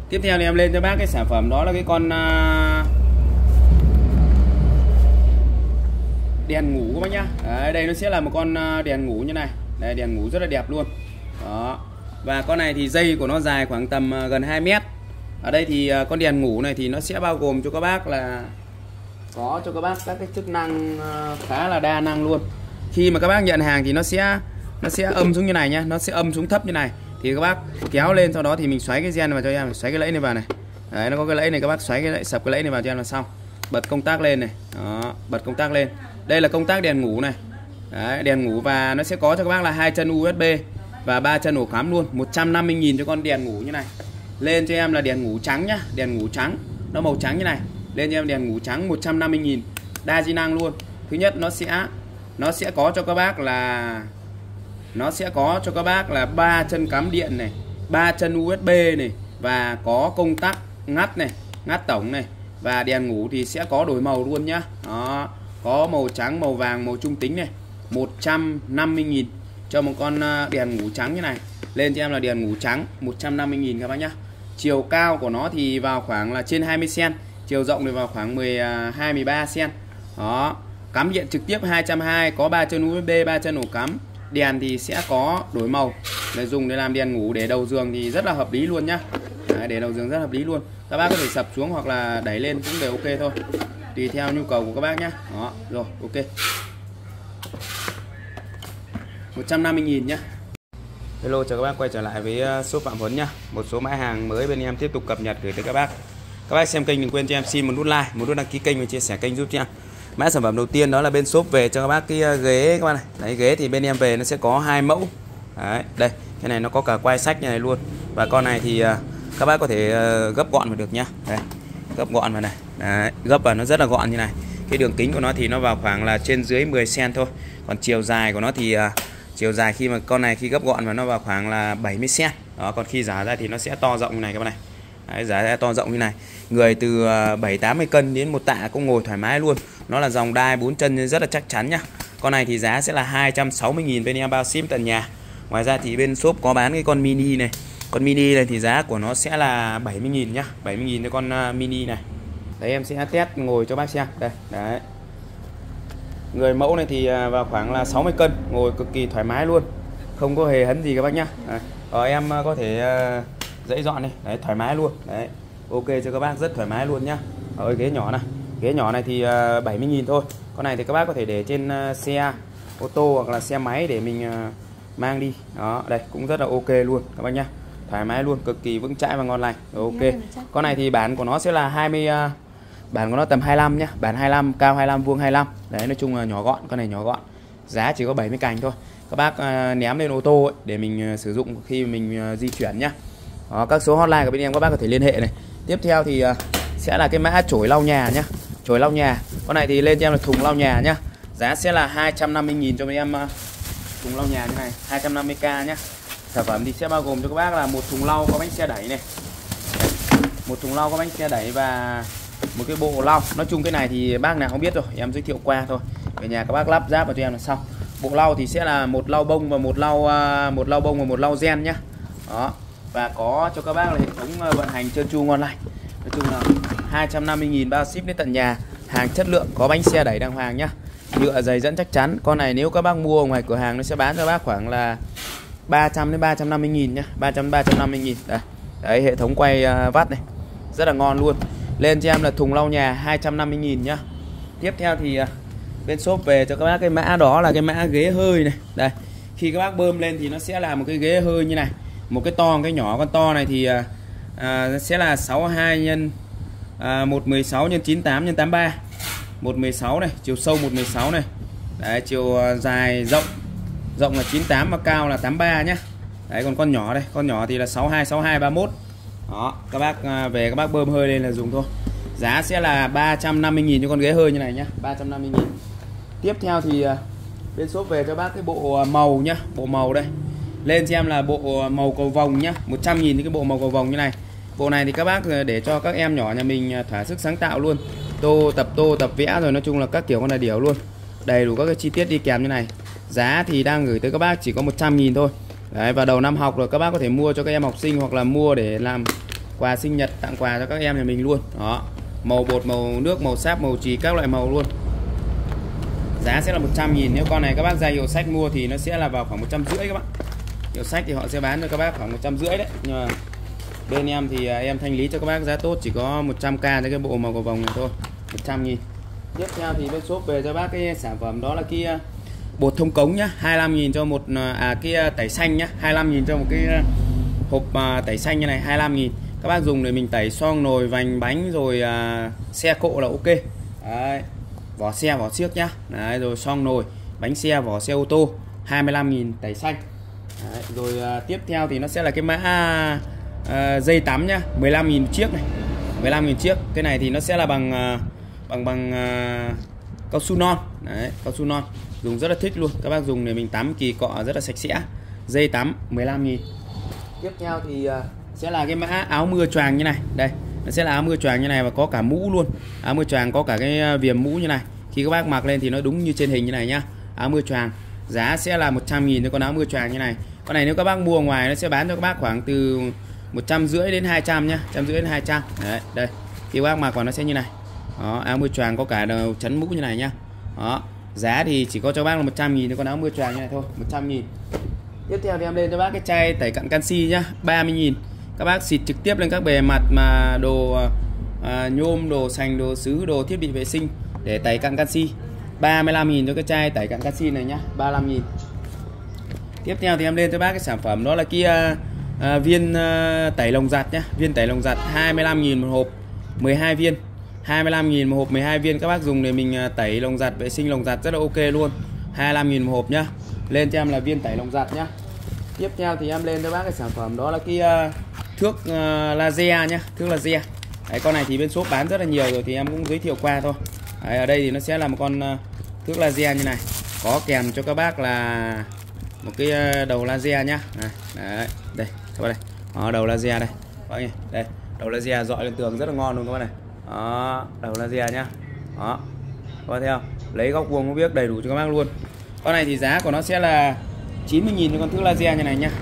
Tiếp theo thì em lên cho bác cái sản phẩm đó là cái con đèn ngủ các bác nhá. Đấy, đây nó sẽ là một con đèn ngủ như này. Đây, đèn ngủ rất là đẹp luôn. Đó. Và con này thì dây của nó dài khoảng tầm gần 2 mét. Ở đây thì con đèn ngủ này thì nó sẽ bao gồm cho các bác là có cho các bác các cái chức năng khá là đa năng luôn. Khi mà các bác nhận hàng thì nó sẽ âm xuống như này nhá, nó sẽ âm xuống thấp như này. Thì các bác kéo lên, sau đó thì mình xoáy cái gen vào cho em, xoáy cái lẫy này vào này. Đấy, nó có cái lẫy này, các bác xoáy cái lẫy, sập cái lẫy này vào cho em là xong. Bật công tắc lên này. Đó, bật công tắc lên. Đây là công tắc đèn ngủ này. Đấy, đèn ngủ và nó sẽ có cho các bác là 2 chân USB và 3 chân ổ cắm luôn. 150.000 cho con đèn ngủ như này. Lên cho em là đèn ngủ trắng nhá, đèn ngủ trắng. Nó màu trắng như này. Lên cho em đèn ngủ trắng 150.000, đa di năng luôn. Thứ nhất nó sẽ có cho các bác là 3 chân cắm điện này, 3 chân USB này và có công tắc ngắt này, ngắt tổng này, và đèn ngủ thì sẽ có đổi màu luôn nhá. Đó, có màu trắng, màu vàng, màu trung tính này. 150.000 cho một con đèn ngủ trắng như này. Lên cho em là đèn ngủ trắng 150.000 các bác nhá. Chiều cao của nó thì vào khoảng là trên 20 cm, chiều rộng thì vào khoảng 12-13 cm. Đó, cắm điện trực tiếp 220, có 3 chân USB, 3 chân ổ cắm. Đèn thì sẽ có đổi màu để dùng để làm đèn ngủ, để đầu giường thì rất là hợp lý luôn nhá. Đấy, để đầu giường rất hợp lý luôn. Các bác có thể sập xuống hoặc là đẩy lên cũng đều ok thôi, tùy theo nhu cầu của các bác nhá. Đó, rồi ok. 150.000 nhá. Hello, chào các bác quay trở lại với shop Phạm Huấn nhá. Một số mã hàng mới bên em tiếp tục cập nhật gửi tới các bác. Các bác xem kênh đừng quên cho em xin một nút like, một nút đăng ký kênh và chia sẻ kênh giúp cho em. Mã sản phẩm đầu tiên đó là bên shop về cho các bác cái ghế các bác này. Đấy, ghế thì bên em về nó sẽ có 2 mẫu. Đấy, đây, cái này nó có cả quai sách như này luôn. Và con này thì các bác có thể gấp gọn vào được nhá. Đây, gấp gọn vào này. Đấy, gấp vào nó rất là gọn như này. Cái đường kính của nó thì nó vào khoảng là trên dưới 10 cm thôi. Còn chiều dài của nó thì chiều dài khi mà con này khi gấp gọn vào nó vào khoảng là 70 cm. Đó, còn khi giả ra thì nó sẽ to rộng như này các bác này. Đấy, giá ra to rộng như này. Người từ 7-80 cân đến 1 tạ cũng ngồi thoải mái luôn. Nó là dòng đai 4 chân rất là chắc chắn nhá. Con này thì giá sẽ là 260.000 bên em bao ship tận nhà. Ngoài ra thì bên shop có bán cái con mini này. Con mini này thì giá của nó sẽ là 70.000 nhá. 70.000 cho con mini này. Đấy, em sẽ test ngồi cho bác xem. Đây, đấy. Người mẫu này thì vào khoảng là 60 cân, ngồi cực kỳ thoải mái luôn. Không có hề hấn gì các bác nhá. Em có thể dãy dọn này, đấy, thoải mái luôn. Đấy. Ok cho các bác, rất thoải mái luôn nhá. Ở ghế nhỏ này. Ghế nhỏ này thì 70.000 thôi. Con này thì các bác có thể để trên xe ô tô hoặc là xe máy để mình mang đi. Đó, đây cũng rất là ok luôn các bác nhá. Thoải mái luôn, cực kỳ vững chãi và ngon lành. Ok. Con này thì bản của nó sẽ là 20, bản của nó tầm 25 nhá, bản 25, cao 25, vuông 25. Đấy, nói chung là nhỏ gọn, con này nhỏ gọn. Giá chỉ có 70 cành thôi. Các bác ném lên ô tô ấy, để mình sử dụng khi mình di chuyển nhá. Đó, các số hotline của bên em các bác có thể liên hệ này. Tiếp theo thì sẽ là cái mã chổi lau nhà nhá. Chổi lau nhà. Con này thì lên cho em là thùng lau nhà nhá. Giá sẽ là 250.000 cho bên em thùng lau nhà như này, 250k nhá. Sản phẩm thì sẽ bao gồm cho các bác là một thùng lau có bánh xe đẩy này. Một thùng lau có bánh xe đẩy và một cái bộ lau. Nói chung cái này thì bác nào không biết rồi, em giới thiệu qua thôi. Về nhà các bác lắp ráp vào cho em là xong. Bộ lau thì sẽ là một lau bông và một lau gen nhá. Đó. Và có cho các bác là hệ thống vận hành trơn tru ngon lành. Nói chung là 250.000 bao ship đến tận nhà. Hàng chất lượng, có bánh xe đẩy đàng hoàng nhá. Nhựa dày dẫn chắc chắn. Con này nếu các bác mua ở ngoài cửa hàng nó sẽ bán cho bác khoảng là 300 đến 350.000 nhá. 350.000. Đây. Đấy, hệ thống quay vắt này. Rất là ngon luôn. Lên cho em là thùng lau nhà 250.000 nhá. Tiếp theo thì bên shop về cho các bác cái mã đó là cái mã ghế hơi này. Đây. Khi các bác bơm lên thì nó sẽ là một cái ghế hơi như này. Một cái to, một cái nhỏ. Con to này thì sẽ là 62 x 116 x 98 x 83. 116 này, chiều sâu 116 này. Đấy, chiều dài rộng là 98 và cao là 83 nhá. Đấy, còn con nhỏ đây, con nhỏ thì là 62, 31. Đó, các bác về các bác bơm hơi lên là dùng thôi. Giá sẽ là 350.000 cho con ghế hơi như này nhá, 350.000. Tiếp theo thì bên shop về cho bác cái bộ màu nhá, bộ màu đây. Lên xem là bộ màu cầu vồng nhá, 100.000 cái bộ màu cầu vồng như này. Bộ này thì các bác để cho các em nhỏ nhà mình thỏa sức sáng tạo luôn. Tô tập vẽ rồi nói chung là các kiểu con là điểu luôn. Đầy đủ các cái chi tiết đi kèm như này. Giá thì đang gửi tới các bác chỉ có 100.000 thôi. Đấy, và đầu năm học rồi các bác có thể mua cho các em học sinh hoặc là mua để làm Quà sinh nhật tặng quà cho các em nhà mình luôn. Đó, màu bột, màu nước, màu sáp, màu chì, các loại màu luôn. Giá sẽ là 100.000. Nếu con này các bác ra hiệu sách mua thì nó sẽ là vào khoảng 150 các bác. Hiệu sách thì họ sẽ bán cho các bác khoảng 150 đấy. Nhưng mà bên em thì em thanh lý cho các bác giá tốt, chỉ có 100k cho cái bộ màu cầu vồng này thôi, 100.000. Tiếp theo thì bên shop về cho bác cái sản phẩm đó là cái bột thông cống nhá, 25.000 cho một cái tẩy xanh nhá, 25.000 cho một cái hộp tẩy xanh như này, 25.000. Các bác dùng để mình tẩy xoong, nồi, vành, bánh rồi xe cộ là ok. Đấy, vỏ xe, vỏ xiếc nhá. Đấy, rồi xoong, nồi, bánh xe, vỏ xe ô tô, 25.000 tẩy xanh. Đấy, rồi tiếp theo thì nó sẽ là cái mã dây tắm nhá, 15.000 chiếc này, 15.000 chiếc. Cái này thì nó sẽ là bằng cao su non. Đấy, cao su non dùng rất là thích luôn, các bác dùng để mình tắm kỳ cọ rất là sạch sẽ. Dây tắm 15.000. Tiếp theo thì sẽ là cái mã áo mưa choàng như này. Đây, nó sẽ là áo mưa choàng như này và có cả mũ luôn. Áo mưa choàng có cả cái viền mũ như này. Khi các bác mặc lên thì nó đúng như trên hình như này nhá. Áo mưa choàng giá sẽ là 100.000 cho con áo mưa choàng như này. Con này nếu các bác mua ngoài nó sẽ bán cho các bác khoảng từ 150 đến 200 nhá, 150 đến 200. Đấy, đây. Khi các bác mặc vào nó sẽ như này. Đó, áo mưa choàng có cả đầu chắn mũ như này nhá. Đó, giá thì chỉ có cho bác là 100.000 cho con áo mưa choàng như này thôi, 100.000. Tiếp theo thì em lên cho bác cái chai tẩy cặn canxi nhá, 30.000. Các bác xịt trực tiếp lên các bề mặt mà đồ nhôm, đồ sành, đồ sứ, đồ thiết bị vệ sinh để tẩy cặn canxi. 35.000 cho cái chai tẩy cặn canxi này nhá, 35.000. Tiếp theo thì em lên cho bác cái sản phẩm đó là cái viên tẩy lồng giặt nhá, viên tẩy lồng giặt 25.000 một hộp, 12 viên. 25.000 một hộp 12 viên, các bác dùng để mình tẩy lồng giặt, vệ sinh lồng giặt rất là ok luôn. 25.000 một hộp nhá. Lên cho em là viên tẩy lồng giặt nhá. Tiếp theo thì em lên cho bác cái sản phẩm đó là cái thước laser nhá, thước laser. Đấy, con này thì bên shop bán rất là nhiều rồi thì em cũng giới thiệu qua thôi. Đấy, ở đây thì nó sẽ là một con thước laser như này, có kèm cho các bác là một cái đầu laser nhá. Đấy, đây, các bác đây. Đó, đầu laser đây. Đây, đầu laser dọi lên tường rất là ngon luôn các bác này. Đó, đầu laser nhá. Đó, các bác thấy không? Lấy góc vuông góc biếc đầy đủ cho các bác luôn. Con này thì giá của nó sẽ là 90.000 cho con thước laser như này nhá.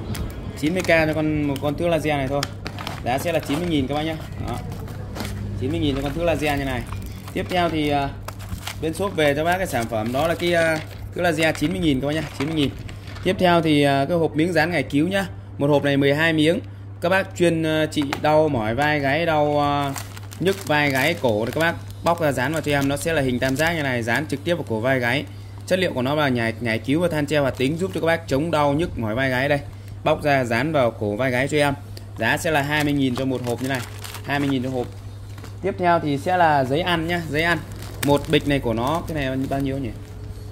90k cho một con thước laser này thôi. Giá sẽ là 90.000 các bác nhá. Đó, 90.000 cho con thước laser như này. Tiếp theo thì bên shop về cho bác cái sản phẩm đó là cái thước laser 90.000 các bác nhá, 90.000. Tiếp theo thì cái hộp miếng dán ngày cứu nhá. Một hộp này 12 miếng. Các bác chuyên trị đau mỏi vai gáy, đau nhức vai gáy cổ thì các bác bóc ra dán vào cho em, nó sẽ là hình tam giác như này, dán trực tiếp vào cổ vai gáy. Chất liệu của nó là nhài cứu và than tre hoạt tính, giúp cho các bác chống đau nhức mỏi vai gáy. Đây, bóc ra dán vào cổ vai gáy cho em. Giá sẽ là 20.000 cho một hộp như này, 20.000 cho hộp. Tiếp theo thì sẽ là giấy ăn nhá, giấy ăn. Một bịch này của nó, cái này bao nhiêu nhỉ?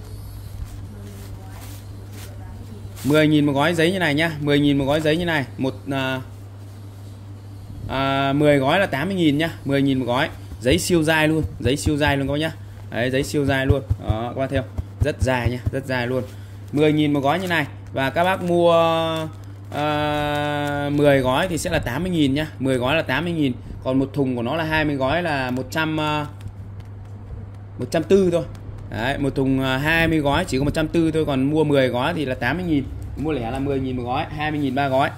10.000 một gói giấy như này nhá, 10.000 một gói giấy như này. 10 gói là 80.000 nhá, 10.000 một gói. Giấy siêu dai luôn, giấy siêu dai luôn các bác nhá. Đấy, giấy siêu dai luôn. Đó, các bác thấy không? Rất dài nhá, rất dài luôn. 10.000 một gói như này. Và các bác mua 10 gói thì sẽ là 80.000 nhá, 10 gói là 80.000. Còn một thùng của nó là 20 gói là 140 thôi. Đấy, một thùng 20 gói chỉ có 140 thôi, còn mua 10 gói thì là 80.000. Mua lẻ là 10.000 một gói, 20.000 3 gói.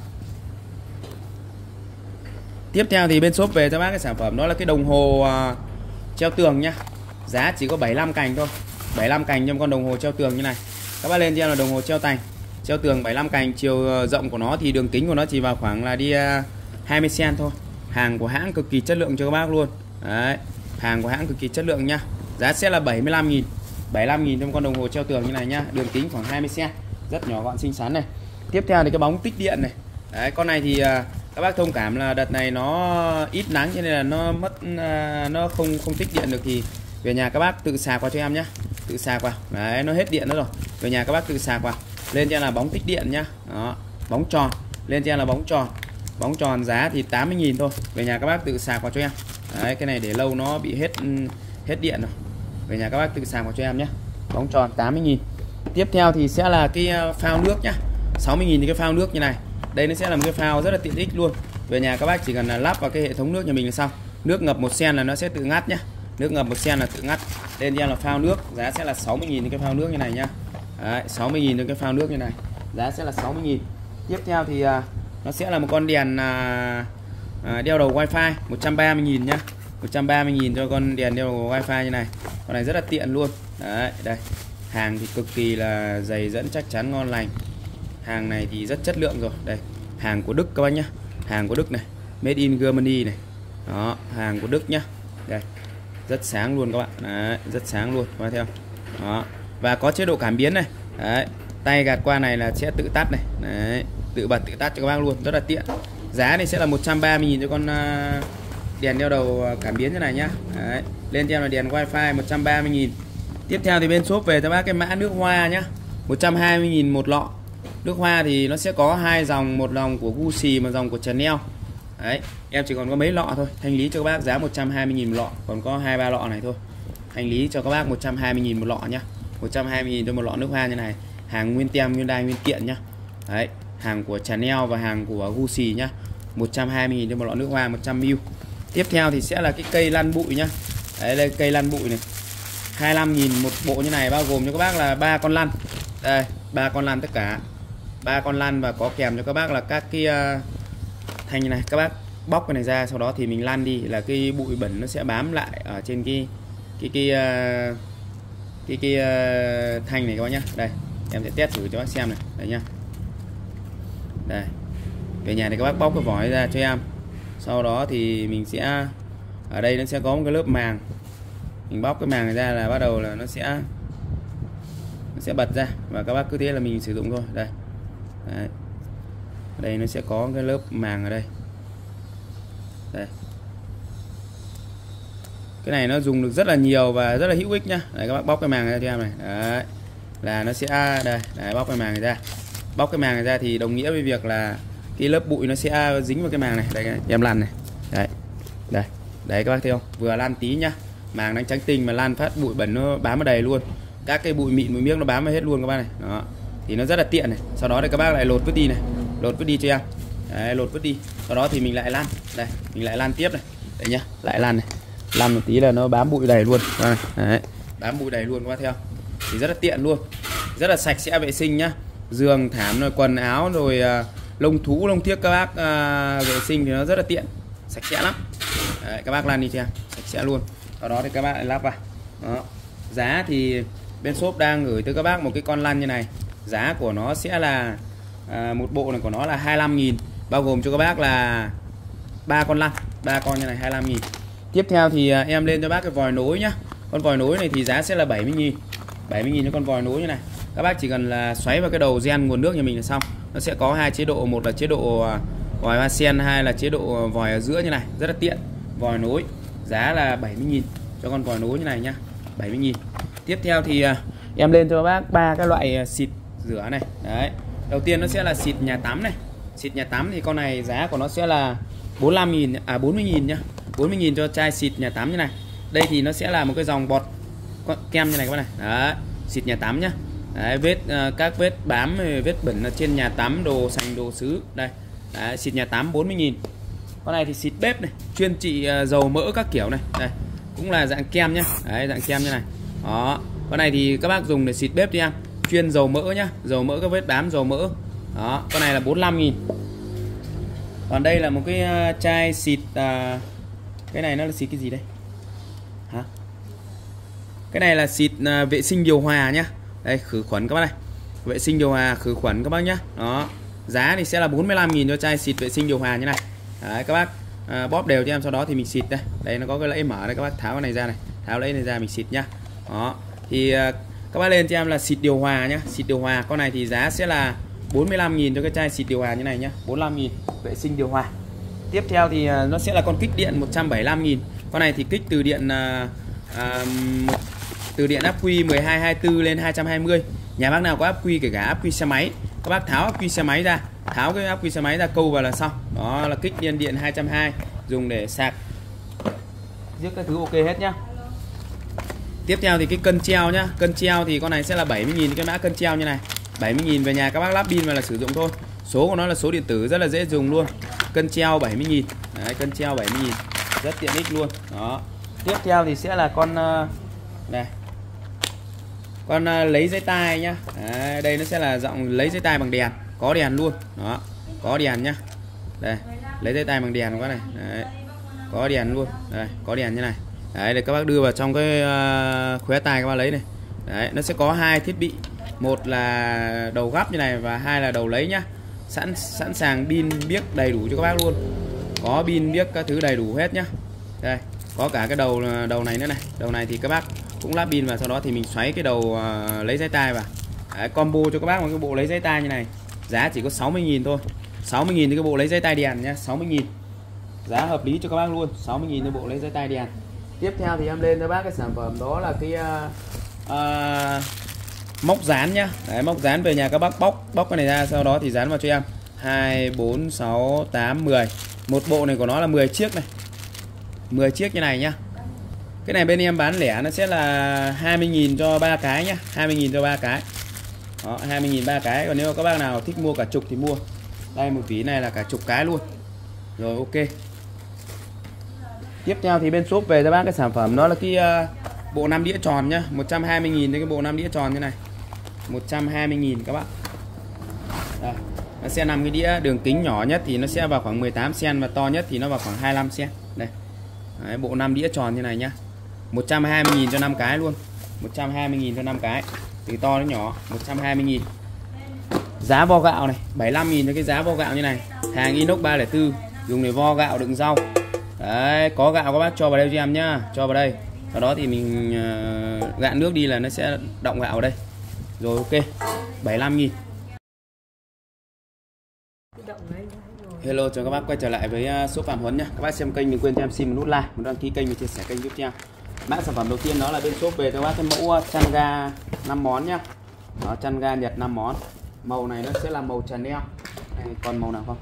Tiếp theo thì bên shop về cho bác cái sản phẩm đó là cái đồng hồ treo tường nhá. Giá chỉ có 75 cành thôi, 75 cành trong con đồng hồ treo tường như này. Các bác lên cho em là đồng hồ treo treo tường 75 cành. Chiều rộng của nó thì đường kính của nó chỉ vào khoảng là đi 20 cm thôi. Hàng của hãng cực kỳ chất lượng cho các bác luôn. Đấy, hàng của hãng cực kỳ chất lượng nhá. Giá sẽ là 75.000, 75.000 trong con đồng hồ treo tường như này nhá. Đường kính khoảng 20 cm, rất nhỏ gọn xinh xắn này. Tiếp theo thì cái bóng tích điện này. Đấy, con này thì các bác thông cảm là đợt này nó ít nắng cho nên là nó mất, nó không tích điện được, thì về nhà các bác tự sạc vào cho em nhá, tự sạc vào. Đấy, nó hết điện nữa rồi, về nhà các bác tự sạc vào. Lên cho em là bóng tích điện nhá. Đó, bóng tròn, lên cho em là bóng tròn. Bóng tròn giá thì 80.000 thôi, về nhà các bác tự sạc vào cho em. Đấy, cái này để lâu nó bị hết điện rồi, về nhà các bác tự sạc vào cho em nhé. Bóng tròn 80.000. Tiếp theo thì sẽ là cái phao nước nhá, 60.000 thì cái phao nước như này. Đây nó sẽ là một cái phao rất là tiện ích luôn. Về nhà các bác chỉ cần là lắp vào cái hệ thống nước nhà mình là xong. Nước ngập 1 cm là nó sẽ tự ngắt nhá. Nước ngập 1 cm là tự ngắt. Lên cho em là phao nước, giá sẽ là 60.000 cái phao nước như này nhá. Đấy, 60.000 cái phao nước như này, giá sẽ là 60.000. Tiếp theo thì nó sẽ là một con đèn đeo đầu wifi 130.000 nhá. 130.000 cho con đèn đeo đầu wifi như này. Con này rất là tiện luôn. Đấy, đây. Hàng thì cực kỳ là dày dẫn, chắc chắn, ngon lành. Hàng này thì rất chất lượng rồi. Đây, hàng của Đức các bác nhá. Hàng của Đức này, made in Germany này. Đó, hàng của Đức nhá. Đây. Rất sáng luôn các bạn. Đấy, rất sáng luôn, các bác theo. Đó. Và có chế độ cảm biến này. Đấy, tay gạt qua này là sẽ tự tắt này. Đấy, tự bật tự tắt cho các bác luôn, rất là tiện. Giá này sẽ là 130.000 cho con đèn đeo đầu cảm biến như này nhá. Đấy, lên theo là đèn wifi 130.000. Tiếp theo thì bên shop về cho bác cái mã nước hoa nhá. 120.000 một lọ. Nước hoa thì nó sẽ có hai dòng, một dòng của Gucci, một dòng của Chanel. Đấy, em chỉ còn có mấy lọ thôi. Thanh lý cho các bác giá 120.000 một lọ, còn có 2-3 lọ này thôi. Thanh lý cho các bác 120.000 một lọ nhá. 120.000 cho một lọ nước hoa như này. Hàng nguyên tem, nguyên đai, nguyên kiện nhá. Đấy, hàng của Chanel và hàng của Gucci nhá. 120.000 cho một lọ nước hoa 100ml. Tiếp theo thì sẽ là cái cây lăn bụi nhá. Đấy, đây cây lăn bụi này. 25.000 một bộ như này, bao gồm cho các bác là 3 con lăn. Đây, 3 con lăn tất cả. 3 con lăn và có kèm cho các bác là các cái thanh như này. Các bác bóc cái này ra, sau đó thì mình lăn đi là cái bụi bẩn nó sẽ bám lại ở trên cái thanh này các bác nhá. Đây, em sẽ test thử cho bác xem này. Đây nhá. Đây. Về nhà thì các bác bóc cái vỏ ra cho em. Sau đó thì mình sẽ ở đây nó sẽ có một cái lớp màng. Mình bóc cái màng này ra là bắt đầu là nó sẽ bật ra và các bác cứ thế là mình sử dụng thôi. Đây. Đấy. Ở đây nó sẽ có cái lớp màng ở đây. Đây. Cái này nó dùng được rất là nhiều và rất là hữu ích nhá. Đấy, các bác bóc cái màng ra cho em này. Đấy. Là nó sẽ đây, đấy, bóc cái màng này ra. Bóc cái màng này ra thì đồng nghĩa với việc là cái lớp bụi nó sẽ dính vào cái màng này. Đây em lăn này. Đấy. Đây. Đấy các bác thấy không? Vừa lăn tí nhá. Màng đánh trắng tinh mà lan phát bụi bẩn nó bám vào đầy luôn. Các cái bụi mịn bụi miếng nó bám vào hết luôn các bác này. Đó. Thì nó rất là tiện này. Sau đó thì các bác lại lột vứt đi này. Lột vứt đi cho em. Đấy, lột vứt đi. Sau đó thì mình lại lăn. Đây, mình lại lăn tiếp này. Đấy nhá, lại lăn này. Lăn một tí là nó bám bụi đầy luôn. Đấy. Bám bụi đầy luôn các bác thấy không? Thì rất là tiện luôn. Rất là sạch sẽ vệ sinh nhá. Giường, thảm, rồi quần áo, rồi lông thú, lông thiếc các bác vệ sinh thì nó rất là tiện. Sạch sẽ lắm. Đấy, các bác lăn đi cho em. Sạch sẽ luôn. Sau đó thì các bác lại lắp vào. Đó. Giá thì bên shop đang gửi tới các bác một cái con lăn như này. Giá của nó sẽ là một bộ này của nó là 25.000, bao gồm cho các bác là 3 con lăn, 3 con như này 25.000. Tiếp theo thì em lên cho bác cái vòi nối nhá. Con vòi nối này thì giá sẽ là 70.000. 70.000 cho con vòi nối như này. Các bác chỉ cần là xoáy vào cái đầu gen nguồn nước nhà mình là xong. Nó sẽ có hai chế độ, một là chế độ vòi hoa sen, hai là chế độ vòi ở giữa như này, rất là tiện. Vòi nối giá là 70.000 cho con vòi nối như này nhá. 70.000. Tiếp theo thì em lên cho bác 3 cái loại xịt rửa này. Đấy. Đầu tiên nó sẽ là xịt nhà tắm này. Xịt nhà tắm thì con này giá của nó sẽ là 45.000 40.000 nhá. 40.000 cho chai xịt nhà tắm như này. Đây thì nó sẽ là một cái dòng bọt kem như này các bạn này. Đấy, xịt nhà tắm nhá. Đấy, các vết bám, vết bẩn ở trên nhà tắm, đồ sành, đồ sứ. Đây. Đấy, xịt nhà tắm 40.000. Con này thì xịt bếp này, chuyên trị dầu mỡ các kiểu này. Đây, cũng là dạng kem nhá. Đấy, dạng kem như này. Đó. Con này thì các bác dùng để xịt bếp đi em. Chuyên dầu mỡ nhá, dầu mỡ, các vết bám dầu mỡ. Đó, con này là 45.000. Còn đây là một cái chai xịt cái này nó là xịt cái gì đây? Hả? Cái này là xịt vệ sinh điều hòa nhá. Đây, khử khuẩn các bác này. Vệ sinh điều hòa, khử khuẩn các bác nhá. Đó. Giá thì sẽ là 45.000 cho chai xịt vệ sinh điều hòa như này. Đấy, các bác bóp đều cho em, sau đó thì mình xịt đây. Đây nó có cái lẫy mở đây, các bác tháo cái này ra này, tháo lẫy này ra mình xịt nhá. Đó. Thì các bác lên cho em là xịt điều hòa nhá, xịt điều hòa. Con này thì giá sẽ là 45.000 cho cái chai xịt điều hòa như này nhá, 45.000 vệ sinh điều hòa. Tiếp theo thì nó sẽ là con kích điện 175.000. Con này thì kích từ điện ắc quy 1224 lên 220. Nhà bác nào có ắc quy, kể cả ắc quy xe máy, các bác tháo ắc quy xe máy ra, tháo cái ắc quy xe máy ra câu vào là xong. Đó là kích điện 220, dùng để sạc giết các thứ ok hết nhá. Tiếp theo thì cái cân treo nhá. Cân treo thì con này sẽ là 70.000 cái mã cân treo như này. 70.000 về nhà các bác lắp pin vào là sử dụng thôi. Số của nó là số điện tử, rất là dễ dùng luôn. Cân treo 70.000. Đấy, cân treo 70.000, rất tiện ích luôn. Đó. Tiếp theo thì sẽ là con này. Con lấy dây tai nhá. Đấy, đây nó sẽ là giọng lấy dây tai bằng đèn, có đèn luôn. Đó, có đèn nhá. Đây. lấy dây tay bằng đèn quá này. Đấy. Có đèn luôn. Đây, có đèn như này. Đấy, để các bác đưa vào trong cái khóe tai các bác lấy này. Đấy, nó sẽ có hai thiết bị, một là đầu gắp như này và hai là đầu lấy nhá. Sẵn sàng pin biếc đầy đủ cho các bác luôn. Có pin biếc các thứ đầy đủ hết nhá. Đây, có cả cái đầu này nữa này. Đầu này thì các bác cũng lắp pin vào, sau đó thì mình xoáy cái đầu lấy dây tai vào. Đấy, combo cho các bác một cái bộ lấy dây tai như này. Giá chỉ có 60.000 thôi. 60.000 thì cái bộ lấy dây tai đèn nhá, 60.000. Giá hợp lý cho các bác luôn, 60.000 cái bộ lấy dây tai đèn. Tiếp theo thì em lên cho bác cái sản phẩm đó là cái móc dán nhá. Đấy, móc dán về nhà các bác bóc cái này ra, sau đó thì dán vào cho em 2, 4, 6, 8, 10. Một bộ này của nó là 10 chiếc này, 10 chiếc như này nhá. Cái này bên em bán lẻ nó sẽ là 20.000 cho 3 cái nhá, 20.000 cho 3 cái. Đó, 20.000 3 cái. Còn nếu các bác nào thích mua cả chục thì mua. Đây một ví này là cả chục cái luôn. Rồi ok. Tiếp theo thì bên shop về cho bác cái sản phẩm đó là cái bộ 5 đĩa tròn nhá, 120.000 cái bộ 5 đĩa tròn như này. 120.000 các bác. Đây, nó sẽ 5 cái đĩa, đường kính nhỏ nhất thì nó sẽ vào khoảng 18 cm và to nhất thì nó vào khoảng 25 cm. Đây. Đấy, bộ 5 đĩa tròn như này nhá. 120.000 cho 5 cái luôn. 120.000 cho 5 cái. Từ to đến nhỏ 120.000. Giá vo gạo này, 75.000 cho cái giá vo gạo như này. Hàng inox 304, dùng để vo gạo đựng rau. Đấy, có gạo các bác cho vào đây cho em nhá, cho vào đây. Sau đó thì mình gạn nước đi là nó sẽ đọng gạo ở đây. Rồi ok. 75.000. Hello, chào các bác quay trở lại với shop Phạm Huấn nhá. Các bác xem kênh đừng quên cho em xin một nút like, một đăng ký kênh và chia sẻ kênh giúp cho em. Mã sản phẩm đầu tiên đó là bên shop về cho các bác cái mẫu chăn ga 5 món nhá. Đó, chăn ga Nhật 5 món. Màu này nó sẽ là màu Chanel. Còn màu nào không?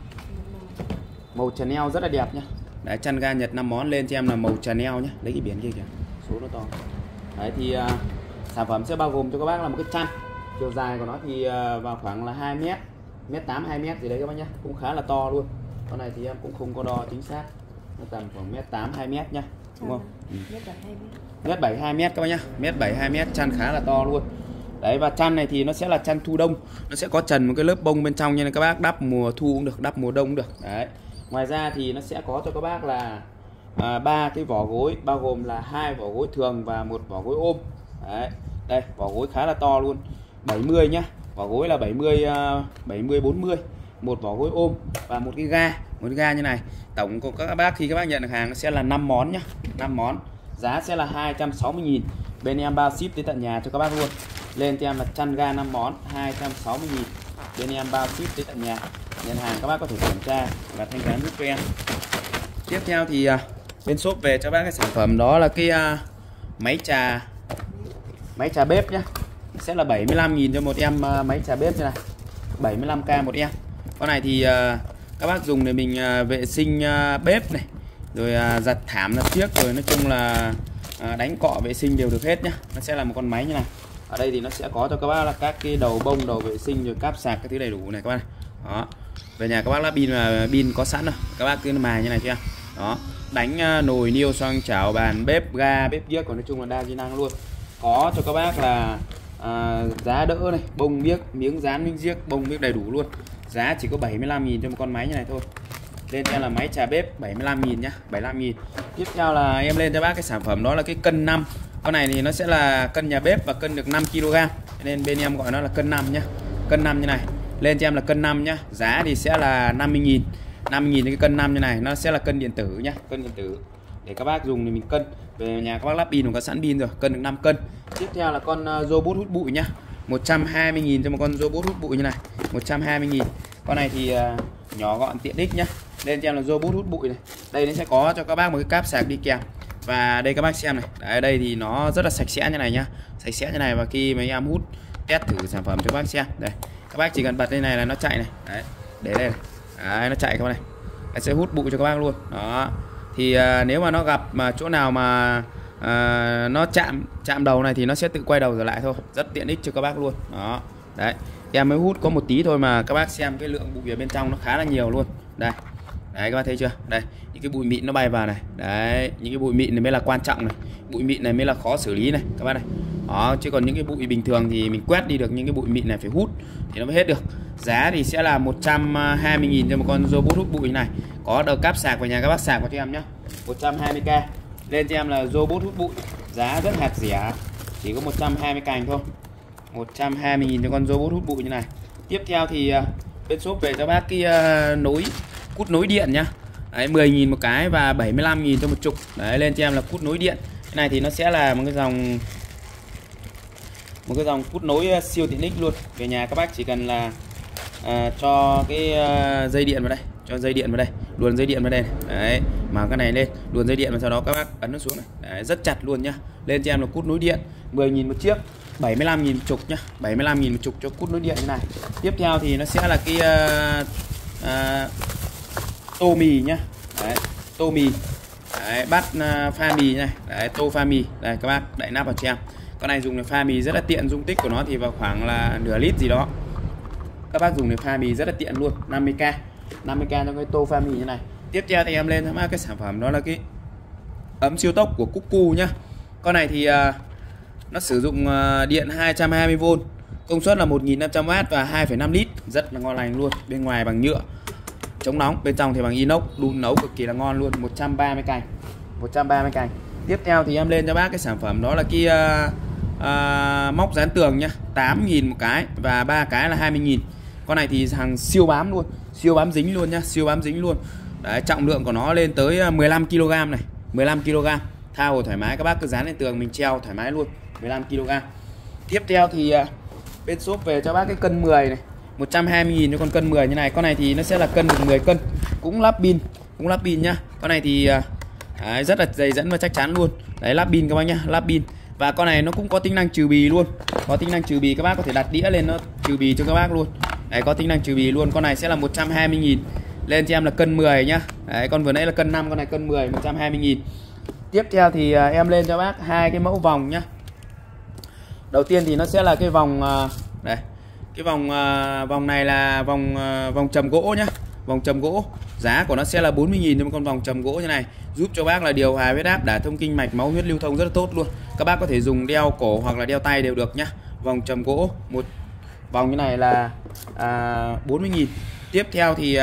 Màu Chanel rất là đẹp nhá. Đấy, chăn ga Nhật 5 món lên cho em là màu Chanel nhé. Lấy cái biển kia kìa, số nó to. Đấy thì sản phẩm sẽ bao gồm cho các bác là một cái chăn. Chiều dài của nó thì vào khoảng là 2 mét, 1m8, 2m gì đấy các bác nhé. Cũng khá là to luôn. Con này thì em cũng không có đo chính xác. Nó tầm khoảng 1m8, 2m nhá. Đúng không? Mét 7, 2m các bác nhá. 1m7, 2m, chăn khá là to luôn. Đấy, và chăn này thì nó sẽ là chăn thu đông. Nó sẽ có trần một cái lớp bông bên trong, nên các bác đắp mùa thu cũng được, đắp mùa đông cũng được. Đấy. Ngoài ra thì nó sẽ có cho các bác là 3 cái vỏ gối, bao gồm là 2 vỏ gối thường và 1 vỏ gối ôm. Đấy. Đây, vỏ gối khá là to luôn. 70 nhá. Vỏ gối là 70 40, một vỏ gối ôm và một cái ga như này. Tổng của các bác khi các bác nhận được hàng nó sẽ là 5 món nhá. 5 món. Giá sẽ là 260.000. Bên em bao ship tới tận nhà cho các bác luôn. Lên cho em là chăn ga 5 món 260.000. Bên em bao ship tới tận nhà. Nhận hàng các bác có thể kiểm tra và thanh toán giúp cho em. Tiếp theo thì bên shop về cho bác cái sản phẩm đó là cái máy trà bếp nhá. Sẽ là 75.000 cho một em máy trà bếp như này. 75k một em. Con này thì các bác dùng để mình vệ sinh bếp này, rồi giặt thảm, giặt chiếc, rồi nói chung là đánh cọ vệ sinh đều được hết nhá. Nó sẽ là một con máy như này. Ở đây thì nó sẽ có cho các bác là các cái đầu bông, đầu vệ sinh, rồi cáp sạc các thứ đầy đủ này các bác này. Đó. Về nhà các bác lắp pin là pin có sẵn rồi, các bác cứ mài như này cho em. Đó, đánh nồi niêu xoong chảo bàn bếp ga bếp giếc, còn nói chung là đa di năng luôn. Có cho các bác là giá đỡ này, bông biếc, miếng dán, miếng giếc, bông biếc đầy đủ luôn. Giá chỉ có 75.000 cho một con máy như này thôi. Lên cho là máy trà bếp 75.000 nhá, 75.000. Tiếp theo là em lên cho bác cái sản phẩm đó là cái cân 5. Con này thì nó sẽ là cân nhà bếp và cân được 5 kg. Nên bên em gọi nó là cân 5 nhá. Cân 5 như này. Lên cho em là cân 5 nhá. Giá thì sẽ là 50.000. 50.000 cái cân 5 như này, nó sẽ là cân điện tử nhá, cân điện tử. Để các bác dùng thì mình cân. Về nhà các bác lắp pin cũng có sẵn pin rồi, cân được 5 cân. Tiếp theo là con robot hút bụi nhá. 120.000 cho một con robot hút bụi như này. 120.000. Con này thì nhỏ gọn tiện ích nhá. Lên cho em là robot hút bụi này. Đây nó sẽ có cho các bác một cái cáp sạc đi kèm. Và đây các bác xem này. Đấy, đây thì nó rất là sạch sẽ như này nhá. Sạch sẽ như này, và khi mà em hút test thử sản phẩm cho các bác xem. Đây. Các bác chỉ cần bật đây này là nó chạy này. Đấy. Để đây này. Đấy, nó chạy các bác này. Nó sẽ hút bụi cho các bác luôn. Đó. Thì nếu mà nó gặp mà chỗ nào mà nó chạm đầu này thì nó sẽ tự quay đầu trở lại thôi. Rất tiện ích cho các bác luôn. Đó. Đấy. Em mới hút có một tí thôi mà các bác xem cái lượng bụi ở bên trong nó khá là nhiều luôn. Đây. Đấy, các bác thấy chưa? Đây, những cái bụi mịn nó bay vào này. Đấy, những cái bụi mịn này mới là quan trọng này. Bụi mịn này mới là khó xử lý này, các bác này. Đó, chứ còn những cái bụi bình thường thì mình quét đi được, những cái bụi mịn này phải hút thì nó mới hết được. Giá thì sẽ là 120.000 cho một con robot hút bụi này. Có đầu cáp sạc về nhà các bác sạc vào cho em nhé. 120k. Lên cho em là robot hút bụi. Giá rất hạt rẻ, chỉ có 120 cành thôi. 120.000 cho con robot hút bụi như này. Tiếp theo thì bên shop về cho bác cái cút nối điện nhá. Đấy, 10.000 một cái và 75.000 cho một chục. Đấy, lên cho em là cút nối điện. Cái này thì nó sẽ là một cái dòng cút nối siêu tiện ích luôn. Về nhà các bác chỉ cần là cho cái dây điện vào đây, cho dây điện vào đây, luồn dây điện vào đây này. Đấy, mở cái này lên, luồn dây điện và sau đó các bác ấn nó xuống này. Đấy, rất chặt luôn nhá. Lên cho em là cút nối điện, 10.000 một chiếc, 75.000 một chục nhá, 75.000 một chục cho cút nối điện như này. Tiếp theo thì nó sẽ là cái tô mì nhá. Đấy, tô mì. Đấy, bát pha mì này. Đấy, tô pha mì. Đây các bác đậy nắp vào cho em. Con này dùng để pha mì rất là tiện, dung tích của nó thì vào khoảng là nửa lít gì đó. Các bác dùng để pha mì rất là tiện luôn. 50k cho cái tô pha mì như này. Tiếp theo thì em lên cái sản phẩm đó là cái ấm siêu tốc của Cuckoo nhá. Con này thì nó sử dụng điện 220V, công suất là 1.500W và 2,5 lít, rất là ngon lành luôn. Bên ngoài bằng nhựa chống nóng, bên trong thì bằng inox, đun nấu cực kỳ là ngon luôn. 130 cành. Tiếp theo thì em lên cho bác cái sản phẩm đó là cái móc dán tường nhá, 8.000 một cái và 3 cái là 20.000. Con này thì hàng siêu bám luôn, siêu bám dính luôn nhá, siêu bám dính luôn. Đấy, trọng lượng của nó lên tới 15 kg này, 15 kg. Tha hồ thoải mái, các bác cứ dán lên tường mình treo thoải mái luôn, 15 kg. Tiếp theo thì bên shop về cho bác cái cân 10 này, 120.000 cho con cân 10 như này. Con này thì nó sẽ là cân được 10 cân, cũng lắp pin nhá. Con này thì đấy, rất là dày dẫn và chắc chắn luôn. Đấy, lắp pin các bác nhá, lắp pin. Và con này nó cũng có tính năng trừ bì luôn. Có tính năng trừ bì, các bác có thể đặt đĩa lên nó trừ bì cho các bác luôn. Đấy, có tính năng trừ bì luôn. Con này sẽ là 120.000. Lên cho em là cân 10 nhá. Đấy, con vừa nãy là cân 5, con này cân 10, 120.000. Tiếp theo thì em lên cho bác hai cái mẫu vòng nhá. Đầu tiên thì nó sẽ là cái vòng đây. Cái vòng này là vòng trầm gỗ nhá. Vòng trầm gỗ. Giá của nó sẽ là 40.000 cho một con vòng trầm gỗ như này, giúp cho bác là điều hòa huyết áp, đả thông kinh mạch, máu huyết lưu thông rất là tốt luôn. Các bác có thể dùng đeo cổ hoặc là đeo tay đều được nhá. Vòng trầm gỗ, một vòng như này là 40.000. Tiếp theo thì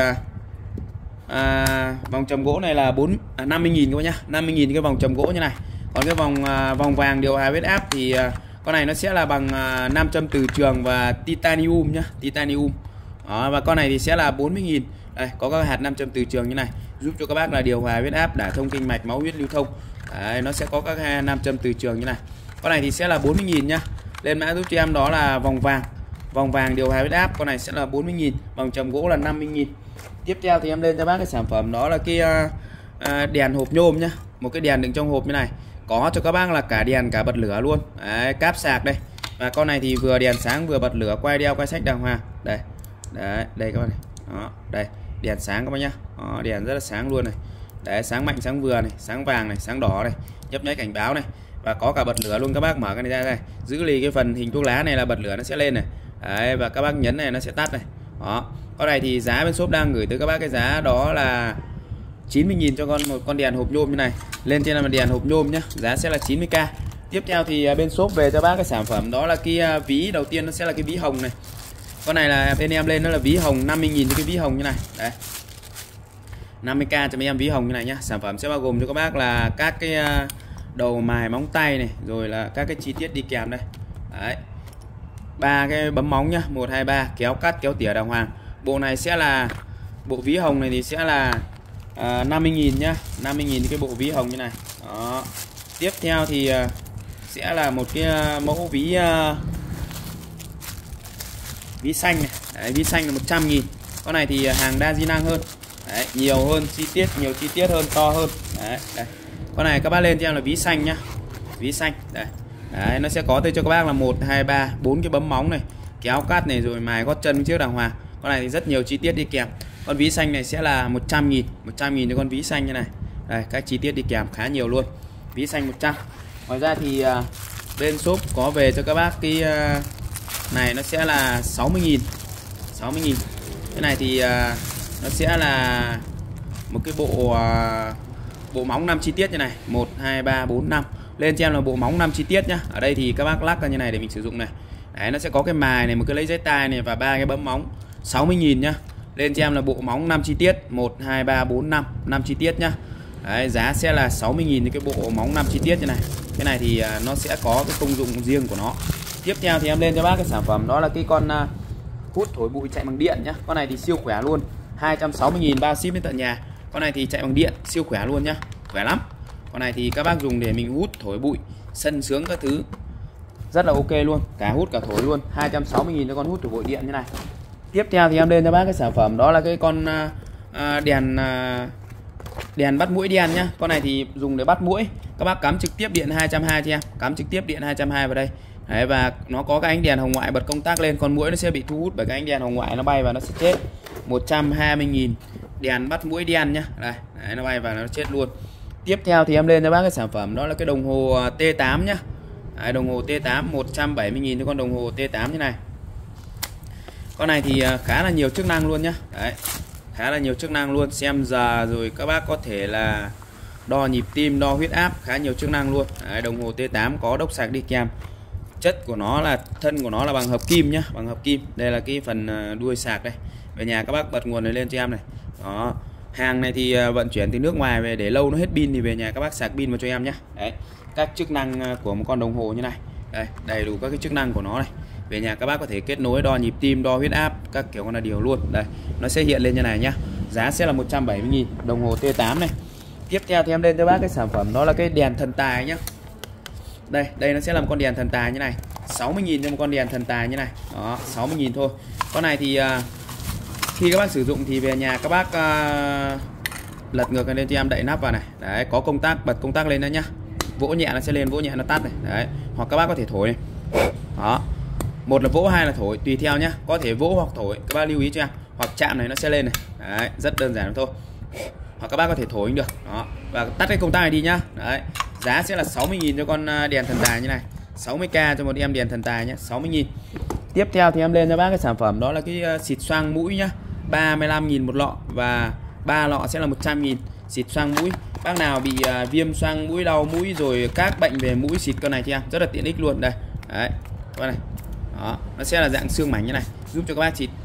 vòng trầm gỗ này là 50.000 các bác nhá, 50.000 cái vòng trầm gỗ như này. Còn cái vòng vàng điều hòa huyết áp thì con này nó sẽ là bằng nam châm từ trường và titanium nhá, titanium. Đó, và con này thì sẽ là 40.000. Đây, có các hạt nam châm từ trường như này, giúp cho các bác là điều hòa huyết áp, đả thông kinh mạch, máu huyết lưu thông. Đấy, nó sẽ có các nam châm từ trường như này. Con này thì sẽ là 40.000 nhá. Lên mã giúp cho em đó là vòng vàng điều hòa huyết áp, con này sẽ là 40.000, vòng trầm gỗ là 50.000. Tiếp theo thì em lên cho bác cái sản phẩm đó là cái đèn hộp nhôm nhá, một cái đèn đựng trong hộp như này, có cho các bác là cả đèn cả bật lửa luôn. Đấy, cáp sạc đây. Và con này thì vừa đèn sáng vừa bật lửa, quay đeo quay sách đàng hoàng. Đây. Đấy, đây các bạn này. Đó, đây, đèn sáng các bác nhá. Đó, đèn rất là sáng luôn này. Đấy, sáng mạnh, sáng vừa này, sáng vàng này, sáng đỏ này, nhấp nháy cảnh báo này. Và có cả bật lửa luôn, các bác mở cái này ra đây. Giữ lì cái phần hình thuốc lá này là bật lửa nó sẽ lên này. Đấy, và các bác nhấn này nó sẽ tắt này. Đó. Con này thì giá bên shop đang gửi tới các bác cái giá đó là 90.000 cho một con đèn hộp nhôm như này. Lên trên là đèn hộp nhôm nhá, giá sẽ là 90k. Tiếp theo thì bên shop về cho bác cái sản phẩm đó là cái ví. Đầu tiên nó sẽ là cái ví hồng này. Con này là bên em lên nó là ví hồng, 50.000 cho cái ví hồng như này. Đấy, 50k cho mấy em ví hồng như này nhá. Sản phẩm sẽ bao gồm cho các bác là các cái đầu mài móng tay này, rồi là các cái chi tiết đi kèm đây. Đấy, 3 cái bấm móng nhá, 1 2 3, kéo cắt kéo tỉa đàng hoàng. Bộ này sẽ là bộ ví hồng này thì sẽ là 50.000 nhá, 50.000 cái bộ ví hồng như này. Đó. Tiếp theo thì sẽ là một cái mẫu ví xanh này. Đấy, ví xanh là 100.000. Con này thì hàng đa di năng hơn. Đấy, nhiều hơn chi tiết, nhiều chi tiết hơn, to hơn. Đấy, đây. Con này các bác lên cho em là ví xanh nhá. Ví xanh. Đây. Đấy, nó sẽ có tới cho các bác là 1 2 3 4 cái bấm móng này, kéo cắt này, rồi mài gót chân trước đàng hoàng. Con này thì rất nhiều chi tiết đi kèm. Con ví xanh này sẽ là 100.000, 100.000 cho con ví xanh như này. Đây, các chi tiết đi kèm khá nhiều luôn. Ví xanh 100. Ngoài ra thì bên shop có về cho các bác cái này nó sẽ là 60.000. 60.000. Cái này thì nó sẽ là một cái bộ móng 5 chi tiết như này, 1 2 3 4 5. Lên cho em là bộ móng 5 chi tiết nhá. Ở đây thì các bác lắc ra như này để mình sử dụng này. Đấy, nó sẽ có cái mài này, một cái lấy dây tai này và 3 cái bấm móng, 60.000 nhá. Lên cho em là bộ móng 5 chi tiết, 1 2 3 4 5, 5 chi tiết nhá. Đấy, giá sẽ là 60.000 cái bộ móng 5 chi tiết như này. Cái này thì nó sẽ có cái công dụng riêng của nó. Tiếp theo thì em lên cho bác cái sản phẩm đó là cái con hút thổi bụi chạy bằng điện nhá. Con này thì siêu khỏe luôn, 260.000 bao ship đến tận nhà. Con này thì chạy bằng điện, siêu khỏe luôn nhá, khỏe lắm. Con này thì các bác dùng để mình hút thổi bụi, sân sướng các thứ rất là ok luôn, cả hút cả thổi luôn. 260.000 cho con hút thổi bụi điện như này. Tiếp theo thì em lên cho bác cái sản phẩm đó là cái con đèn bắt muỗi đen nhá. Con này thì dùng để bắt muỗi. Các bác cắm trực tiếp điện 220 cho em, cắm trực tiếp điện 220 vào đây. Đấy, và nó có cái ánh đèn hồng ngoại bật công tắc lên, con muỗi nó sẽ bị thu hút bởi cái ánh đèn hồng ngoại, nó bay và nó sẽ chết. 120.000 đèn bắt muỗi đen nhá. Đây, đấy, nó bay và nó chết luôn. Tiếp theo thì em lên cho bác cái sản phẩm đó là cái đồng hồ T8 nhá. Đấy, đồng hồ T8 170.000 cho con đồng hồ T8 như này. Con này thì khá là nhiều chức năng luôn nhá. Đấy, khá là nhiều chức năng luôn, xem giờ rồi các bác có thể là đo nhịp tim, đo huyết áp, khá nhiều chức năng luôn. Đấy, đồng hồ T8 có đốc sạc đi kèm. Chất của nó là thân của nó là bằng hợp kim nhá, bằng hợp kim. Đây là cái phần đuôi sạc đây. Về nhà các bác bật nguồn này lên cho em này. Đó. Hàng này thì vận chuyển từ nước ngoài về, để lâu nó hết pin thì về nhà các bác sạc pin vào cho em nhé. Đấy, các chức năng của một con đồng hồ như này. Đây, đầy đủ các cái chức năng của nó này. Về nhà các bác có thể kết nối đo nhịp tim, đo huyết áp, các kiểu con là điều luôn. Đây, nó sẽ hiện lên như này nhá. Giá sẽ là 170.000 đồng hồ T8 này. Tiếp theo thì em lên cho bác cái sản phẩm đó là cái đèn thần tài nhá. Đây nó sẽ là một con đèn thần tài như này. 60.000 cho một con đèn thần tài như này. Đó, 60.000 thôi. Con này thì khi các bác sử dụng thì về nhà các bác lật ngược lên cho em, đậy nắp vào này. Đấy, có công tắc, bật công tắc lên đó nhá. Vỗ nhẹ nó sẽ lên, vỗ nhẹ nó tắt này. Đấy, hoặc các bác có thể thổi này. Đó. Một là vỗ, hai là thổi, tùy theo nhá. Có thể vỗ hoặc thổi, các bác lưu ý cho em. Hoặc chạm này nó sẽ lên này. Đấy, rất đơn giản thôi. Hoặc các bác có thể thổi cũng được. Đó. Và tắt cái công tắc này đi nhá. Đấy. Giá sẽ là 60.000 cho con đèn thần tài như này. 60k cho một em đèn thần tài nhé, 60.000. Tiếp theo thì em lên cho bác cái sản phẩm đó là cái xịt xoang mũi nhá. 35.000 một lọ và 3 lọ sẽ là 100.000. Xịt xoang mũi. Bác nào bị viêm xoang mũi, đau mũi rồi các bệnh về mũi, xịt con này cho em, rất là tiện ích luôn. Đây. Đấy. Con này. Đó, nó sẽ là dạng xương mảnh như này, giúp cho các bác xịt.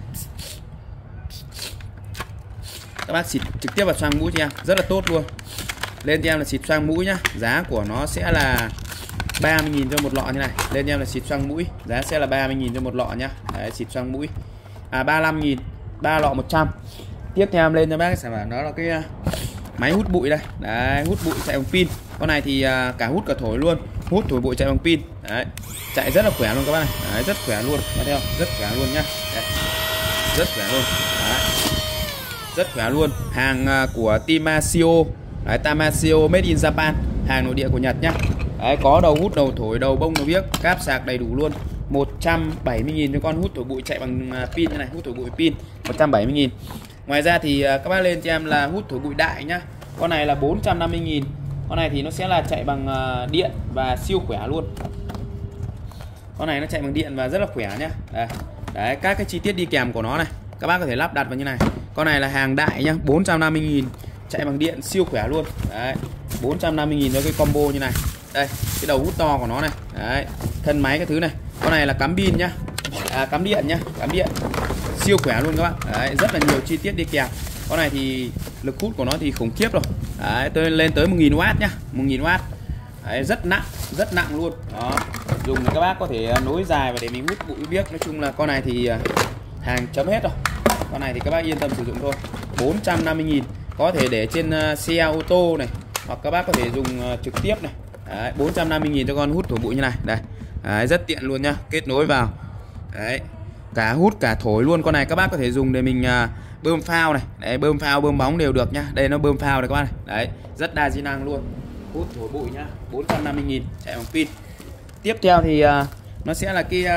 Các bác xịt trực tiếp vào xoang mũi cho em, rất là tốt luôn. Lên cho em là xịt xoang mũi nhá. Giá của nó sẽ là 30.000 cho một lọ như này. Lên cho em là xịt xoang mũi, giá sẽ là 30.000 cho một lọ nhá. Đấy, xịt xoang mũi. 35.000, 3 lọ 100. Tiếp theo em lên cho bác cái sản phẩm đó là cái máy hút bụi đây. Đấy, hút bụi chạy bằng pin. Con này thì cả hút cả thổi luôn. Hút thổi bụi chạy bằng pin. Đấy, chạy rất là khỏe luôn các bác này. Đấy, rất khỏe luôn. Tiếp theo, rất khỏe luôn nhá. Đấy, rất khỏe luôn. Đấy, rất khỏe luôn. Hàng của Tamasio. Đấy, Tamasio made in Japan, hàng nội địa của Nhật nhá. Đấy, có đầu hút, đầu thổi, đầu bông, đầu biếc, cáp sạc đầy đủ luôn. 170.000 cho con hút thổi bụi chạy bằng pin như này, hút thổi bụi pin 170.000. Ngoài ra thì các bác lên cho em là hút thổi bụi đại nhá. Con này là 450.000. Con này thì nó sẽ là chạy bằng điện và siêu khỏe luôn. Con này nó chạy bằng điện và rất là khỏe nhá. Đây. Đấy, các cái chi tiết đi kèm của nó này, các bác có thể lắp đặt vào như này. Con này là hàng đại nhá, 450.000, chạy bằng điện siêu khỏe luôn. Đấy, 450.000 cho cái combo như này. Đây, cái đầu hút to của nó này. Đấy, thân máy cái thứ này. Con này là cắm pin nhá. Cắm điện nhá, cắm điện. Siêu khỏe luôn các bạn. Đấy, rất là nhiều chi tiết đi kèm. Con này thì lực hút của nó thì khủng khiếp rồi. Đấy, tôi lên tới 1000W nhá, 1000W. Đấy, rất nặng luôn. Đó. Dùng thì các bác có thể nối dài và để mình hút bụi biếc. Nói chung là con này thì hàng chấm hết rồi. Con này thì các bác yên tâm sử dụng thôi. 450.000, có thể để trên xe ô tô này, hoặc các bác có thể dùng trực tiếp này. Đấy, 450.000 cho con hút thổi bụi như này. Đây. Đấy, rất tiện luôn nhá, kết nối vào. Đấy, cả hút cả thổi luôn. Con này các bác có thể dùng để mình bơm phao này. Đấy, bơm phao, bơm bóng đều được nhá. Đây nó bơm phao này các bác này. Đấy, rất đa di năng luôn. Hút thổi bụi nhá, 450.000, chạy bằng pin. Tiếp theo thì nó sẽ là cái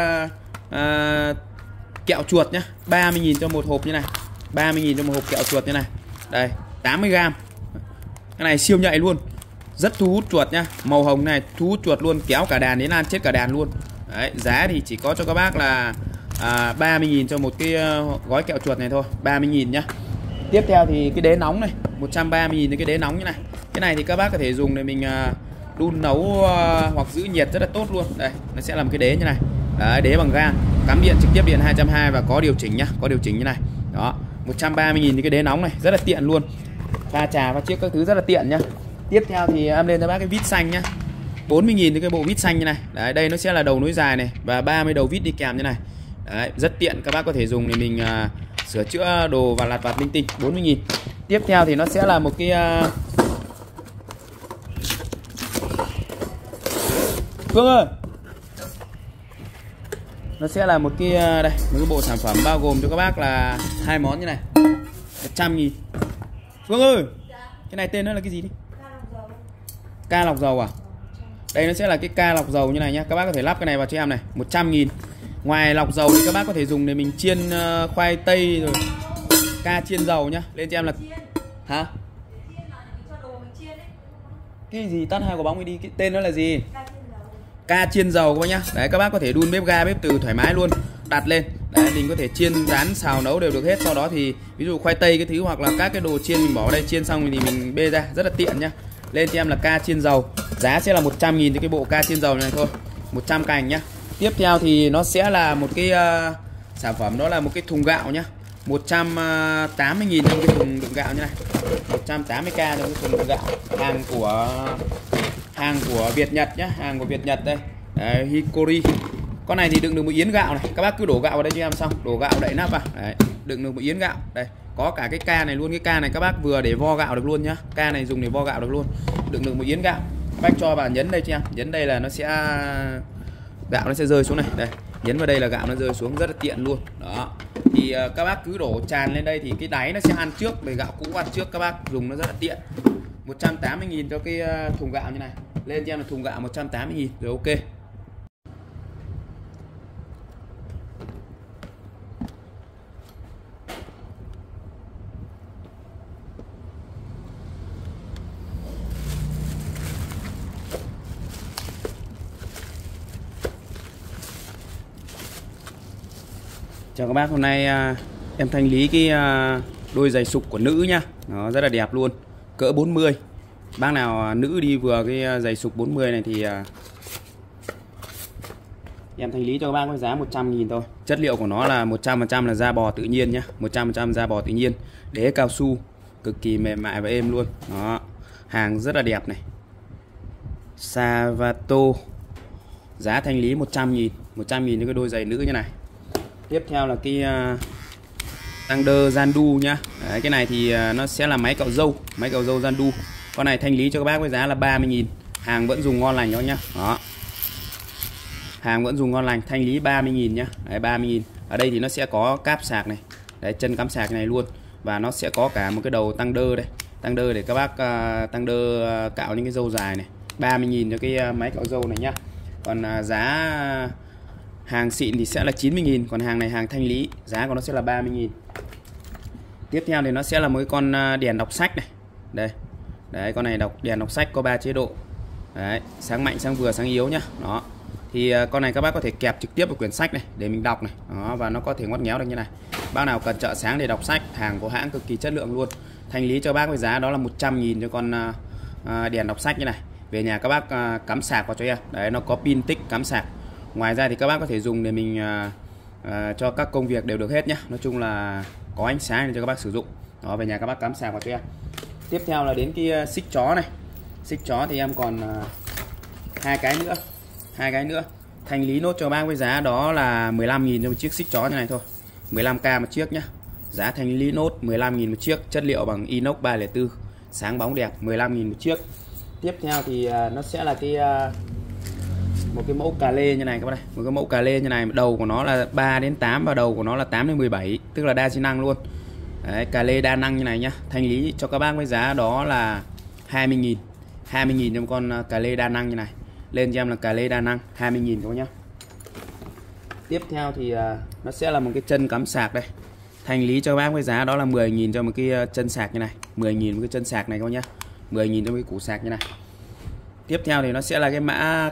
kẹo chuột nhá, 30.000 cho một hộp như này. 30.000 cho một hộp kẹo chuột như này. Đây, 80g. Cái này siêu nhạy luôn, rất thu hút chuột nhá. Màu hồng này thu hút chuột luôn, kéo cả đàn đến ăn chết cả đàn luôn. Đấy, giá thì chỉ có cho các bác là 30.000 cho một cái gói kẹo chuột này thôi, 30.000 nhá. Tiếp theo thì cái đế nóng này, 130.000 cái đế nóng như này. Cái này thì các bác có thể dùng để mình đun nấu hoặc giữ nhiệt rất là tốt luôn. Đây, nó sẽ làm cái đế như này. Đấy, đế bằng gang, cắm điện trực tiếp điện 220 và có điều chỉnh nhá, có điều chỉnh như này. Đó, 130.000 cái đế nóng này, rất là tiện luôn. Pha trà, pha chiếc các thứ rất là tiện nhá. Tiếp theo thì em lên cho bác cái vít xanh nhá. 40.000 cái bộ vít xanh như này. Đấy, đây nó sẽ là đầu nối dài này và 30 đầu vít đi kèm như này. Đấy, rất tiện, các bác có thể dùng để mình sửa chữa đồ và lặt vặt linh tinh. 40.000. Tiếp theo thì nó sẽ là một cái Phương ơi, nó sẽ là một cái đây, một cái bộ sản phẩm bao gồm cho các bác là hai món như này, 100.000. Phương ơi, cái này tên nó là cái gì đi? Ca lọc dầu à? Đây nó sẽ là cái ca lọc dầu như này nhá. Các bác có thể lắp cái này vào cho em này, 100.000. Ngoài lọc dầu thì các bác có thể dùng để mình chiên khoai tây rồi. Ca chiên dầu nhá. Lên cho em là hả? Cái gì tắt hai quả bóng đi, cái tên nó là gì? Ca chiên dầu các bác nhá. Đấy, các bác có thể đun bếp ga, bếp từ thoải mái luôn, đặt lên. Đấy, mình có thể chiên rán xào nấu đều được hết. Sau đó thì ví dụ khoai tây cái thứ hoặc là các cái đồ chiên mình bỏ vào đây, chiên xong thì mình bê ra, rất là tiện nhá. Lên cho em là ca chiên dầu, giá sẽ là 100.000 cho cái bộ ca chiên dầu này thôi, 100 cành nhá. Tiếp theo thì nó sẽ là một cái sản phẩm, đó là một cái thùng gạo nhá, 180.000 trong cái thùng đựng gạo như này, 180k trong cái thùng đựng gạo. Hàng của Việt Nhật nhá, hàng của Việt Nhật đây. Đấy, Hikori. Con này thì đựng được một yến gạo này, các bác cứ đổ gạo vào đây cho em xong, đổ gạo đậy nắp vào. Đấy, đựng được một yến gạo. Đây, có cả cái ca này luôn, cái ca này các bác vừa để vo gạo được luôn nhá. Ca này dùng để vo gạo được luôn. Đựng được một yến gạo. Các bác cho vào nhấn đây cho em. Nhấn đây là nó sẽ gạo nó sẽ rơi xuống này. Đây, nhấn vào đây là gạo nó rơi xuống, rất là tiện luôn. Đó. Thì các bác cứ đổ tràn lên đây thì cái đáy nó sẽ ăn trước, để gạo cũ ăn trước, các bác dùng nó rất là tiện. 180.000 cho cái thùng gạo như này. Lên cho em là thùng gạo 180.000 rồi, ok. Chào các bác, hôm nay em thanh lý cái đôi giày sục của nữ nhá. Nó rất là đẹp luôn, cỡ 40. Bác nào nữ đi vừa cái giày sục 40 này thì em thanh lý cho các bác với giá 100.000 thôi. Chất liệu của nó là 100% là da bò tự nhiên nhá, 100% da bò tự nhiên. Đế cao su, cực kỳ mềm mại và êm luôn. Đó, hàng rất là đẹp này. Savato. Giá thanh lý 100.000, 100.000 cho cái đôi giày nữ như này. Tiếp theo là cái Thunder Zandu nhá. Đấy, cái này thì nó sẽ là máy cạo râu Zandu. Con này thanh lý cho các bác với giá là 30.000. Hàng vẫn dùng ngon lành đó nhá. Đó. Hàng vẫn dùng ngon lành, thanh lý 30.000 nhá. Đấy, 30.000. Ở đây thì nó sẽ có cáp sạc này. Đấy, chân cắm sạc này luôn. Và nó sẽ có cả một cái đầu Thunder đây. Thunder để các bác Thunder cạo những cái râu dài này. 30.000 cho cái máy cạo râu này nhá. Còn giá hàng xịn thì sẽ là 90.000, còn hàng này hàng thanh lý, giá của nó sẽ là 30.000. Tiếp theo thì nó sẽ là một cái con đèn đọc sách này. Đây. Đấy, con này đèn đọc sách có 3 chế độ. Đấy, sáng mạnh, sáng vừa, sáng yếu nhá. Đó. Thì con này các bác có thể kẹp trực tiếp vào quyển sách này để mình đọc này. Đó, và nó có thể ngoắt ngéo được như này. Bác nào cần trợ sáng để đọc sách, hàng của hãng cực kỳ chất lượng luôn. Thanh lý cho bác với giá đó là 100.000 cho con đèn đọc sách như này. Về nhà các bác cắm sạc vào cho em. Đấy, nó có pin tích cắm sạc. Ngoài ra thì các bác có thể dùng để mình cho các công việc đều được hết nhé. Nói chung là có ánh sáng để cho các bác sử dụng. Đó, về nhà các bác cắm sạc vào cho em. Tiếp theo là đến cái xích chó này. Xích chó thì em còn hai cái nữa. Thanh lý nốt cho bác với giá đó là 15.000 cho một chiếc xích chó như này thôi. 15k một chiếc nhá. Giá thanh lý nốt 15.000 một chiếc, chất liệu bằng inox 304, sáng bóng đẹp, 15.000 một chiếc. Tiếp theo thì nó sẽ là cái một cái mẫu cà lê như này các bác này, một cái mẫu cà lê như này, đầu của nó là 3 đến 8 và đầu của nó là 8 đến 17, tức là đa xi năng luôn. Đấy, cà lê đa năng như này nhá. Thanh lý cho các bác với giá đó là 20.000. 20.000 cho một con cà lê đa năng như này. Lên cho em là cà lê đa năng 20.000 các bác nhá. Tiếp theo thì nó sẽ là một cái chân cắm sạc đây. Thanh lý cho các bác với giá đó là 10.000 cho một cái chân sạc như này. 10.000 một cái chân sạc này các bác nhá. 10.000 cho một cái củ sạc như này. Tiếp theo thì nó sẽ là cái mã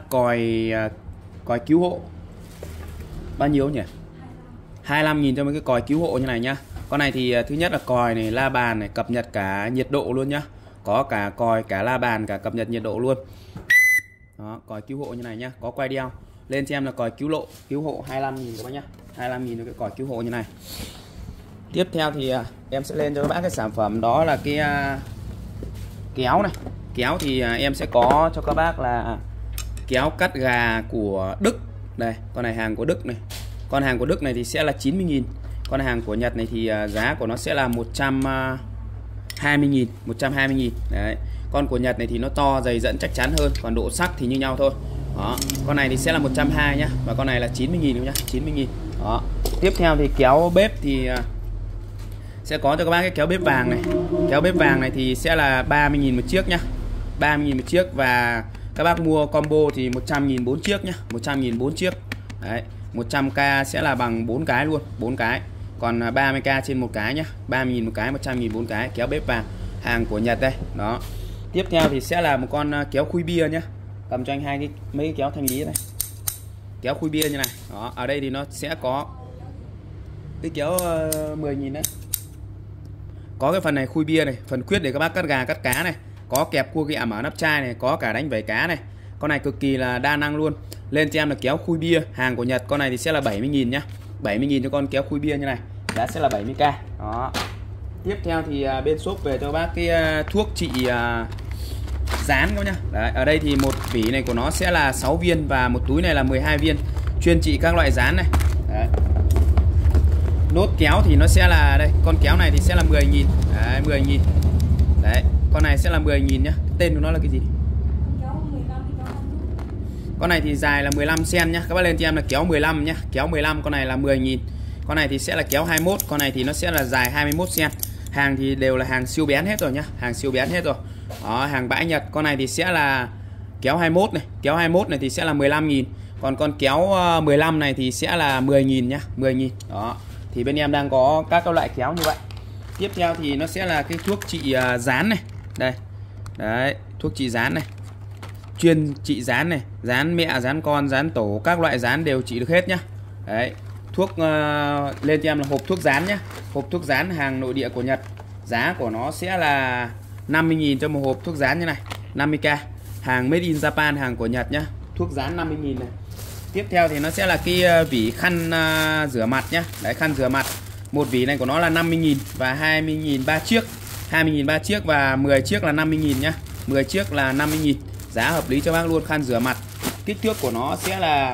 còi cứu hộ. Bao nhiêu nhỉ? 25.000 cho mấy cái còi cứu hộ như này nhá. Con này thì thứ nhất là còi này, la bàn này, cập nhật cả nhiệt độ luôn nhá. Có cả còi, cả la bàn, cả cập nhật nhiệt độ luôn. Đó, còi cứu hộ như này nhá, có quay đeo. Lên cho em là còi cứu hộ 25.000 các bác nhá. 25.000 cái còi cứu hộ như này. Tiếp theo thì em sẽ lên cho các bác cái sản phẩm đó là cái kéo này. Kéo thì em sẽ có cho các bác là kéo cắt gà của Đức. Đây, con này hàng của Đức này. Con hàng của Đức này thì sẽ là 90.000. Con hàng của Nhật này thì giá của nó sẽ là 120.000, 120.000. Đấy. Con của Nhật này thì nó to, dày dẫn chắc chắn hơn, còn độ sắc thì như nhau thôi. Đó. Con này thì sẽ là 120 nhá, và con này là 90.000 nhá, 90.000. Đó. Tiếp theo thì kéo bếp thì sẽ có cho các bác cái kéo bếp vàng này. Kéo bếp vàng này thì sẽ là 30.000 một chiếc nhá. 30.000 một chiếc, và các bác mua combo thì 100.000 4 chiếc nhá, 100.000 4 chiếc. Đấy, 100k sẽ là bằng 4 cái luôn, 4 cái. Còn 30k trên một cái nhá, 30.000 một cái, 100.000 4 cái, kéo bếp vàng, hàng của Nhật đây. Đó. Tiếp theo thì sẽ là một con kéo khui bia nhá. Cầm cho anh mấy cái kéo thanh lý này. Kéo khui bia như này. Đó, ở đây thì nó sẽ có cái kéo 10.000 đấy. Có cái phần này khui bia này, phần khuyết để các bác cắt gà cắt cá này, có kẹp cua ghẹ mở nắp chai này, có cả đánh vẩy cá này. Con này cực kỳ là đa năng luôn. Lên cho em là kéo khui bia, hàng của Nhật. Con này thì sẽ là 70.000 nhá. 70.000 cho con kéo khui bia như này. Giá sẽ là 70k. Đó. Tiếp theo thì bên shop về cho bác cái thuốc trị dán các nhá. Đấy, ở đây thì một vỉ này của nó sẽ là 6 viên và một túi này là 12 viên, chuyên trị các loại dán này. Đấy. Nốt kéo thì nó sẽ là đây, con kéo này thì sẽ là 10.000. Đấy, 10.000. Đấy, con này sẽ là 10.000 nhá. Tên của nó là cái gì? Con này thì dài là 15 cm nhá. Các bác lên cho em là kéo 15 nhá. Kéo 15, con này là 10.000. Con này thì sẽ là kéo 21, con này thì nó sẽ là dài 21 cm. Hàng thì đều là hàng siêu bén hết rồi nhá, hàng siêu bén hết rồi. Đó, hàng bãi Nhật. Con này thì sẽ là kéo 21 này, kéo 21 này thì sẽ là 15.000. Còn con kéo 15 này thì sẽ là 10.000 nhá, 10.000. Đó. Thì bên em đang có các loại kéo như vậy. Tiếp theo thì nó sẽ là cái thuốc trị dán này. Đây. Đấy, thuốc trị dán này. Chuyên trị dán này, dán mẹ, dán con, dán tổ, các loại dán đều trị được hết nhá. Đấy. Thuốc lên cho em là hộp thuốc dán nhá. Hộp thuốc dán hàng nội địa của Nhật. Giá của nó sẽ là 50.000 cho một hộp thuốc dán như này, 50k. Hàng made in Japan, hàng của Nhật nhá. Thuốc dán 50.000 này. Tiếp theo thì nó sẽ là cái vỉ khăn rửa mặt nhá. Đấy, khăn rửa mặt. Một vỉ này của nó là 50.000 và 20.000 3 chiếc. 20.000 3 chiếc và 10 chiếc là 50.000 nhá. 10 chiếc là 50.000. Giá hợp lý cho bác luôn, khăn rửa mặt. Kích thước của nó sẽ là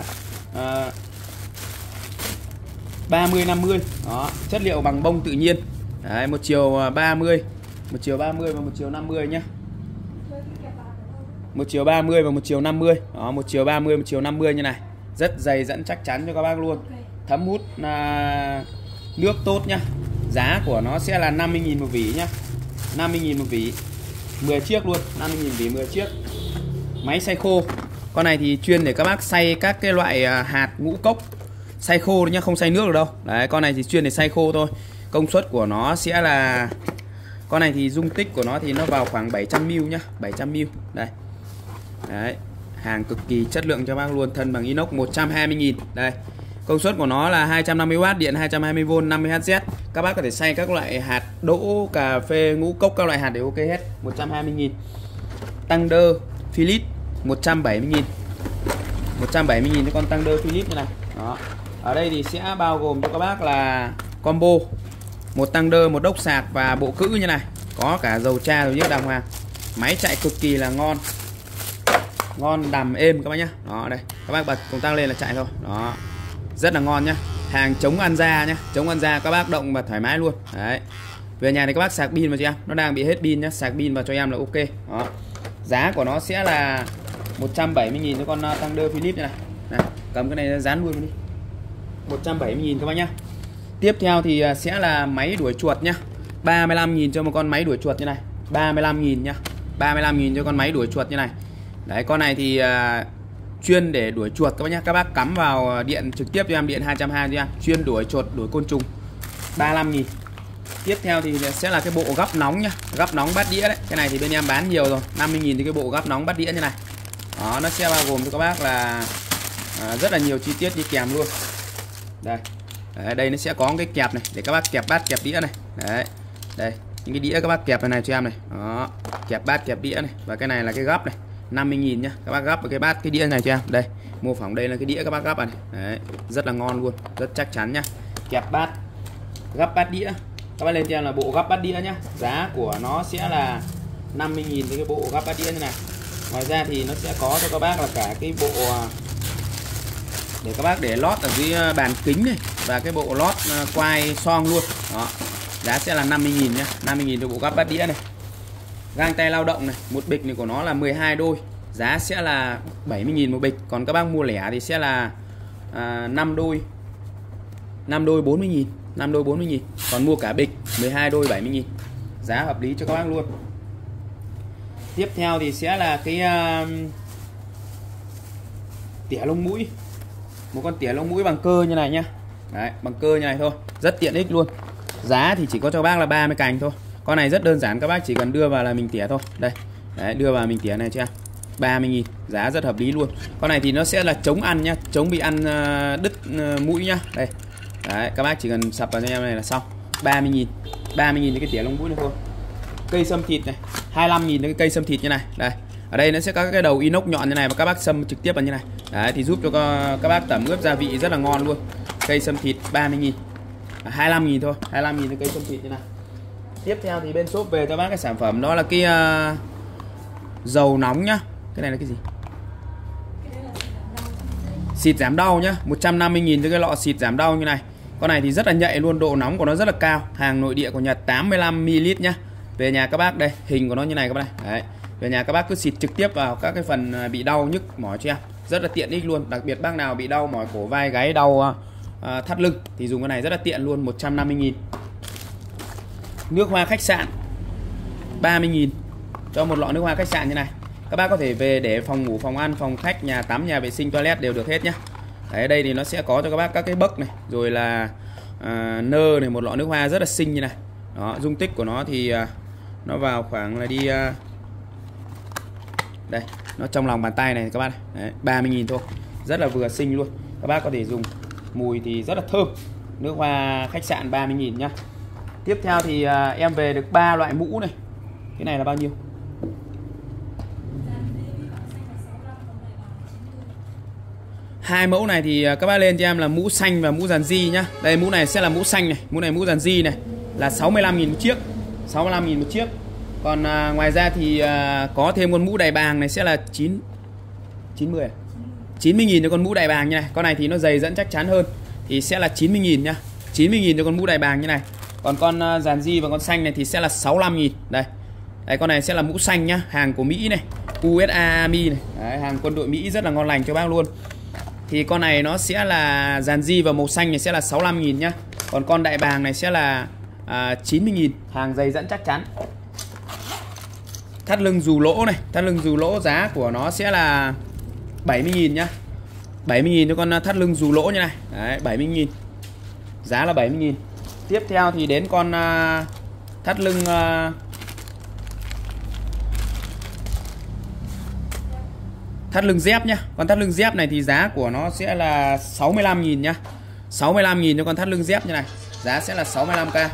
30-50. Đó, chất liệu bằng bông tự nhiên. Đấy, một chiều 30, một chiều 30 và một chiều 50 nhá. Một chiều 30 và một chiều 50. Đó, một chiều 30 một chiều 50 như này. Rất dày dẫn chắc chắn cho các bác luôn. Thấm hút nước tốt nhá. Giá của nó sẽ là 50.000 một vỉ nhá. 50.000 một vỉ. 10 chiếc luôn, 50.000 vỉ 10 chiếc. Máy xay khô. Con này thì chuyên để các bác xay các cái loại hạt ngũ cốc. Xay khô nhá, không xay nước được đâu. Đấy, con này thì chuyên để xay khô thôi. Công suất của nó sẽ là, con này thì dung tích của nó thì nó vào khoảng 700ml nhá, 700ml. Đây. Đấy, hàng cực kỳ chất lượng cho bác luôn, thân bằng inox, 120.000. Đây. Công suất của nó là 250W, điện 220V, 50Hz. Các bác có thể xay các loại hạt đỗ, cà phê, ngũ cốc, các loại hạt đều ok hết. 120.000. Thunder Philips 170.000. 170.000 cho con Thunder Philips như này. Đó. Ở đây thì sẽ bao gồm cho các bác là combo một Thunder, một đốc sạc và bộ cữ như này. Có cả dầu tra rồi nhớ đàng hoàng. Máy chạy cực kỳ là ngon. Ngon, đầm, êm các bác nhá. Đó, đây. Các bác bật công tắc lên là chạy thôi. Đó. Rất là ngon nhá. Hàng chống ăn da nhá. Chống ăn da, các bác động và thoải mái luôn. Đấy. Về nhà thì các bác sạc pin vào cho em. Nó đang bị hết pin nhá. Sạc pin vào cho em là ok. Đó. Giá của nó sẽ là 170.000 cho con Thunder Philips như này. Này, cầm cái này ra dán luôn đi. 170.000 các bác nhá. Tiếp theo thì sẽ là máy đuổi chuột nhá. 35.000 cho một con máy đuổi chuột như này. 35.000 nhá. 35.000 cho con máy đuổi chuột như này. Đấy, con này thì chuyên để đuổi chuột các bác nhá. Các bác cắm vào điện trực tiếp cho em, điện 220 cho em. Chuyên đuổi chuột, đuổi côn trùng. 35.000. Tiếp theo thì sẽ là cái bộ gắp nóng nhá. Gắp nóng bát đĩa đấy. Cái này thì bên em bán nhiều rồi. 50.000 thì cái bộ gắp nóng bát đĩa như này. Đó, nó sẽ bao gồm cho các bác là rất là nhiều chi tiết đi kèm luôn. Đây. Đấy, đây nó sẽ có cái kẹp này để các bác kẹp bát, kẹp đĩa này. Đấy. Đây, những cái đĩa các bác kẹp này cho em này. Đó, kẹp bát, kẹp đĩa này. Và cái này là cái gắp này. 50.000 nhá. Các bác gấp vào cái bát cái đĩa này cho em. Đây, mô phỏng đây là cái đĩa các bác gấp này. Đấy, rất là ngon luôn, rất chắc chắn nhá. Kẹp bát, gấp bát đĩa. Các bác lên cho em là bộ gấp bát đĩa nhá. Giá của nó sẽ là 50.000 với cái bộ gấp bát đĩa như này. Ngoài ra thì nó sẽ có cho các bác là cả cái bộ để các bác để lót ở dưới bàn kính này và cái bộ lót quai son luôn. Đó. Giá sẽ là 50.000 nhá. 50.000 cho bộ gấp bát đĩa này. Găng tay lao động này, một bịch này của nó là 12 đôi. Giá sẽ là 70.000 một bịch. Còn các bác mua lẻ thì sẽ là 5 đôi 40.000, 5 đôi 40.000. Còn mua cả bịch 12 đôi 70.000. Giá hợp lý cho các bác luôn. Tiếp theo thì sẽ là cái tỉa lông mũi. Một con tỉa lông mũi bằng cơ như này nhá. Đấy, bằng cơ như này thôi, rất tiện ích luôn. Giá thì chỉ có cho bác là 30 cành thôi. Con này rất đơn giản, các bác chỉ cần đưa vào là mình tỉa thôi. Đây. Đấy, đưa vào mình tỉa này cho em. 30.000, giá rất hợp lý luôn. Con này thì nó sẽ là chống ăn nhá, chống bị ăn đứt mũi nhá. Đây. Đấy, các bác chỉ cần sập vào cho em này là xong. 30.000. 30.000 cái tỉa lông mũi này thôi. Cây sâm thịt này, 25.000 cái cây sâm thịt như này. Đây. Ở đây nó sẽ có cái đầu inox nhọn như này và các bác sâm trực tiếp vào như này. Đấy thì giúp cho các bác tẩm ướp gia vị rất là ngon luôn. Cây sâm thịt 30.000. 25.000 thôi, 25.000 cái cây sâm thịt như này. Tiếp theo thì bên shop về cho bác cái sản phẩm đó là cái dầu nóng nhá. Cái này là cái gì? Xịt giảm đau nhá, 150.000 cho cái lọ xịt giảm đau như này. Con này thì rất là nhạy luôn, độ nóng của nó rất là cao. Hàng nội địa của Nhật 85ml nhá. Về nhà các bác đây, hình của nó như này các bác này. Đấy. Về nhà các bác cứ xịt trực tiếp vào các cái phần bị đau nhức mỏi cho em. Rất là tiện ích luôn, đặc biệt bác nào bị đau mỏi cổ vai gáy, đau thắt lưng thì dùng cái này rất là tiện luôn, 150.000. Nước hoa khách sạn 30.000 cho một lọ nước hoa khách sạn như này. Các bác có thể về để phòng ngủ, phòng ăn, phòng khách, nhà tắm, nhà vệ sinh, toilet đều được hết nhá. Đấy, ở đây thì nó sẽ có cho các bác các cái bấc này, rồi là nơ này, một lọ nước hoa rất là xinh như này. Đó, dung tích của nó thì nó vào khoảng là đi đây, nó trong lòng bàn tay này các bác này. 30.000 thôi, rất là vừa xinh luôn. Các bác có thể dùng, mùi thì rất là thơm. Nước hoa khách sạn 30.000 nhá. Tiếp theo thì em về được 3 loại mũ này. Cái này là bao nhiêu? Hai mẫu này thì các bác lên cho em là mũ xanh và mũ dàn di nhá. Đây, mũ này sẽ là mũ xanh này, mũ này mũ dàn di này là 65.000 một chiếc, 65.000 một chiếc. Còn ngoài ra thì có thêm con mũ đại bàng này sẽ là 90.000 cho con mũ đại bàng như này. Con này thì nó dày dẫn chắc chắn hơn thì sẽ là 90.000 nhá. 90.000 cho con mũ đại bàng như này. Còn con dàn di và con xanh này thì sẽ là 65.000. Đây. Đấy, con này sẽ là mũ xanh nhá, hàng của Mỹ này, USA Army này. Đấy, hàng quân đội Mỹ rất là ngon lành cho bác luôn. Thì con này nó sẽ là dàn di và màu xanh này sẽ là 65.000 nhá. Còn con đại bàng này sẽ là 90.000, hàng dày dẫn chắc chắn. Thắt lưng dù lỗ này, thắt lưng dù lỗ giá của nó sẽ là 70.000 nhá. 70.000 cho con thắt lưng dù lỗ như này. Đấy, 70.000. Giá là 70.000. Tiếp theo thì đến con thắt lưng thắt lưng dép nhá. Con thắt lưng dép này thì giá của nó sẽ là 65.000 nhá. 65.000 cho con thắt lưng dép như này. Giá sẽ là 65k.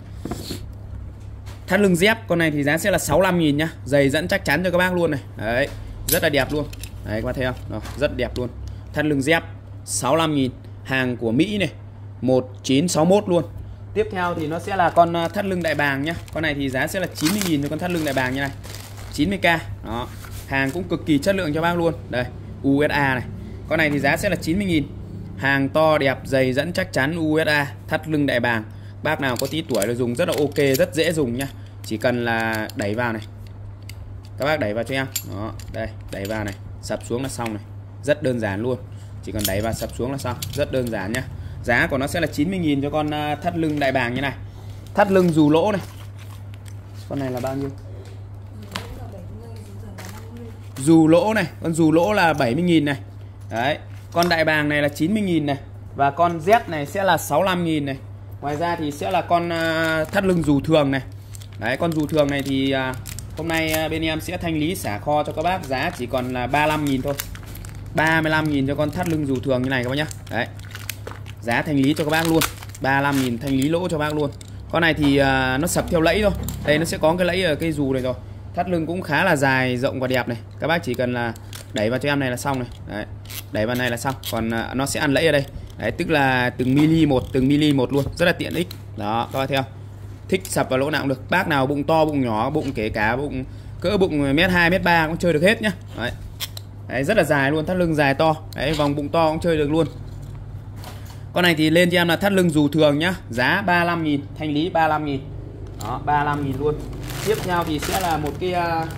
Thắt lưng dép con này thì giá sẽ là 65.000 nhá. Dày dẫn chắc chắn cho các bác luôn này. Đấy, rất là đẹp luôn. Đấy các bác thấy không? Đó, rất đẹp luôn. Thắt lưng dép 65.000, hàng của Mỹ này, 1961 luôn. Tiếp theo thì nó sẽ là con thắt lưng đại bàng nhá. Con này thì giá sẽ là 90.000 cho con thắt lưng đại bàng như này. 90k. Đó. Hàng cũng cực kỳ chất lượng cho bác luôn. Đây, USA này. Con này thì giá sẽ là 90.000. Hàng to đẹp, dày dẫn chắc chắn, USA, thắt lưng đại bàng. Bác nào có tí tuổi là dùng rất là ok, rất dễ dùng nhá. Chỉ cần là đẩy vào này. Các bác đẩy vào cho em. Đó, đây, đẩy vào này, sập xuống là xong này. Rất đơn giản luôn. Chỉ cần đẩy vào sập xuống là xong, rất đơn giản nhá. Giá của nó sẽ là 90.000 cho con thắt lưng đại bàng như này. Thắt lưng dù lỗ này. Con này là bao nhiêu? Dù lỗ này, con dù lỗ là 70.000 này. Đấy, con đại bàng này là 90.000 này. Và con Z này sẽ là 65.000 này. Ngoài ra thì sẽ là con thắt lưng dù thường này. Đấy, con dù thường này thì hôm nay bên em sẽ thanh lý xả kho cho các bác. Giá chỉ còn là 35.000 thôi. 35.000 cho con thắt lưng dù thường như này các bác nhá. Đấy, giá thanh lý cho các bác luôn. 35.000 thanh lý lỗ cho bác luôn. Con này thì nó sập theo lẫy thôi. Đây nó sẽ có cái lẫy ở cây dù này rồi. Thắt lưng cũng khá là dài, rộng và đẹp này. Các bác chỉ cần là đẩy vào cho em này là xong này. Đấy, đẩy vào này là xong. Còn nó sẽ ăn lẫy ở đây. Đấy, tức là từng mili một luôn, rất là tiện ích. Đó, các bác theo. Thích sập vào lỗ nào cũng được. Bác nào bụng to, bụng nhỏ, bụng kể cả bụng cỡ bụng mét 2, mét 3 cũng chơi được hết nhá. Đấy. Đấy, rất là dài luôn, thắt lưng dài to. Đấy, vòng bụng to cũng chơi được luôn. Con này thì lên cho em là thắt lưng dù thường nhá, giá 35.000, thanh lý 35.000. Đó, 35.000 luôn. Tiếp theo thì sẽ là một cái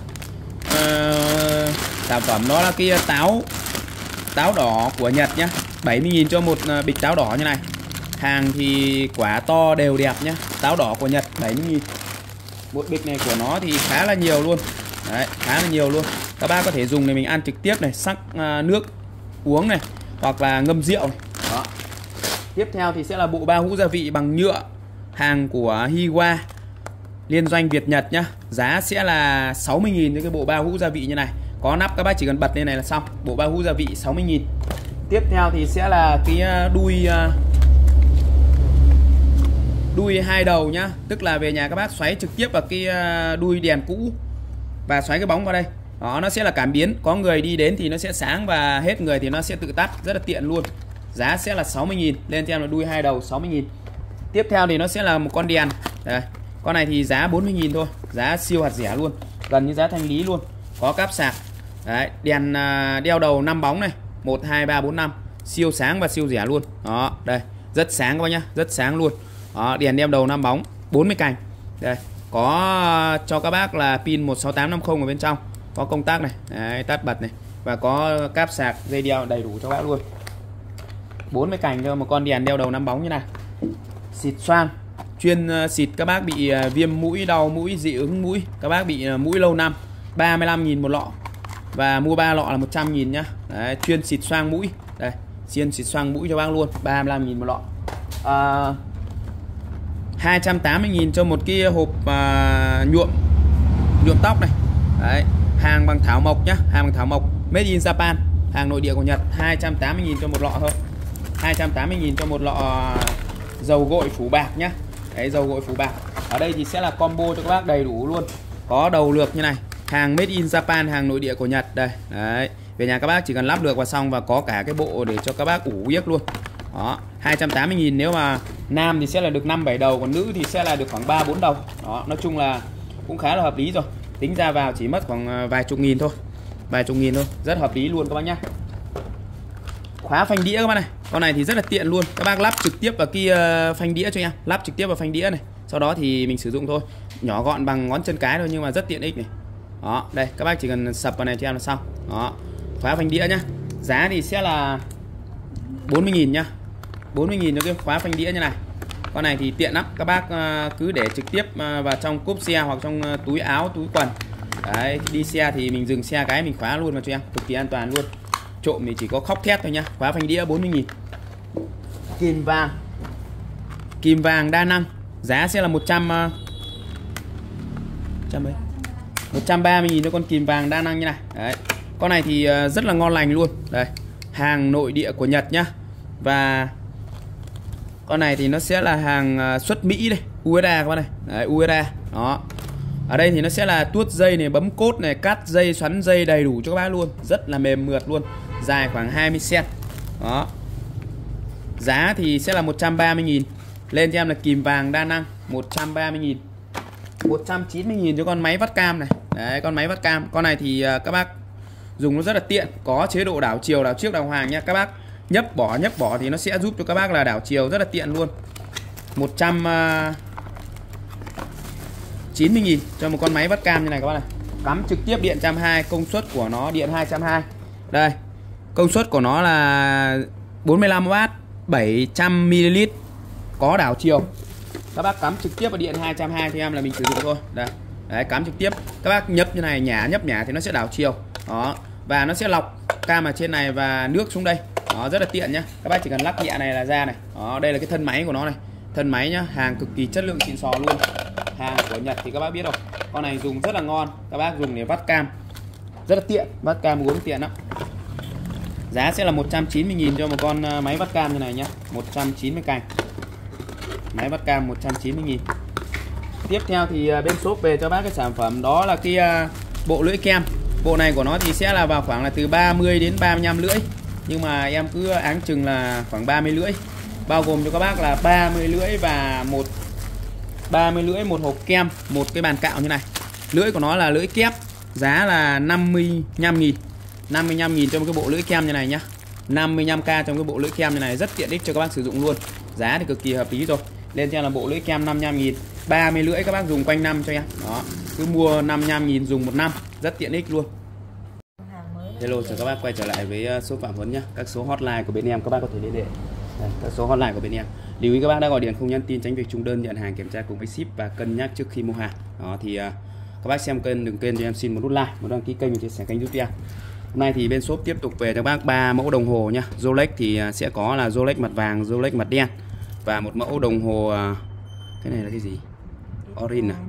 sản phẩm, đó là cái táo đỏ của Nhật nhá. 70.000 cho một bịch táo đỏ như này. Hàng thì quả to đều đẹp nhá. Táo đỏ của Nhật 70.000. Một bịch này của nó thì khá là nhiều luôn. Đấy, khá là nhiều luôn. Các bác có thể dùng để mình ăn trực tiếp này, sắc nước uống này, hoặc là ngâm rượu này. Đó. Tiếp theo thì sẽ là bộ ba hũ gia vị bằng nhựa, hàng của Hiwa, liên doanh Việt Nhật nhá. Giá sẽ là 60.000 cho cái bộ ba hũ gia vị như này. Có nắp, các bác chỉ cần bật lên này là xong. Bộ ba hũ gia vị 60.000. Tiếp theo thì sẽ là cái đuôi hai đầu nhá. Tức là về nhà các bác xoáy trực tiếp vào cái đuôi đèn cũ và xoáy cái bóng vào đây. Đó, nó sẽ là cảm biến. Có người đi đến thì nó sẽ sáng và hết người thì nó sẽ tự tắt, rất là tiện luôn. Giá sẽ là 60.000. Lên theo là đuôi hai đầu 60.000. Tiếp theo thì nó sẽ là một con đèn. Đây. Con này thì giá 40.000 thôi. Giá siêu hạt rẻ luôn. Gần như giá thanh lý luôn. Có cáp sạc. Đấy, đèn đeo đầu 5 bóng này. 1, 2, 3, 4, 5. Siêu sáng và siêu rẻ luôn. Đó, đây. Rất sáng các bác nhá. Rất sáng luôn. Đó, đèn đeo đầu 5 bóng. 40 cành. Đây. Có cho các bác là pin 16850 ở bên trong. Có công tắc này. Đấy, tắt bật này. Và có cáp sạc, dây đeo đầy đủ cho các bác luôn. 40 cành cho một con đèn đeo đầu 5 bóng như này. Xịt xoang, chuyên xịt các bác bị viêm mũi, đau mũi, dị ứng mũi, các bác bị mũi lâu năm, 35.000 một lọ. Và mua 3 lọ là 100.000 nhá. Đấy, chuyên xịt xoang mũi. Đây, chuyên xịt xoang mũi cho bác luôn, 35.000 một lọ. 280.000 cho một cái hộp nhuộm tóc này. Đấy, hàng bằng thảo mộc nhá, hàng bằng thảo mộc, made in Japan, hàng nội địa của Nhật. 280.000 cho một lọ thôi. 280.000 cho một lọ dầu gội phủ bạc nhá. Đấy, dầu gội phủ bạc. Ở đây thì sẽ là combo cho các bác đầy đủ luôn. Có đầu lược như này, hàng made in Japan, hàng nội địa của Nhật đây. Đấy, về nhà các bác chỉ cần lắp được vào xong, và có cả cái bộ để cho các bác ủ yếc luôn. Đó, 280.000. Nếu mà nam thì sẽ là được 5-7 đầu, còn nữ thì sẽ là được khoảng 3-4 đầu. Đó, nói chung là cũng khá là hợp lý rồi. Tính ra vào chỉ mất khoảng vài chục nghìn thôi. Vài chục nghìn thôi, rất hợp lý luôn các bác nhá. Khóa phanh đĩa các bác này. Con này thì rất là tiện luôn. Các bác lắp trực tiếp vào cái phanh đĩa cho em. Lắp trực tiếp vào phanh đĩa này. Sau đó thì mình sử dụng thôi. Nhỏ gọn bằng ngón chân cái thôi nhưng mà rất tiện ích này. Đó, đây, các bác chỉ cần sập vào này cho em là xong. Đó, khóa phanh đĩa nhá. Giá thì sẽ là 40.000 nhá. 40.000 cho cái khóa phanh đĩa như này. Con này thì tiện lắm. Các bác cứ để trực tiếp vào trong cốp xe hoặc trong túi áo, túi quần. Đấy, đi xe thì mình dừng xe cái mình khóa luôn vào cho em. Cực kỳ an toàn luôn. Trộm thì chỉ có khóc thét thôi nhá. Khóa phanh đĩa 40.000. Kìm vàng đa năng. Giá sẽ là 130.000 cho con kìm vàng đa năng như này. Đấy. Con này thì rất là ngon lành luôn. Đây, hàng nội địa của Nhật nhá. Và con này thì nó sẽ là hàng xuất Mỹ đây, USA các bạn này. Đấy, USA. Đó. Ở đây thì nó sẽ là tuốt dây này, bấm cốt này, cắt dây, xoắn dây đầy đủ cho các bác luôn. Rất là mềm mượt luôn. Dài khoảng 20 cm. Đó. Giá thì sẽ là 130.000. Lên cho em là kìm vàng đa năng 130.000. 190.000 cho con máy vắt cam này. Đấy, con máy vắt cam. Con này thì các bác dùng nó rất là tiện. Có chế độ đảo chiều, đảo trước, đảo hoàng nha. Các bác nhấp bỏ thì nó sẽ giúp cho các bác là đảo chiều rất là tiện luôn. 190.000 cho một con máy vắt cam như này các bác này. Cắm trực tiếp điện 120, công suất của nó điện 220. Đây, công suất của nó là 45W, 700ml. Có đảo chiều. Các bác cắm trực tiếp vào điện 220 thì em là mình sử dụng thôi. Đây. Đấy, cắm trực tiếp. Các bác nhấp như này, nhấp nhả thì nó sẽ đảo chiều. Đó. Và nó sẽ lọc cam ở trên này và nước xuống đây. Đó, rất là tiện nhá. Các bác chỉ cần lắc nhẹ này là ra này. Đó, đây là cái thân máy của nó này. Thân máy nhá, hàng cực kỳ chất lượng xịn sò luôn. Hàng của Nhật thì các bác biết rồi. Con này dùng rất là ngon. Các bác dùng để vắt cam rất là tiện, vắt cam uống tiện lắm. Giá sẽ là 190.000 cho một con máy vắt cam như này nhá. 190 cành. Máy vắt cam 190.000. Tiếp theo thì bên shop về cho bác cái sản phẩm đó là cái bộ lưỡi kem. Bộ này của nó thì sẽ là vào khoảng là từ 30 đến 35 lưỡi, nhưng mà em cứ áng chừng là khoảng 30 lưỡi, bao gồm cho các bác là 30 lưỡi và 30 lưỡi, một hộp kem, một cái bàn cạo như này. Lưỡi của nó là lưỡi kép, giá là 55.000. 55.000 cho một cái bộ lưỡi kem như này nhá. 55k trong cái bộ lưỡi kem như này, rất tiện ích cho các bác sử dụng luôn. Giá thì cực kỳ hợp lý rồi. Lên cho là bộ lưỡi kem 55.000, 30 lưỡi các bác dùng quanh năm cho em. Đó, cứ mua 55.000 dùng 1 năm, rất tiện ích luôn. Hello, chào các bác quay trở lại với số Phạm Huấn nhé. Các số hotline của bên em các bác có thể liên hệ. Đây, các số hotline của bên em. Lưu ý các bác đã gọi điện không nhắn tin, tránh việc trùng đơn, nhận hàng kiểm tra cùng với ship và cân nhắc trước khi mua hàng. Đó thì các bác xem kênh đừng quên cho em xin một nút like, một đăng ký kênh và chia sẻ kênh giúp em. Hôm nay thì bên shop tiếp tục về cho bác 3 mẫu đồng hồ nhá. Rolex thì sẽ có là Rolex mặt vàng, Rolex mặt đen và một mẫu đồng hồ cái này là cái gì? Orin à?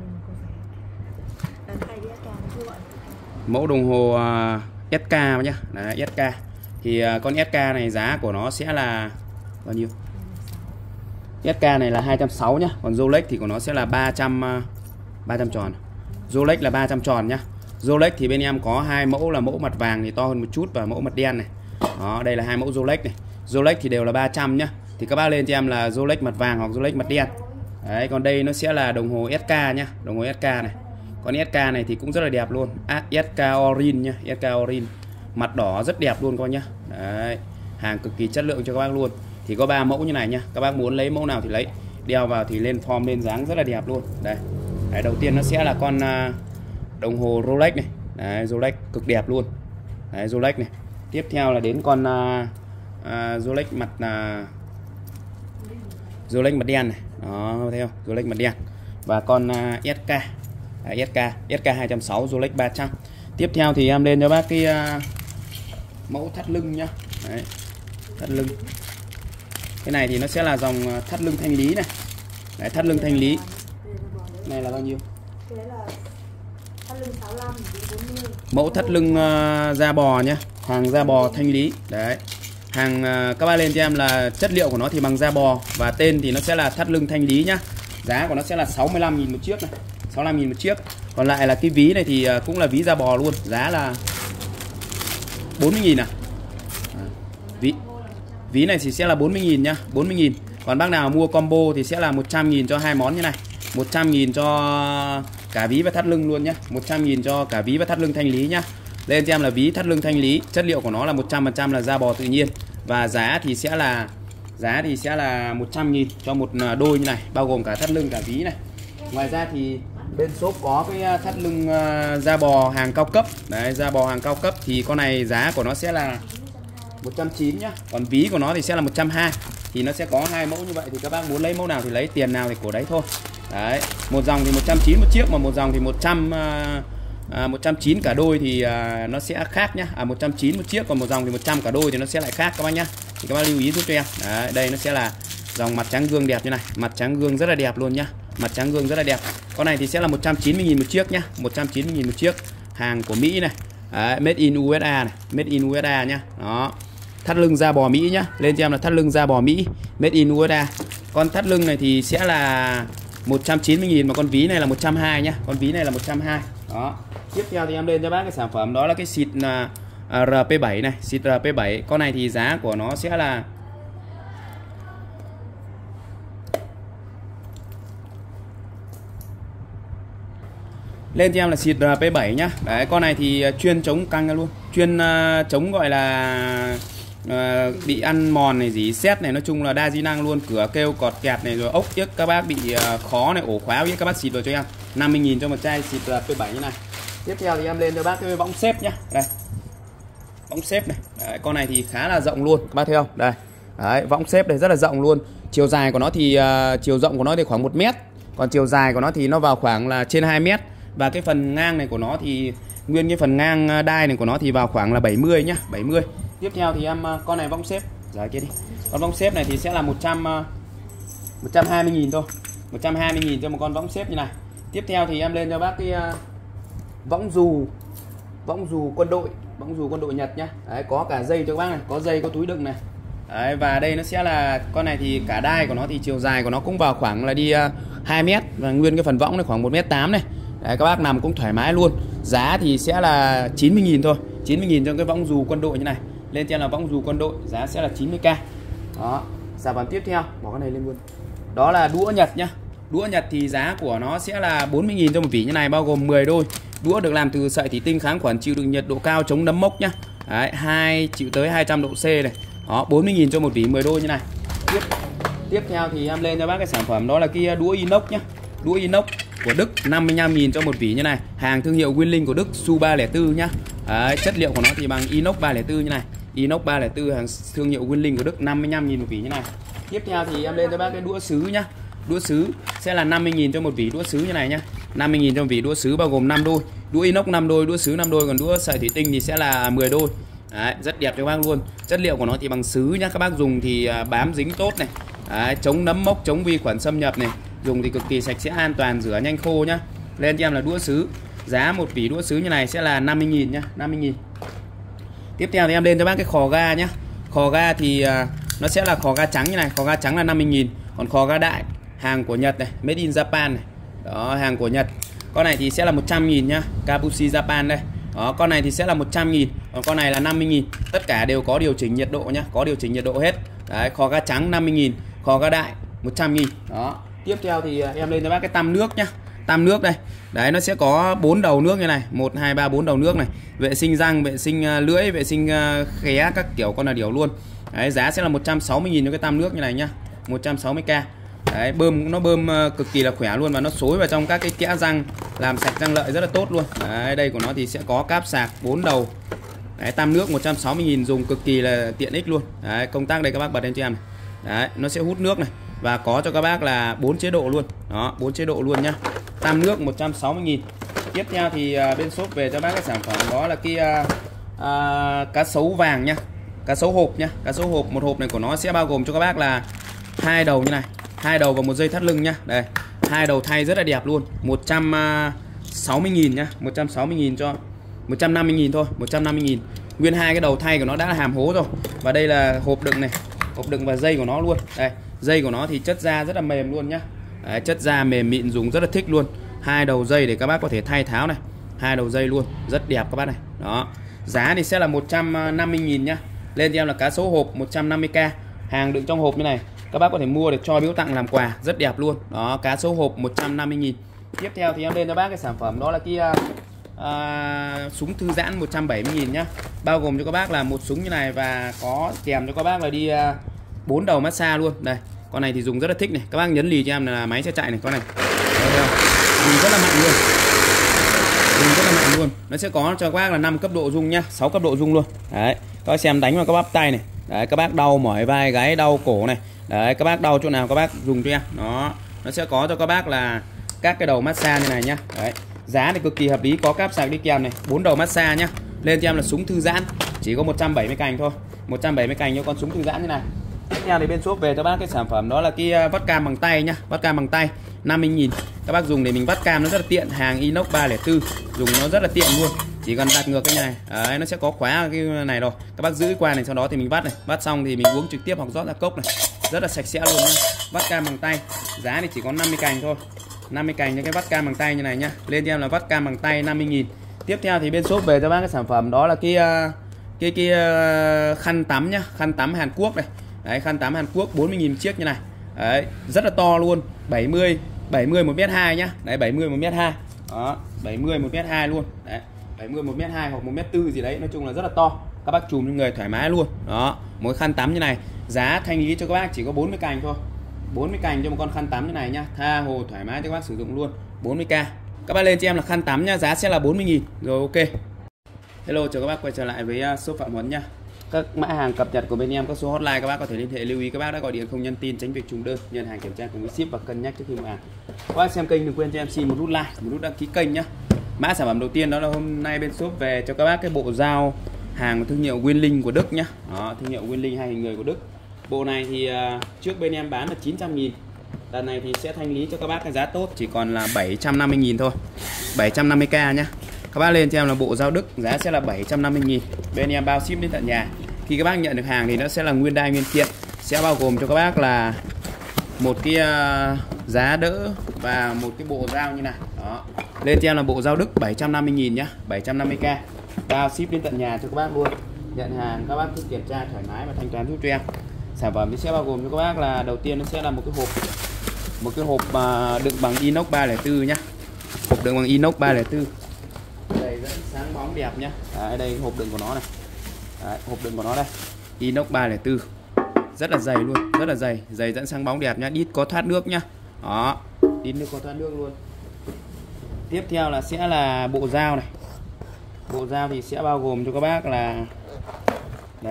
Mẫu đồng hồ SK nhá. Đấy, SK. Thì con SK này giá của nó sẽ là bao nhiêu? SK này là 260 nhá, còn Rolex thì của nó sẽ là 300 tròn. Rolex là 300 tròn nhá. Rolex thì bên em có hai mẫu là mẫu mặt vàng thì to hơn một chút và mẫu mặt đen này. Đó, đây là hai mẫu Rolex này. Rolex thì đều là 300 nhá. Thì các bác lên cho em là Rolex mặt vàng hoặc Rolex mặt đen. Đấy, còn đây nó sẽ là đồng hồ SK nhá, đồng hồ SK này. Con SK này thì cũng rất là đẹp luôn. SK Orin nhá, SK Orin. Mặt đỏ rất đẹp luôn các bác nhá. Đấy, hàng cực kỳ chất lượng cho các bác luôn. Thì có 3 mẫu như này nhá. Các bác muốn lấy mẫu nào thì lấy. Đeo vào thì lên form lên dáng rất là đẹp luôn. Đây. Đấy, đầu tiên nó sẽ là con đồng hồ Rolex này. Đấy, Rolex cực đẹp luôn. Đấy, Rolex này. Tiếp theo là đến con Rolex mặt Rolex mặt đen này. Đó, thấy không? Rolex mặt đen. Và con SK. Đấy, SK 260, Rolex 300. Tiếp theo thì em lên cho bác cái mẫu thắt lưng nhá. Đấy, thắt lưng. Cái này thì nó sẽ là dòng thắt lưng thanh lý này. Đấy, thắt lưng thanh lý. Này là bao nhiêu? Mẫu thắt lưng da bò nhá, hàng da bò thanh lý. Đấy, hàng các bác lên cho em là chất liệu của nó thì bằng da bò và tên thì nó sẽ là thắt lưng thanh lý nhá. Giá của nó sẽ là 65.000 một chiếc này, 65.000 một chiếc. Còn lại là cái ví này thì cũng là ví da bò luôn, giá là 40.000 à. Ví này thì sẽ là 40.000 nhá, 40.000. Còn bác nào mua combo thì sẽ là 100.000 cho hai món như này. 100.000 cho cả ví và thắt lưng luôn nhá. 100.000 cho cả ví và thắt lưng thanh lý nhá. Lên cho em là ví thắt lưng thanh lý, chất liệu của nó là 100% là da bò tự nhiên và giá thì sẽ là 100.000 cho một đôi như này, bao gồm cả thắt lưng cả ví này. Ngoài ra thì bên shop có cái thắt lưng da bò hàng cao cấp. Đấy, da bò hàng cao cấp thì con này giá của nó sẽ là 190 nhá. Còn ví của nó thì sẽ là 120. Thì nó sẽ có hai mẫu như vậy, thì các bác muốn lấy mẫu nào thì lấy, tiền nào thì của đấy thôi. Đấy, một dòng thì 190 một chiếc, mà một dòng thì 190 cả đôi thì nó sẽ khác nhá. 190 một chiếc, còn một dòng thì 100 cả đôi thì nó sẽ lại khác các bác nhá. Thì các bác lưu ý giúp cho em. Đấy, đây nó sẽ là dòng mặt trắng gương đẹp như này, mặt trắng gương rất là đẹp luôn nhá. Mặt trắng gương rất là đẹp. Con này thì sẽ là 190.000 một chiếc nhá, 190.000 một chiếc. Hàng của Mỹ này. Đấy, made in USA này, made in USA nhá. Đó. Thắt lưng da bò Mỹ nhá. Lên cho em là thắt lưng da bò Mỹ, made in USA. Con thắt lưng này thì sẽ là 190.000 mà con ví này là 120 nhá. Con ví này là 120. Đó. Tiếp theo thì em lên cho bác cái sản phẩm đó là cái xịt RP7 này, xịt RP7. Con này thì giá của nó sẽ là lên cho em là xịt RP7 nhá. Đấy, con này thì chuyên chống căng luôn, chuyên chống gọi là bị ăn mòn này, dỉ sét này, nói chung là đa di năng luôn, cửa kêu cọt kẹt này, rồi ốc yếc các bác bị khó này, ổ khóa với các bác xịt vào cho em. 50.000 cho một chai xịt RP7 như này. Tiếp theo thì em lên cho bác cái võng xếp nhá. Đây, võng xếp này. Đấy, con này thì khá là rộng luôn, các bác thấy không? Đây, đấy, võng xếp đây rất là rộng luôn. Chiều dài của nó thì chiều rộng của nó thì khoảng 1 mét, còn chiều dài của nó thì nó vào khoảng là trên 2 mét. Và cái phần ngang này của nó thì nguyên cái phần ngang đai này của nó thì vào khoảng là 70 nhá, 70. Tiếp theo thì em con này võng xếp giải kia đi. Con võng xếp này thì sẽ là 120.000 thôi. 120.000 cho một con võng xếp như này. Tiếp theo thì em lên cho bác cái võng dù quân đội, võng dù quân đội Nhật nhá. Đấy, có cả dây cho các bác này, có dây, có túi đựng này. Đấy, và đây nó sẽ là con này thì cả đai của nó thì chiều dài của nó cũng vào khoảng là đi 2 mét, và nguyên cái phần võng này khoảng 1m8 này. Đấy, các bác nằm cũng thoải mái luôn. Giá thì sẽ là 90.000 thôi, 90.000 cho cái võng dù quân đội như này. Lên trên là võng dù quân đội, giá sẽ là 90k. Đó, sản phẩm tiếp theo, bỏ cái này lên luôn. Đó là đũa Nhật nhá. Đũa Nhật thì giá của nó sẽ là 40.000 cho một vỉ như này, bao gồm 10 đôi. Đũa được làm từ sợi thủy tinh kháng khuẩn, chịu được nhiệt độ cao, chống nấm mốc nhá. Đấy, chịu tới 200 độ C này. Đó, 40.000 cho một vỉ 10 đôi như này. Tiếp theo thì em lên cho bác cái sản phẩm đó là cái đũa inox nhá. Đũa inox của Đức 55.000 cho một vỉ như này. Hàng thương hiệu Winling của Đức, Su 304 nhá. Đấy, chất liệu của nó thì bằng inox 304 như này. Inox 304 hàng thương hiệu Winling của Đức, 55.000 một vỉ như này. Tiếp theo thì em lên cho bác cái đũa sứ nhá. Đũa sứ sẽ là 50.000 cho một vỉ đũa sứ như này nhá. 50.000 cho một vỉ đũa sứ, bao gồm 5 đôi. Đũa inox 5 đôi, đũa sứ 5 đôi, còn đũa sợi thủy tinh thì sẽ là 10 đôi. Đấy, rất đẹp cho các bác luôn. Chất liệu của nó thì bằng sứ nhá, các bác dùng thì bám dính tốt này. Đấy, chống nấm mốc, chống vi khuẩn xâm nhập này. Dùng thì cực kỳ sạch sẽ, an toàn, rửa nhanh khô nhá. Lên cho em là đũa sứ. Giá một vỉ đũa sứ như này sẽ là 50.000 nhá, 50.000. Tiếp theo thì em lên cho bác cái khò ga nhá. Khò ga thì nó sẽ là khò ga trắng như này, khò ga trắng là 50.000. Còn khò ga đại hàng của Nhật này, made in Japan này. Đó, hàng của Nhật. Con này thì sẽ là 100.000 nhá, Kabushi Japan đây. Đó, con này thì sẽ là 100.000, còn con này là 50.000. Tất cả đều có điều chỉnh nhiệt độ nhá, có điều chỉnh nhiệt độ hết. Đấy, khò ga trắng 50.000, khò ga đại 100.000. Đó. Tiếp theo thì em lên cho bác cái tăm nước nhá. Tăm nước đây. Đấy, nó sẽ có 4 đầu nước như này, 1 2 3 4 đầu nước này. Vệ sinh răng, vệ sinh lưỡi, vệ sinh khé các kiểu, con là điều luôn. Đấy, giá sẽ là 160.000 cho cái tăm nước như này nhá. 160k. Đấy, nó bơm cực kỳ là khỏe luôn, và nó xối vào trong các cái kẽ răng, làm sạch răng lợi rất là tốt luôn. Đấy, đây của nó thì sẽ có cáp sạc 4 đầu. Đấy, tăm nước 160.000, dùng cực kỳ là tiện ích luôn. Đấy, công tắc đây các bác bật lên cho em này. Đấy, nó sẽ hút nước này, và có cho các bác là 4 chế độ luôn. Đó, 4 chế độ luôn nhá. Tăm nước 160.000. Tiếp theo thì bên shop về cho bác cái sản phẩm đó là cái cá sấu vàng nhá. Cá sấu hộp nhá. Cá sấu hộp, một hộp này của nó sẽ bao gồm cho các bác là 2 đầu như này, 2 đầu và một dây thắt lưng nhá. Đây, 2 đầu thay rất là đẹp luôn. 160.000 nhá, 160.000 cho 150.000 thôi, 150.000. Nguyên 2 cái đầu thay của nó đã là hàm hố rồi. Và đây là hộp đựng này, hộp đựng và dây của nó luôn. Đây, dây của nó thì chất da rất là mềm luôn nhá. Đấy, chất da mềm mịn, dùng rất là thích luôn. 2 đầu dây để các bác có thể thay tháo này. 2 đầu dây luôn, rất đẹp các bác này. Đó. Giá thì sẽ là 150.000 nhá. Lên cho em là cá sấu hộp 150k. Hàng đựng trong hộp như này, các bác có thể mua để cho biếu tặng làm quà, rất đẹp luôn. Đó, cá sấu hộp 150.000. Tiếp theo thì em lên cho bác cái sản phẩm đó là cái súng thư giãn 170.000 nhá. Bao gồm cho các bác là một súng như này, và có kèm cho các bác là đi 4 đầu massage luôn. Đây, con này thì dùng rất là thích này. Các bác nhấn lì cho em là máy sẽ chạy này, con này. Dùng rất là mạnh luôn. Dùng rất là mạnh luôn. Nó sẽ có cho các bác là 5 cấp độ rung nhá, 6 cấp độ rung luôn. Đấy, các bác xem đánh vào các bắp tay này. Đấy, các bác đau mỏi vai gáy, đau cổ này. Đấy, các bác đau chỗ nào các bác dùng cho em. Đó, nó sẽ có cho các bác là các cái đầu massage như này nhá. Đấy, giá thì cực kỳ hợp lý, có cáp sạc đi kèm này, 4 đầu massage nhá. Lên cho em là súng thư giãn, chỉ có 170 cành thôi. 170 cành cho con súng thư giãn như này. Tiếp theo thì bên shop về cho bác cái sản phẩm đó là cái vắt cam bằng tay nhá, vắt cam bằng tay 50.000. Các bác dùng để mình vắt cam nó rất là tiện, hàng inox 304, dùng nó rất là tiện luôn. Chỉ cần đặt ngược cái này. Đấy, nó sẽ có khóa cái này rồi. Các bác giữ qua này, sau đó thì mình vắt này, vắt xong thì mình uống trực tiếp hoặc rót ra cốc này. Rất là sạch sẽ luôn nhá. Vắt cam bằng tay. Giá thì chỉ có 50 cành thôi. 50 cành cho cái vắt cam bằng tay như này nhá. Lên cho em là vắt cam bằng tay 50.000. Tiếp theo thì bên shop về cho bác cái sản phẩm đó là cái khăn tắm nhá, khăn tắm Hàn Quốc này. Đấy, khăn tắm Hàn Quốc 40.000 chiếc như này. Đấy, rất là to luôn, 70 1m2 nhá. Đấy, 70 1m2. Đó, 70 1m2 luôn. Đấy, 70 1m2 hoặc 1m4 gì đấy, nói chung là rất là to. Các bác chùm cho người thoải mái luôn. Đó, một khăn tắm như này, giá thanh lý cho các bác chỉ có 40 cành thôi. 40 cành cho một con khăn tắm như này nhá, tha hồ thoải mái cho các bác sử dụng luôn. 40k. Các bác lên cho em là khăn tắm nhá, giá sẽ là 40.000. Rồi, ok. Hello, chào các bác quay trở lại với shop Phạm Huấn nhá. Các mã hàng cập nhật của bên em, các số hotline các bác có thể liên hệ. Lưu ý các bác đã gọi điện không nhân tin, tránh việc trùng đơn, nhận hàng kiểm tra cùng với ship và cân nhắc trước khi mua hàng. Các bác xem kênh đừng quên cho em xin một nút like, một nút đăng ký kênh nhá. Mã sản phẩm đầu tiên đó là hôm nay bên shop về cho các bác cái bộ dao hàng thương hiệu Winling của Đức nhá. Đó, thương hiệu Winling 2 hình người của Đức. Bộ này thì trước bên em bán là 900.000. Lần này thì sẽ thanh lý cho các bác cái giá tốt, chỉ còn là 750.000 thôi. 750k nhá. Các bác lên cho em là bộ dao Đức, giá sẽ là 750.000. Bên em bao ship đến tận nhà. khi các bác nhận được hàng thì nó sẽ là nguyên đai nguyên kiện, sẽ bao gồm cho các bác là một cái giá đỡ và một cái bộ dao như này. Đó. Lên cho em là bộ dao Đức 750.000 nhá, 750k. Bao ship đến tận nhà cho các bác luôn. Nhận hàng các bác cứ kiểm tra thoải mái và thanh toán giúp cho em. Sản phẩm thì sẽ bao gồm cho các bác là đầu tiên nó sẽ là một cái hộp đựng bằng inox 304 nhá. Hộp đựng bằng inox 304. Đây rất sáng bóng đẹp nhá. Đấy, đây hộp đựng của nó này. Đấy, hộp đựng của nó đây. Inox 304. Rất là dày luôn, rất là dày, dày dẫn sáng bóng đẹp nhá, đít có thoát nước nhá. Đó, đít nước có thoát nước luôn. Tiếp theo là sẽ là bộ dao này. Bộ dao thì sẽ bao gồm cho các bác là đây.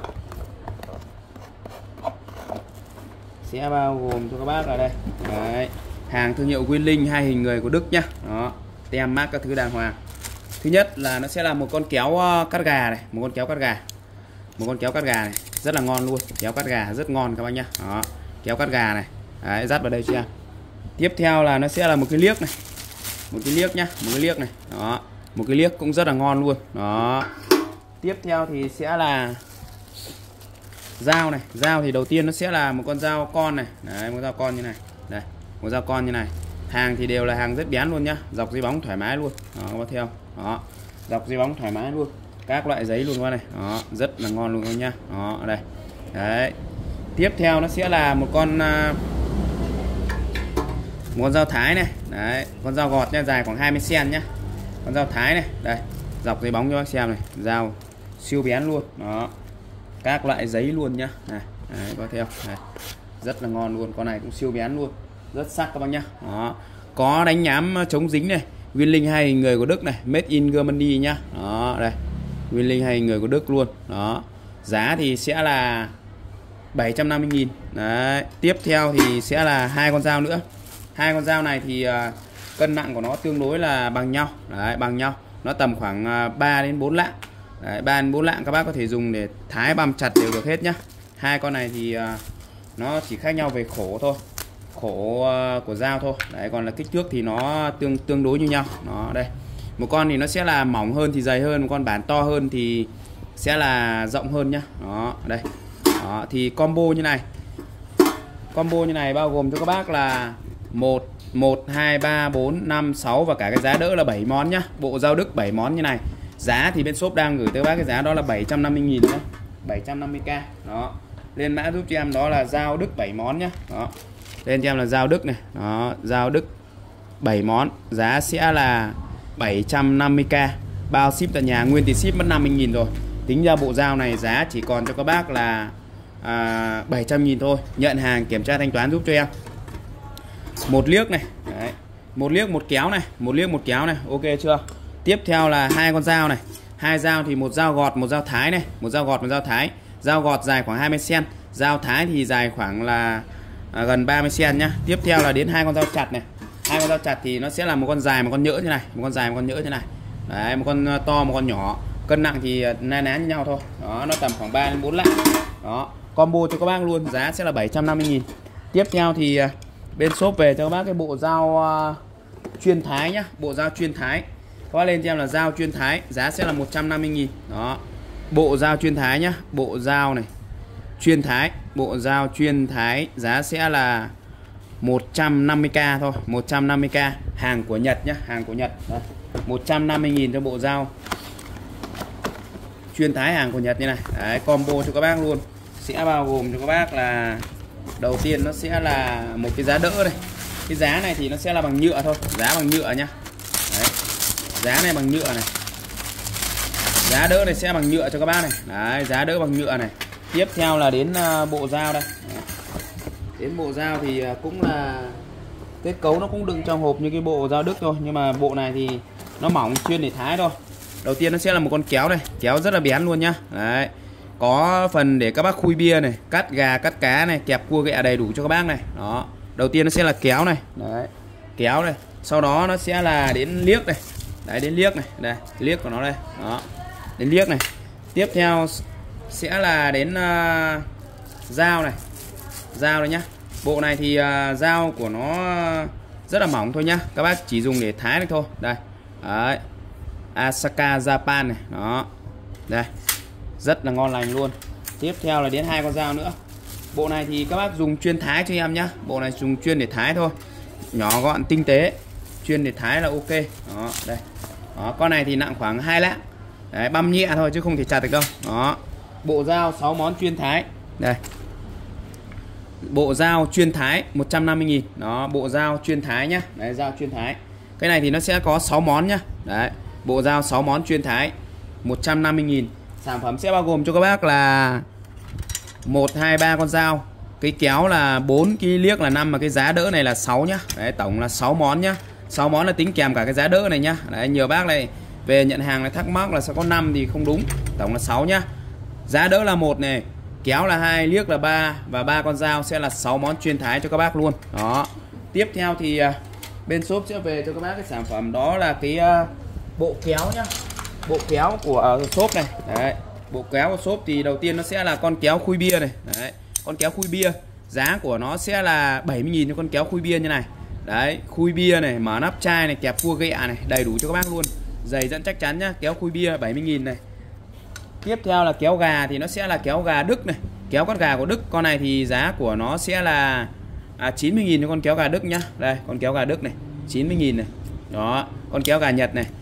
Sẽ bao gồm cho các bác là đây. Đấy. Hàng thương hiệu Winling 2 hình người của Đức nhá. Đó, tem mác các thứ đàng hoàng. Thứ nhất là nó sẽ là một con kéo cắt gà này, một con kéo cắt gà. Một con kéo cắt gà này, rất là ngon luôn. Kéo cắt gà rất ngon các bác nhá. Đó, kéo cắt gà này. Đấy, dắt vào đây cho em. Tiếp theo là nó sẽ là một cái liếc này. Một cái liếc nhá, một cái liếc này. Đó, một cái liếc cũng rất là ngon luôn. Đó. Tiếp theo thì sẽ là dao này. Dao thì đầu tiên nó sẽ là một con dao con này. Đấy, một dao con như này. Đây, một dao con như này. Hàng thì đều là hàng rất bén luôn nhá, dọc dây bóng thoải mái luôn. Đó, các bác thấy không? Đó, dọc dây bóng thoải mái luôn. Các loại giấy luôn qua này. Đó, rất là ngon luôn các nhá. Đó, ở đây. Đấy. Tiếp theo nó sẽ là một con dao thái này. Đấy, con dao gọt nha, dài khoảng 20 cm nhá. Con dao thái này, đây, dọc dây bóng cho bác xem này, dao siêu bén luôn. Đó. Các loại giấy luôn nhá. Này, đấy, có thấy không? Đây. Rất là ngon luôn, con này cũng siêu bén luôn. Rất sắc các bác nhá. Đó. Có đánh nhám chống dính này. Winling 2 hình người của Đức này, made in Germany nhá. Đó, đây. Winling 2 hình người của Đức luôn. Đó. Giá thì sẽ là 750.000. Đấy. Tiếp theo thì sẽ là hai con dao nữa. Hai con dao này thì cân nặng của nó tương đối là bằng nhau. Đấy, bằng nhau. Nó tầm khoảng 3 đến 4 lạng. Đấy, 3 đến 4 lạng các bác có thể dùng để thái băm chặt đều được hết nhá. Hai con này thì nó chỉ khác nhau về khổ thôi. Khổ của dao thôi. Đấy, còn là kích thước thì nó tương đối như nhau. Nó đây. Một con thì nó sẽ là mỏng hơn thì dày hơn, một con bản to hơn thì sẽ là rộng hơn nhá. Đó, đây. Đó, thì combo như này. Combo như này bao gồm cho các bác là 1 2 3 4 5 6 và cả cái giá đỡ là 7 món nhá. Bộ dao Đức 7 món như này. Giá thì bên shop đang gửi tới bác cái giá đó là 750.000 nhá. 750k. Đó. Lên mã giúp cho em đó là dao Đức 7 món nhá. Đó. Lên cho em là dao Đức này. Đó, dao Đức 7 món, giá sẽ là 750k. Bao ship tại nhà, nguyên tiền ship mất 50.000 rồi. Tính ra bộ dao này giá chỉ còn cho các bác là 700.000 thôi. Nhận hàng kiểm tra thanh toán giúp cho em. Một liếc này. Đấy. Một liếc một kéo này, một liếc một kéo này, ok chưa? Tiếp theo là hai con dao này. Hai dao thì một dao gọt, một dao thái này, một dao gọt, một dao thái. Dao gọt dài khoảng 20 cm, dao thái thì dài khoảng là gần 30 cm nhá. Tiếp theo là đến hai con dao chặt này. Hai con dao chặt thì nó sẽ là một con dài một con nhỡ như này, một con dài một con nhỡ như này. Đấy, một con to một con nhỏ. Cân nặng thì na ná như nhau thôi. Đó, nó tầm khoảng 3 đến 4 lạng. Đó, combo cho các bác luôn, giá sẽ là 750.000. Tiếp theo thì bên shop về cho các bác cái bộ dao chuyên thái nhá, bộ dao chuyên thái. Các bác lên cho em là dao chuyên thái, giá sẽ là 150.000. Đó. Bộ dao chuyên thái nhá, bộ dao này. Chuyên thái, bộ dao chuyên thái giá sẽ là 150k thôi, 150k, hàng của Nhật nhá, hàng của Nhật. Đây. 150.000 cho bộ dao chuyên thái hàng của Nhật như này. Đấy, combo cho các bác luôn. Sẽ bao gồm cho các bác là đầu tiên nó sẽ là một cái giá đỡ này. Cái giá này thì nó sẽ là bằng nhựa thôi, giá bằng nhựa nhá. Đấy. Giá này bằng nhựa này. Giá đỡ này sẽ bằng nhựa cho các bác này. Đấy, giá đỡ bằng nhựa này. Tiếp theo là đến bộ dao đây. Đấy. Đến bộ dao thì cũng là kết cấu nó cũng đựng trong hộp như cái bộ dao Đức thôi, nhưng mà bộ này thì nó mỏng chuyên để thái thôi. Đầu tiên nó sẽ là một con kéo này, kéo rất là bén luôn nhá. Đấy. Có phần để các bác khui bia này, cắt gà, cắt cá này, kẹp cua ghẹ đầy đủ cho các bác này. Đó. Đầu tiên nó sẽ là kéo này. Đấy. Kéo này. Sau đó nó sẽ là đến liếc này. Đấy, đến liếc này. Đây, liếc của nó đây. Đó. Đến liếc này. Tiếp theo sẽ là đến dao này. Dao đây nhá. Bộ này thì dao của nó rất là mỏng thôi nhá. Các bác chỉ dùng để thái được thôi. Đây. Đấy. Asaka Japan này. Đó. Đây. rất là ngon lành luôn. Tiếp theo là đến 2 con dao nữa. Bộ này thì các bác dùng chuyên thái cho em nhá. Bộ này dùng chuyên để thái thôi, nhỏ gọn tinh tế, chuyên để thái là ok. Đó, đây. Đó, con này thì nặng khoảng 2 lạng. Đấy, băm nhẹ thôi chứ không thể chặt được đâu. Đó. Bộ dao 6 món chuyên thái. Đây. Bộ dao chuyên thái 150.000. Đó, bộ dao chuyên thái nhá. Đấy, dao chuyên thái. Cái này thì nó sẽ có 6 món nhá. Đấy, bộ dao 6 món chuyên thái 150.000. Sản phẩm sẽ bao gồm cho các bác là 1 2 3 con dao. Cái kéo là 4, cái liếc là 5 mà cái giá đỡ này là 6 nhá. Đấy, tổng là 6 món nhá. 6 món là tính kèm cả cái giá đỡ này nhá. Đấy, nhiều bác này về nhận hàng này thắc mắc là sẽ có 5 thì không đúng. Tổng là 6 nhá. Giá đỡ là 1 này, kéo là 2, liếc là 3 và 3 con dao sẽ là 6 món chuyên thái cho các bác luôn. Đó. Tiếp theo thì bên shop sẽ về cho các bác cái sản phẩm đó là cái bộ kéo nhá. Bộ kéo của shop này. Đấy. Bộ kéo của shop thì đầu tiên nó sẽ là con kéo khui bia này. Đấy. Con kéo khui bia, giá của nó sẽ là 70.000 cho con kéo khui bia như này. Đấy, khui bia này, mở nắp chai này, kẹp cua ghẹ này, đầy đủ cho các bác luôn. Dày dẫn chắc chắn nhá, kéo khui bia 70.000 này. Tiếp theo là kéo gà thì nó sẽ là kéo gà Đức này, kéo con gà của Đức. Con này thì giá của nó sẽ là 90.000 cho con kéo gà Đức nhá. Đây, con kéo gà Đức này, 90.000 này. Đó, con kéo gà Nhật này,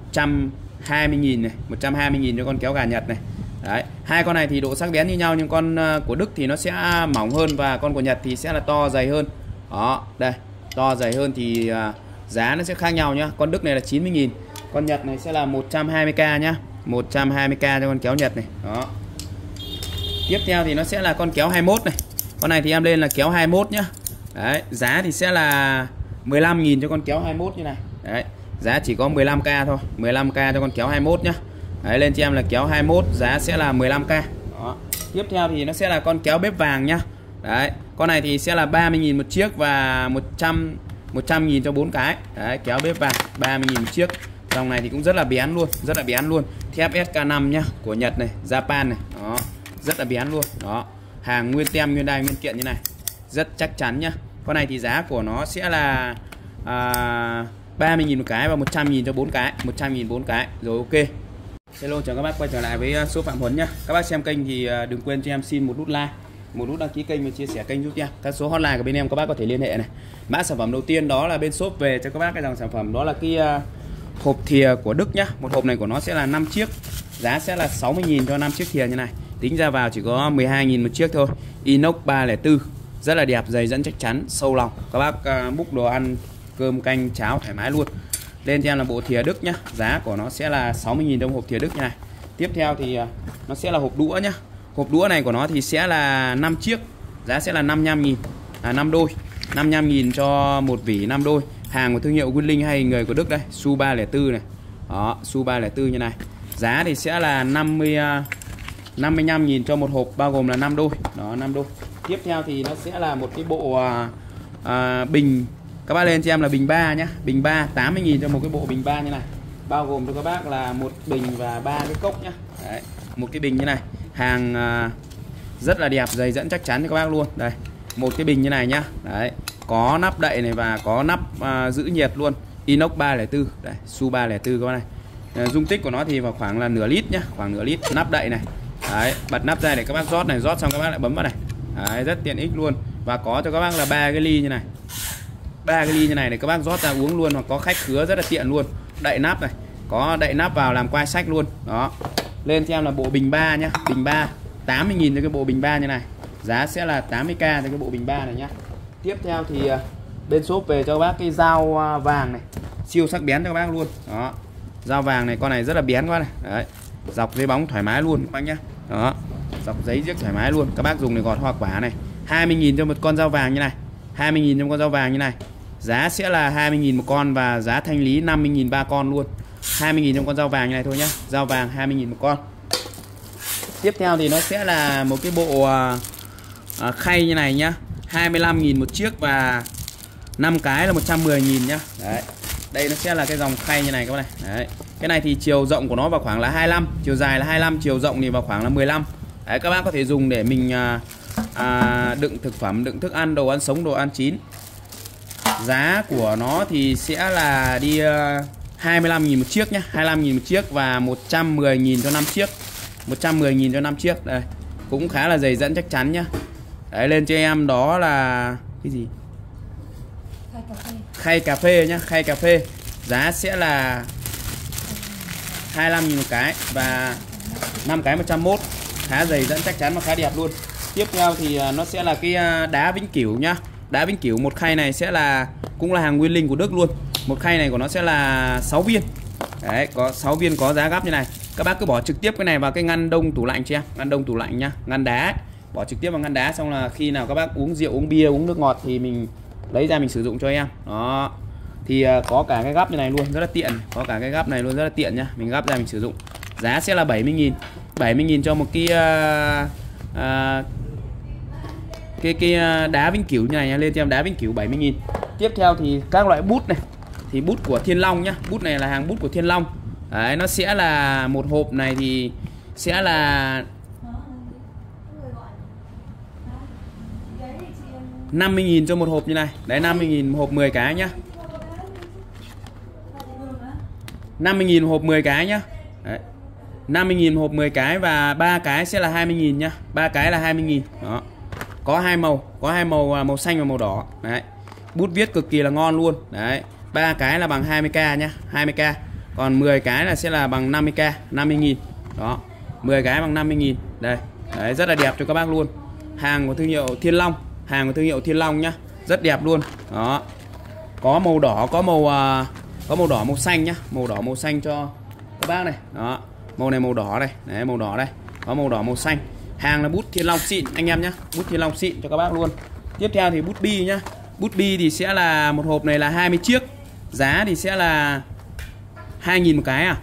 120.000 này, 120.000 cho con kéo gà Nhật này. Đấy, hai con này thì độ sắc bén như nhau nhưng con của Đức thì nó sẽ mỏng hơn và con của Nhật thì sẽ là to dày hơn. Đó, đây, to dày hơn thì giá nó sẽ khác nhau nhá. Con Đức này là 90.000, con Nhật này sẽ là 120k nhá. 120k cho con kéo Nhật này. Đó. Tiếp theo thì nó sẽ là con kéo 21 này. Con này thì em lên là kéo 21 nhá. Đấy, giá thì sẽ là 15.000 cho con kéo 21 như này. Đấy, giá chỉ có 15k thôi, 15k cho con kéo 21 nhá. Đấy, lên cho em là kéo 21 giá sẽ là 15k. Đó. Tiếp theo thì nó sẽ là con kéo bếp vàng nhá. Đấy, con này thì sẽ là 30.000 một chiếc và 100.000 cho 4 cái. Đấy, kéo bếp vàng 30.000 một chiếc. Dòng này thì cũng rất là bén luôn, rất là bén luôn. Thép SK5 nhá, của Nhật này, Japan này. Đó, rất là bén luôn. Đó, hàng nguyên tem, nguyên đai, nguyên kiện như này, rất chắc chắn nhá. Con này thì giá của nó sẽ là 30.000 một cái và 100.000 cho 4 cái, 100.000 4 cái. Rồi ok. Hello, chào các bác quay trở lại với shop Phạm Huấn nhá. Các bác xem kênh thì đừng quên cho em xin một nút like, một nút đăng ký kênh và chia sẻ kênh giúp em. Các số hotline của bên em các bác có thể liên hệ này. Mã sản phẩm đầu tiên đó là bên shop về cho các bác cái dòng sản phẩm đó là cái hộp thìa của Đức nhá. Một hộp này của nó sẽ là 5 chiếc. Giá sẽ là 60.000 cho 5 chiếc thìa như này. Tính ra vào chỉ có 12.000 một chiếc thôi. Inox 304. Rất là đẹp, dày dẫn chắc chắn, sâu lòng. Các bác múc đồ ăn, cơm canh cháo thoải mái luôn. Lên cho em là bộ thìa Đức nhá. Giá của nó sẽ là 60.000 trong hộp thìa Đức như này. Tiếp theo thì nó sẽ là hộp đũa nhá. Hộp đũa này của nó thì sẽ là 5 chiếc. Giá sẽ là 55.000, 5 đôi. 55.000 cho một vỉ 5 đôi. Hàng của thương hiệu Winling hay người của Đức đây, Su 304 này. Đó, Su 304 như này. Giá thì sẽ là 55.000 cho một hộp bao gồm là 5 đôi. Đó, 5 đôi. Tiếp theo thì nó sẽ là một cái bộ bình. Các bác lên cho em là bình 3 nhá. Bình 3 80.000 cho một cái bộ bình 3 như này. Bao gồm cho các bác là một bình và 3 cái cốc nhá. Đấy, một cái bình như này. Hàng rất là đẹp, dày dẫn chắc chắn cho các bác luôn. Đây, một cái bình như này nhá. Đấy, có nắp đậy này và có nắp giữ nhiệt luôn. Inox 304. Đây, Su 304 các bác này. Dung tích của nó thì vào khoảng là nửa lít nhá, khoảng nửa lít. Nắp đậy này. Đấy, bật nắp ra để các bác rót này, rót xong các bác lại bấm vào này. Đấy, rất tiện ích luôn. Và có cho các bác là 3 cái ly như này. 3 cái ly như này để các bác rót ra uống luôn, hoặc có khách khứa rất là tiện luôn. Đậy nắp này, có đậy nắp vào làm quai sách luôn. Đó. Lên cho em là bộ bình 3 nhá. Bình 3 80.000 cho cái bộ bình 3 như này. Giá sẽ là 80k cho cái bộ bình 3 này nhá. Tiếp theo thì bên shop về cho các bác cái dao vàng này, siêu sắc bén cho các bác luôn. Đó. Dao vàng này, con này rất là bén quá này. Đấy. Dọc giấy bóng thoải mái luôn các bác nhá. Đó. Dọc giấy giết thoải mái luôn. Các bác dùng để gọt hoa quả này. 20.000 cho một con dao vàng như này. 20.000 cho con dao vàng như này. Giá sẽ là 20.000 một con và giá thanh lý 50.000 ba con luôn. 20.000 trong con dao vàng như này thôi nhá. Dao vàng 20.000 một con. Tiếp theo thì nó sẽ là một cái bộ khay như này nhá. 25.000 một chiếc và 5 cái là 110.000 nhá. Đấy. Đây nó sẽ là cái dòng khay như này các bạn này. Đấy. Cái này thì chiều rộng của nó vào khoảng là 25, chiều dài là 25, chiều rộng thì vào khoảng là 15. Đấy, các bác có thể dùng để mình đựng thực phẩm, đựng thức ăn, đồ ăn sống, đồ ăn chín. Giá của nó thì sẽ là đi 25.000 một chiếc nhá, 25.000 một chiếc và 110.000 cho 5 chiếc. 110.000 cho 5 chiếc. Đây, cũng khá là dày dẫn chắc chắn nhá. Đấy, lên cho em đó là cái gì? Khay cà phê nhá, khay cà phê. Giá sẽ là 25.000 một cái và 5 cái 101. Khá dày dẫn chắc chắn và khá đẹp luôn. Tiếp theo thì nó sẽ là cái đá Vĩnh Cửu nhá. Đá Vĩnh Cửu một khay này sẽ là cũng là hàng nguyên linh của Đức luôn. Một khay này của nó sẽ là 6 viên. Đấy, có 6 viên có giá gấp như này. Các bác cứ bỏ trực tiếp cái này vào cái ngăn đông tủ lạnh cho em, ngăn đông tủ lạnh nhá, ngăn đá ấy. Bỏ trực tiếp vào ngăn đá, xong là khi nào các bác uống rượu, uống bia, uống nước ngọt thì mình lấy ra mình sử dụng cho em. Đó. Thì có cả cái gắp như này luôn, rất là tiện. Có cả cái gắp này luôn rất là tiện nhá. Mình gắp ra mình sử dụng. Giá sẽ là 70.000. 70.000 cho một cái đá Vĩnh Cửu như này nha. Lên cho em đá Vĩnh Cửu 70.000. Tiếp theo thì các loại bút này. Thì bút của Thiên Long nhá. Bút này là hàng bút của Thiên Long. Đấy, nó sẽ là một hộp này thì sẽ là 50.000 cho một hộp như này. Đấy, 50.000 hộp 10 cái nhá. 50.000 hộp 10 cái nhá. Đấy. 50.000 hộp 10 cái và 3 cái sẽ là 20.000 nhá. 3 cái là 20.000. Đó. Có hai màu, màu xanh và màu đỏ. Đấy. Bút viết cực kỳ là ngon luôn. Đấy. 3 cái là bằng 20k nhá, 20k. Còn 10 cái là sẽ là bằng 50k, 50.000. Đó. 10 cái bằng 50.000. Đây. Đấy, rất là đẹp cho các bác luôn. Hàng của thương hiệu Thiên Long, hàng của thương hiệu Thiên Long nhá. Rất đẹp luôn. Đó. Có màu đỏ, có màu đỏ màu xanh nhá, màu đỏ màu xanh cho các bác này. Đó. Màu này màu đỏ đây. Đấy, màu đỏ đây. Có màu đỏ màu xanh. Hàng là bút Thiên Long xịn anh em nhá. Bút Thiên Long xịn cho các bác luôn. Tiếp theo thì bút bi nhá. Bút bi thì sẽ là một hộp này là 20 chiếc. Giá thì sẽ là 2.000 một cái à?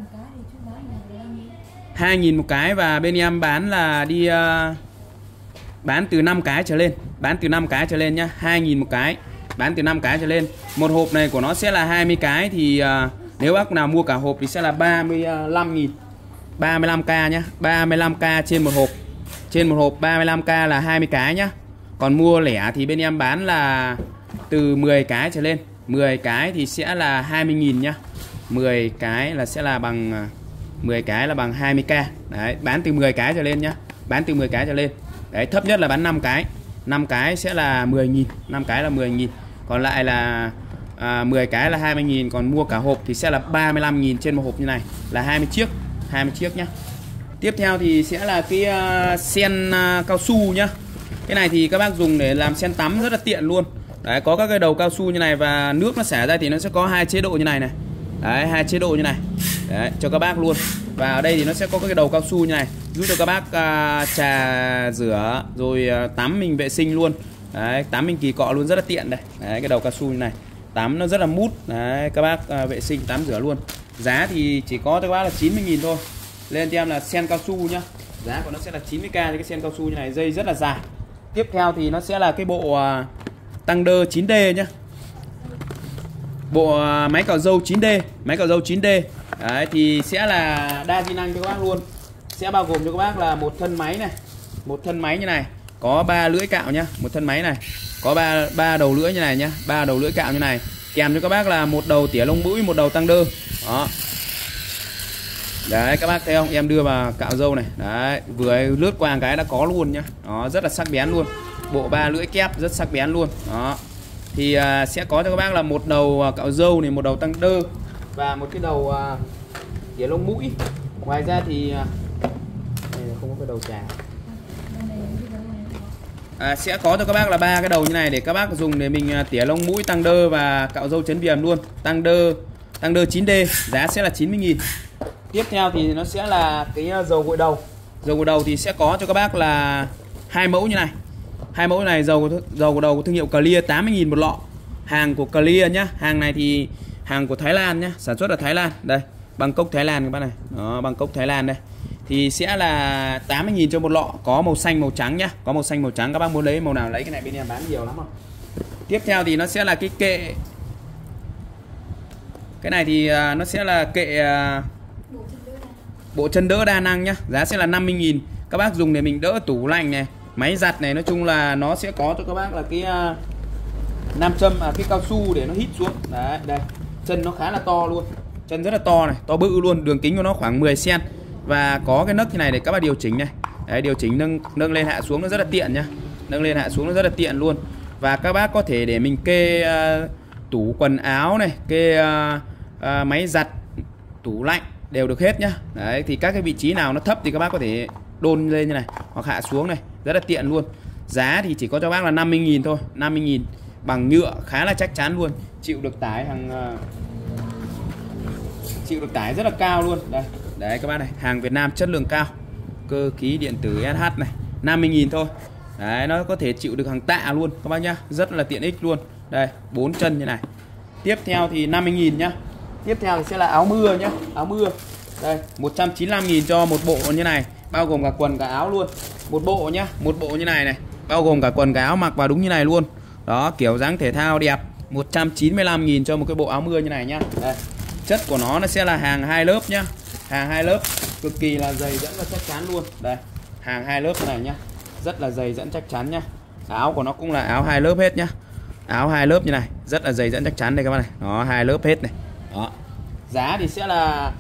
2.000 một cái và bên em bán là đi bán từ 5 cái trở lên. Bán từ 5 cái trở lên nhá. 2.000 một cái. Bán từ 5 cái trở lên. Một hộp này của nó sẽ là 20 cái thì nếu bác nào mua cả hộp thì sẽ là 35.000. 35k nhá. 35k trên một hộp. Trên một hộp 35k là 20 cái nhá. Còn mua lẻ thì bên em bán là từ 10 cái trở lên. 10 cái thì sẽ là 20.000 nhá. 10 cái là sẽ là bằng 10 cái là bằng 20k. Đấy, bán từ 10 cái trở lên nhá. Bán từ 10 cái trở lên. Đấy, thấp nhất là bán 5 cái. 5 cái sẽ là 10.000, 5 cái là 10.000. Còn lại là 10 cái là 20.000, còn mua cả hộp thì sẽ là 35.000 trên một hộp như này, là 20 chiếc nhá. Tiếp theo thì sẽ là cái sen cao su nhá. Cái này thì các bác dùng để làm sen tắm rất là tiện luôn. Đấy, có các cái đầu cao su như này và nước nó xả ra thì nó sẽ có 2 chế độ như này này. Đấy, 2 chế độ như này. Đấy, cho các bác luôn. Và ở đây thì nó sẽ có cái đầu cao su như này, giúp cho các bác trà rửa rồi tắm mình vệ sinh luôn. Đấy, tắm mình kỳ cọ luôn rất là tiện đây. Đấy, cái đầu cao su như này. Tắm nó rất là mút. Đấy, các bác vệ sinh tắm rửa luôn. Giá thì chỉ có cho các bác là 90.000 thôi. Lên cho em là sen cao su nhá. Giá của nó sẽ là 90k cho cái sen cao su như này, dây rất là dài. Tiếp theo thì nó sẽ là cái bộ tăng đơ 9D nhá. Bộ máy cạo râu 9D, máy cạo râu 9D. Đấy thì sẽ là đa di năng cho các bác luôn. Sẽ bao gồm cho các bác là một thân máy này, một thân máy như này, có 3 lưỡi cạo nhá, một thân máy này, có 3 đầu lưỡi như này nhá, 3 đầu lưỡi cạo như này. Kèm cho các bác là một đầu tỉa lông mũi, một đầu tăng đơ. Đó. Đấy, các bác thấy không? Em đưa vào cạo râu này. Đấy, vừa lướt qua một cái đã có luôn nhá. Đó, rất là sắc bén luôn. Bộ 3 lưỡi kép rất sắc bén luôn. Đó. Thì sẽ có cho các bác là một đầu cạo râu này, một đầu tăng đơ và một cái đầu tỉa lông mũi. Ngoài ra thì đây là không có cái đầu trà. Sẽ có cho các bác là 3 cái đầu như này để các bác dùng để mình tỉa lông mũi, tăng đơ và cạo râu chấn viền luôn. Tăng đơ 9D, giá sẽ là 90.000. Tiếp theo thì nó sẽ là cái dầu gội đầu. Dầu gội đầu thì sẽ có cho các bác là 2 mẫu như này. 2 mẫu này dầu gội đầu của thương hiệu Clear 80.000 một lọ. Hàng của Clear nhá. Hàng này thì hàng của Thái Lan nhá, sản xuất ở Thái Lan. Đây, Bangkok Thái Lan các bác này. Đó, Bangkok Thái Lan đây. Thì sẽ là 80.000 cho một lọ, có màu xanh màu trắng nhá. Có màu xanh màu trắng, các bác muốn lấy màu nào lấy, cái này bên em bán nhiều lắm rồi. Tiếp theo thì nó sẽ là cái kệ. Cái này thì nó sẽ là kệ bộ chân đỡ đa năng nhá. Giá sẽ là 50.000. Các bác dùng để mình đỡ tủ lạnh này, máy giặt này, nói chung là nó sẽ có cho các bác là cái nam châm cái cao su để nó hít xuống. Đấy, đây. Chân nó khá là to luôn. Chân rất là to này, to bự luôn, đường kính của nó khoảng 10 cm. và có cái nấc như này để các bác điều chỉnh này. Đấy, điều chỉnh nâng lên hạ xuống nó rất là tiện nhá. Nâng lên hạ xuống nó rất là tiện luôn. Và các bác có thể để mình kê tủ quần áo này, kê máy giặt, tủ lạnh đều được hết nhá. Đấy, thì các cái vị trí nào nó thấp thì các bác có thể đôn lên như này hoặc hạ xuống này, rất là tiện luôn. Giá thì chỉ có cho bác là 50.000 thôi, 50.000, bằng nhựa khá là chắc chắn luôn, chịu được tải chịu được tải rất là cao luôn. Đây, đấy các bác này, hàng Việt Nam chất lượng cao, cơ khí điện tử SH này, 50.000 thôi. Đấy, nó có thể chịu được hàng tạ luôn các bác nhá, rất là tiện ích luôn. Đây, 4 chân như này. Tiếp theo thì 50.000 nhá. Tiếp theo thì sẽ là áo mưa nhá, áo mưa. Đây, 195.000 cho một bộ như này, bao gồm cả quần cả áo luôn. Một bộ nhá, một bộ như này này, bao gồm cả quần cả áo, mặc vào đúng như này luôn. Đó, kiểu dáng thể thao đẹp. 195.000 cho một cái bộ áo mưa như này nhá. Đây, chất của nó sẽ là hàng 2 lớp nhá. Hàng 2 lớp cực kỳ là dày dẫn và chắc chắn luôn. Đây, hàng 2 lớp này nhá, rất là dày dẫn chắc chắn nhá. Áo của nó cũng là áo 2 lớp hết nhá. Áo 2 lớp như này, rất là dày dẫn chắc chắn đây các bạn này. Đó, 2 lớp hết này. Đó. Giá thì sẽ là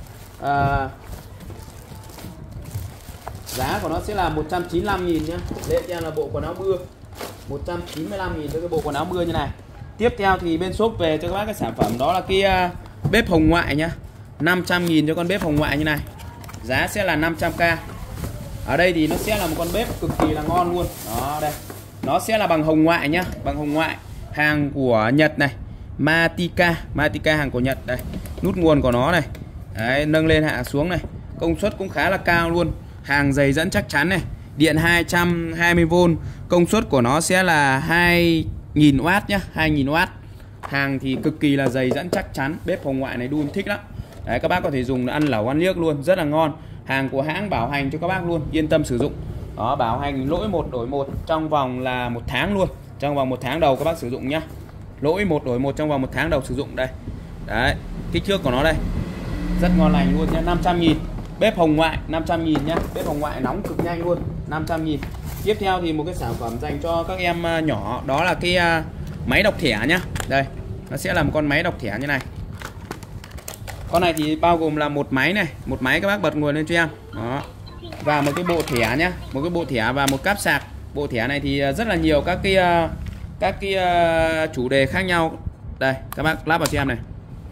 giá của nó sẽ là 195.000 nhá. Lên cho là bộ quần áo mưa. 195.000 cho cái bộ quần áo mưa như này. Tiếp theo thì bên shop về cho các bác cái sản phẩm đó là cái bếp hồng ngoại nhá. 500.000 cho con bếp hồng ngoại như này. Giá sẽ là 500k. Ở đây thì nó sẽ là một con bếp cực kỳ là ngon luôn. Đó, đây. Nó sẽ là bằng hồng ngoại nhá, bằng hồng ngoại. Hàng của Nhật này, Matika hàng của Nhật đây. Nút nguồn của nó này. Đấy, nâng lên hạ xuống này. Công suất cũng khá là cao luôn. Hàng dày dẫn chắc chắn này. Điện 220V. Công suất của nó sẽ là 2000W nhá, 2000W. Hàng thì cực kỳ là dày dẫn chắc chắn. Bếp hồng ngoại này đun thích lắm. Đấy, các bác có thể dùng để ăn lẩu ăn liếc luôn, rất là ngon. Hàng của hãng bảo hành cho các bác luôn, yên tâm sử dụng. Đó, bảo hành lỗi 1 đổi 1 trong vòng là 1 tháng luôn. Trong vòng 1 tháng đầu các bác sử dụng nhá. Lỗi 1 đổi 1 trong vòng 1 tháng đầu sử dụng đây. Đấy, kích thước của nó đây. Rất ngon lành luôn nha, 500.000. Bếp hồng ngoại 500.000 nhá. Bếp hồng ngoại nóng cực nhanh luôn, 500.000. Tiếp theo thì một cái sản phẩm dành cho các em nhỏ, đó là cái máy đọc thẻ nhá. Đây, nó sẽ là một con máy đọc thẻ như này. Con này thì bao gồm là một máy này, một máy các bác bật nguồn lên cho em. Đó. Và một cái bộ thẻ nhá, một cái bộ thẻ và một cáp sạc. Bộ thẻ này thì rất là nhiều các cái chủ đề khác nhau. Đây, các bác lắp vào cho em này.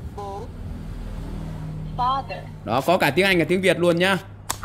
Đó, có cả tiếng Anh cả tiếng Việt luôn nhá.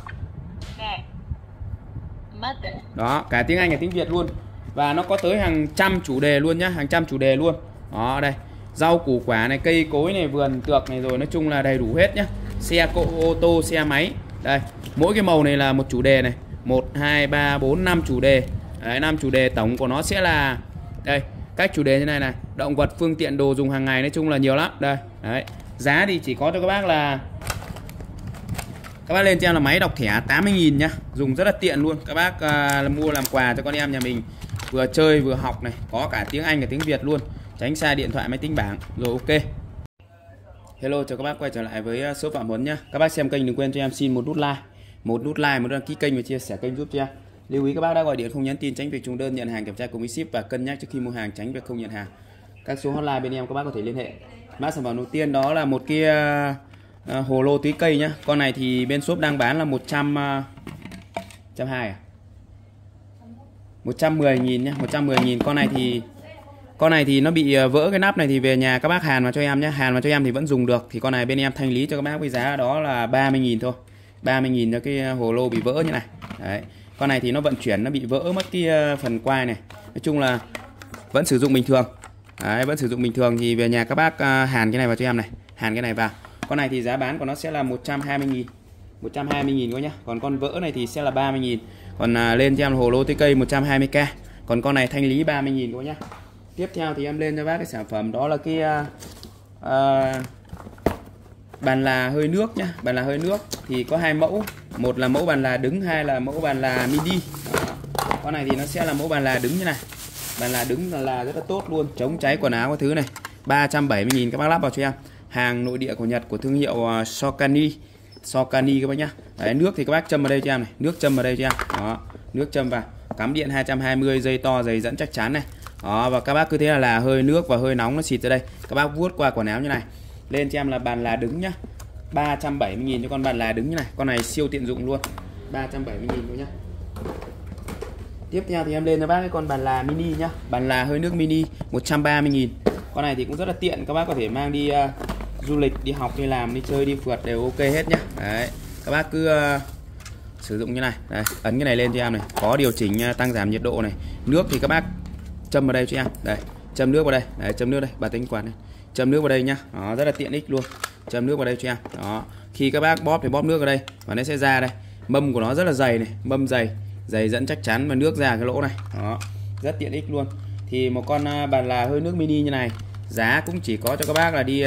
Đó, cả tiếng Anh cả tiếng Việt luôn. Và nó có tới hàng trăm chủ đề luôn nhá, hàng trăm chủ đề luôn. Đó, đây. Rau củ quả này, cây cối này, vườn tược này, rồi nói chung là đầy đủ hết nhá. Xe cộ, ô tô, xe máy. Đây, mỗi cái màu này là một chủ đề này. 1, 2, 3, 4, 5 chủ đề. Đấy, 5 chủ đề tổng của nó sẽ là đây, các chủ đề như này này, động vật, phương tiện, đồ dùng hàng ngày, nói chung là nhiều lắm. Đây, đấy. Giá thì chỉ có cho các bác là các bác lên cho em là máy đọc thẻ 80.000 nhá. Dùng rất là tiện luôn. Các bác mua làm quà cho con em nhà mình, vừa chơi vừa học này, có cả tiếng Anh cả tiếng Việt luôn. Tránh xa điện thoại máy tính bảng. Rồi, ok. Hello, chào các bác quay trở lại với shop Phạm Huấn nhá. Các bác xem kênh đừng quên cho em xin một nút like, một đăng ký kênh và chia sẻ kênh giúp cho em. Lưu ý các bác đã gọi điện không nhắn tin tránh việc trùng đơn, nhận hàng kiểm tra cùng với ship và cân nhắc trước khi mua hàng tránh việc không nhận hàng. Các số hotline bên em các bác có thể liên hệ. Mã sản phẩm đầu tiên đó là một cái hồ lô tưới cây nhá. Con này thì bên shop đang bán là 120 à? 110.000 nhá, 110.000. Con này thì nó bị vỡ cái nắp này, thì về nhà các bác hàn vào cho em nhé. Hàn vào cho em thì vẫn dùng được. Thì con này bên em thanh lý cho các bác với giá đó là 30.000 thôi. 30.000 cho cái hồ lô bị vỡ như này. Đấy. Con này thì nó vận chuyển nó bị vỡ mất cái phần quai này. Nói chung là vẫn sử dụng bình thường. Đấy, vẫn sử dụng bình thường thì về nhà các bác hàn cái này vào cho em này. Hàn cái này vào. Con này thì giá bán của nó sẽ là 120.000. 120.000 các nhá. Còn con vỡ này thì sẽ là 30.000. Còn lên cho em hồ lô tưới cây 120k. Còn con này thanh lý 30.000 các nhá. Tiếp theo thì em lên cho bác cái sản phẩm đó là cái bàn là hơi nước nhá. Bàn là hơi nước thì có 2 mẫu. Một là mẫu bàn là đứng, hai là mẫu bàn là midi. Con này thì nó sẽ là mẫu bàn là đứng như này. Bàn là đứng là rất là tốt luôn, chống cháy quần áo cái thứ này. 370.000 các bác lắp vào cho em. Hàng nội địa của Nhật của thương hiệu Sokani các bác nhá. Đấy, nước thì các bác châm vào đây cho em này, nước châm vào đây cho em. Đó, nước châm vào. Cắm điện 220, dây to dày dẫn chắc chắn này. Đó, và các bác cứ thế là hơi nước và hơi nóng nó xịt ra đây. Các bác vuốt qua quần áo như này. Lên cho em là bàn là đứng nhá. 370.000 cho con bàn là đứng như này. Con này siêu tiện dụng luôn, 370.000 thôi nhá. Tiếp theo thì em lên cho bác cái con bàn là mini nhá. Bàn là hơi nước mini 130.000. Con này thì cũng rất là tiện, các bác có thể mang đi du lịch, đi học, đi làm, đi chơi, đi phượt đều ok hết nhá. Đấy, các bác cứ sử dụng như này. Đấy, ấn cái này lên cho em này, có điều chỉnh tăng giảm nhiệt độ này. Nước thì các bác châm vào đây cho em. Đây, châm nước vào đây. Đấy, châm nước đây, bật tính quạt này. Châm nước vào đây nhá. Đó, rất là tiện ích luôn. Châm nước vào đây cho em. Đó, khi các bác bóp thì bóp nước vào đây và nó sẽ ra đây. Mâm của nó rất là dày này, mâm dày, dày dẫn chắc chắn và nước ra cái lỗ này. Đó, rất tiện ích luôn. Thì một con bàn là hơi nước mini như này giá cũng chỉ có cho các bác là đi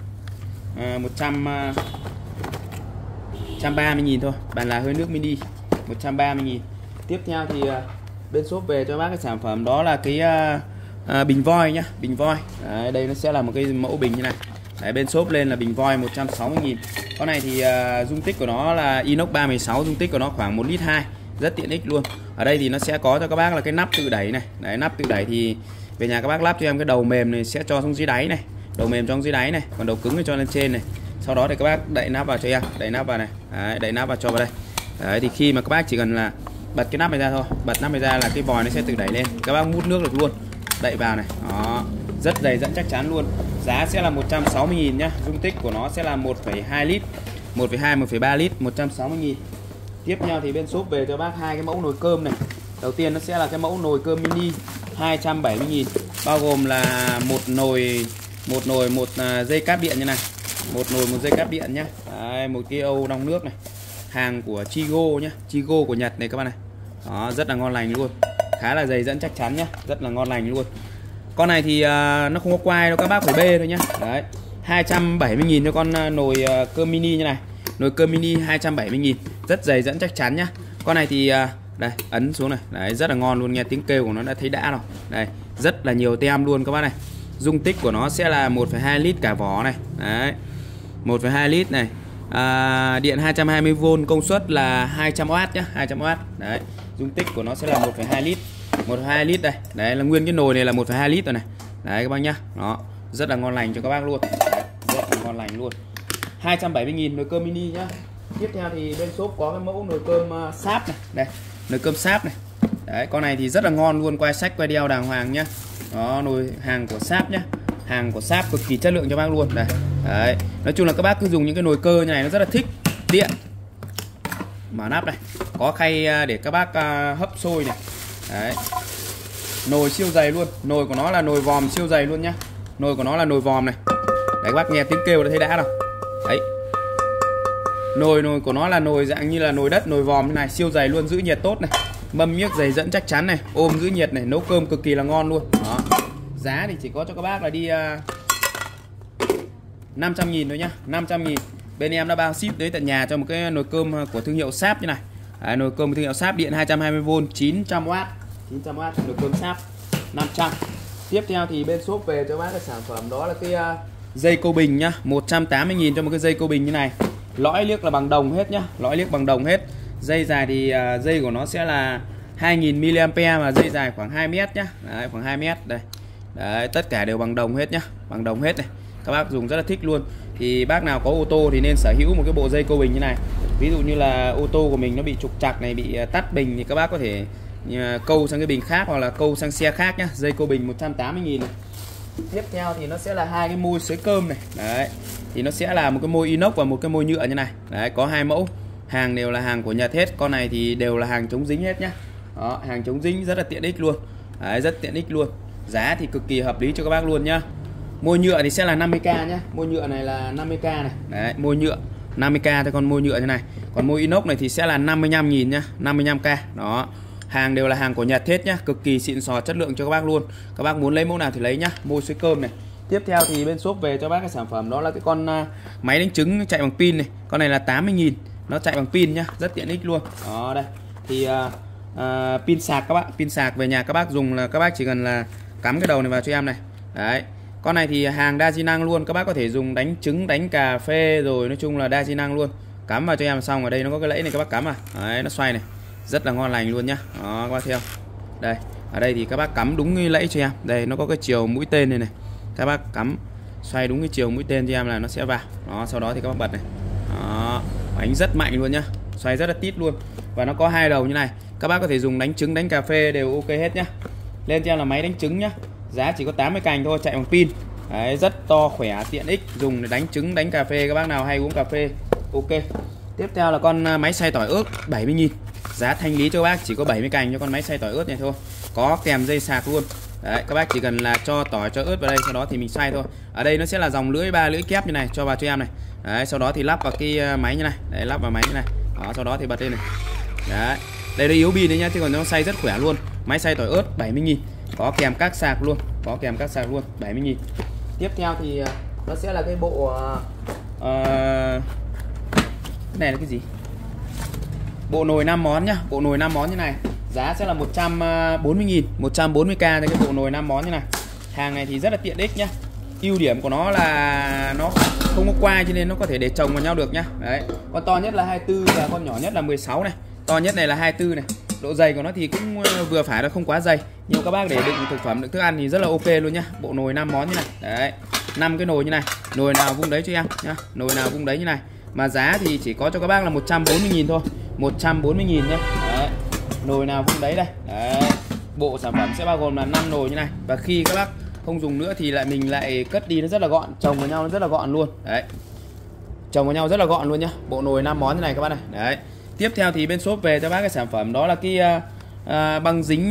130.000 thôi. Bàn là hơi nước mini 130.000. Tiếp theo thì bên shop về cho bác cái sản phẩm đó là cái bình voi nhá, bình voi. Đấy, đây nó sẽ là một cái mẫu bình như này. Đấy, bên shop lên là bình voi 160.000. Con này thì dung tích của nó là inox 316, dung tích của nó khoảng 1,2 lít, rất tiện ích luôn. Ở đây thì nó sẽ có cho các bác là cái nắp tự đẩy này. Đấy, nắp tự đẩy thì về nhà các bác lắp cho em cái đầu mềm này sẽ cho xuống dưới đáy này, đầu mềm trong dưới đáy này, còn đầu cứng thì cho lên trên này. Sau đó thì các bác đậy nắp vào cho em, đậy nắp vào này. Đấy, đậy nắp vào cho vào đây. Đấy, thì khi mà các bác chỉ cần là bật cái nắp này ra thôi, bật nắp này ra là cái vòi nó sẽ tự đẩy lên, các bác mút nước được luôn. Đậy vào này. Đó, rất dày dẫn chắc chắn luôn. Giá sẽ là 160.000 nhá. Dung tích của nó sẽ là 1,2 lít, 1,2, 1,3 lít, 160.000. Tiếp theo thì bên shop về cho bác hai cái mẫu nồi cơm này. Đầu tiên nó sẽ là cái mẫu nồi cơm mini 270.000, bao gồm là một nồi một dây cáp điện như này, một nồi một dây cáp điện nhá. Đấy, một cái âu đong nước này, hàng của Chigo nhá, Chigo của Nhật này các bạn này. Đó, rất là ngon lành luôn, khá là dày dẫn chắc chắn nhá, rất là ngon lành luôn. Con này thì nó không có quai đâu, các bác phải bê thôi nhá. Đấy, 270.000 cho con nồi cơm mini như này. Nồi cơm mini 270.000, rất dày dẫn chắc chắn nhá. Con này thì đây, ấn xuống này. Đấy, rất là ngon luôn, nghe tiếng kêu của nó đã thấy đã rồi. Đây, rất là nhiều tem luôn các bác này. Dung tích của nó sẽ là 1,2 lít cả vỏ này. Đấy, 1,2 lít này. Điện 220V, công suất là 200W nhá, 200W. Đấy, dung tích của nó sẽ là 1,2 lít. 1,2 lít đây. Đấy, là nguyên cái nồi này là 1,2 lít rồi này. Đấy các bác nhá. Đó, rất là ngon lành cho các bác luôn. Đấy, rất là ngon lành luôn. 270.000 nồi cơm mini nhá. Tiếp theo thì bên shop có cái mẫu nồi cơm sáp này. Đây, nồi cơm sáp này. Đấy, con này thì rất là ngon luôn, quay sách quay đeo đàng hoàng nhá. Đó, nồi hàng của sáp nhá. Hàng của sáp cực kỳ chất lượng cho bác luôn. Đây. Đấy, nói chung là các bác cứ dùng những cái nồi cơ như này nó rất là thích, tiện. Mở nắp này, có khay để các bác hấp xôi này. Đấy, nồi siêu dày luôn, nồi của nó là nồi vòm siêu dày luôn nhá. Nồi của nó là nồi vòm này. Đấy, các bác nghe tiếng kêu đã thấy đã rồi. Đấy, nồi của nó là nồi dạng như là nồi đất, nồi vòm như này, siêu dày luôn, giữ nhiệt tốt này, mâm miếc dày dẫn chắc chắn này, ôm giữ nhiệt này, nấu cơm cực kỳ là ngon luôn. Đó, giá thì chỉ có cho các bác là đi 500.000 thôi nhá, 500.000. Bên em đã bao ship tới tận nhà cho một cái nồi cơm của thương hiệu Sáp như này. Đấy, nồi cơm thương hiệu Sáp, điện 220V, 900W, 900W, nồi cơm Sáp 500. Tiếp theo thì bên shop về cho bác cái sản phẩm đó là cái dây câu bình nhá, 180.000 cho một cái dây câu bình như này. Lõi liếc là bằng đồng hết nhá, lõi liếc bằng đồng hết. Dây dài thì dây của nó sẽ là 2000 mAh mà dây dài khoảng 2 mét nhá. Đấy, khoảng 2 mét đây. Đấy, tất cả đều bằng đồng hết nhá, bằng đồng hết này. Các bác dùng rất là thích luôn. Thì bác nào có ô tô thì nên sở hữu một cái bộ dây câu bình như này. Ví dụ như là ô tô của mình nó bị trục trặc này, bị tắt bình thì các bác có thể câu sang cái bình khác hoặc là câu sang xe khác nhá. Dây câu bình 180.000 này. Tiếp theo thì nó sẽ là hai cái môi sới cơm này. Đấy, thì nó sẽ là một cái môi inox và một cái môi nhựa như này. Đấy, có hai mẫu, hàng đều là hàng của Nhật hết. Con này thì đều là hàng chống dính hết nhá. Đó, hàng chống dính rất là tiện ích luôn. Đấy, rất tiện ích luôn. Giá thì cực kỳ hợp lý cho các bác luôn nhá. Môi nhựa thì sẽ là 50k nhá. Môi nhựa này là 50k này. Đấy, môi nhựa 50k cho con môi nhựa như này. Còn môi inox này thì sẽ là 55.000 nhá, 55k. Đó, hàng đều là hàng của Nhật hết nhá, cực kỳ xịn sò chất lượng cho các bác luôn. Các bác muốn lấy mẫu nào thì lấy nhá. Môi sới cơm này. Tiếp theo thì bên shop về cho bác cái sản phẩm đó là cái con máy đánh trứng chạy bằng pin này. Con này là 80.000, nó chạy bằng pin nhá, rất tiện ích luôn. Đó, đây. Thì pin sạc các bạn, pin sạc về nhà các bác dùng là các bác chỉ cần là cắm cái đầu này vào cho em này. Đấy. Con này thì hàng đa di năng luôn, các bác có thể dùng đánh trứng, đánh cà phê rồi, nói chung là đa di năng luôn. Cắm vào cho em xong, ở đây nó có cái lẫy này các bác cắm à. Đấy, nó xoay này. Rất là ngon lành luôn nhá. Đó, các bác theo. Đây, ở đây thì các bác cắm đúng cái lẫy cho em. Đây, nó có cái chiều mũi tên này này. Các bác cắm xoay đúng cái chiều mũi tên cho em là nó sẽ vào. Đó, sau đó thì các bác bật này. Bánh rất mạnh luôn nhá, xoay rất là tít luôn. Và nó có hai đầu như này. Các bác có thể dùng đánh trứng, đánh cà phê đều ok hết nhá. Lên cho em là máy đánh trứng nhá. Giá chỉ có 80 cành thôi, chạy bằng pin. Đấy, rất to khỏe, tiện ích, dùng để đánh trứng, đánh cà phê. Các bác nào hay uống cà phê, ok. Tiếp theo là con máy xay tỏi ớt 70.000. Giá thanh lý cho các bác chỉ có 70 cành cho con máy xay tỏi ớt này thôi. Có kèm dây sạc luôn. Đấy, các bác chỉ cần là cho tỏi, cho ớt vào đây, sau đó thì mình xay thôi. Ở đây nó sẽ là dòng lưỡi 3 lưỡi kép như này, cho vào cho em này. Đấy, sau đó thì lắp vào cái máy như này. Đấy, lắp vào máy như này. Đó, sau đó thì bật lên này. Đấy. Đây là yếu pin đấy nhá, chứ còn nó xay rất khỏe luôn. Máy xay tỏi ớt 70.000. Có kèm các sạc luôn, có kèm các sạc luôn, 70.000. Tiếp theo thì nó sẽ là cái bộ cái này là cái gì? Bộ nồi 5 món nhá, bộ nồi 5 món như này. Giá sẽ là 140.000, 140k cho cái bộ nồi 5 món như này. Hàng này thì rất là tiện ích nhá. Ưu điểm của nó là nó không có quai cho nên nó có thể để chồng vào nhau được nhá. Đấy. Con to nhất là 24 và con nhỏ nhất là 16 này. To nhất này là 24 này. Độ dày của nó thì cũng vừa phải, là không quá dày. Nhưng các bác để đựng thực phẩm, đựng thức ăn thì rất là ok luôn nhá. Bộ nồi 5 món như này. Đấy. 5 cái nồi như này. Nồi nào vung đấy cho em nhá. Nồi nào vung đấy như này. Mà giá thì chỉ có cho các bác là 140.000 thôi. 140.000 nhé. Đấy. Nồi nào vung đấy đây. Đấy. Bộ sản phẩm sẽ bao gồm là 5 nồi như này. Và khi các bác không dùng nữa thì mình lại cất đi, nó rất là gọn, chồng vào nhau nó rất là gọn luôn. Đấy. Chồng vào nhau rất là gọn luôn nhá. Bộ nồi 5 món như này các bác này. Đấy. Tiếp theo thì bên shop về cho bác cái sản phẩm đó là cái băng dính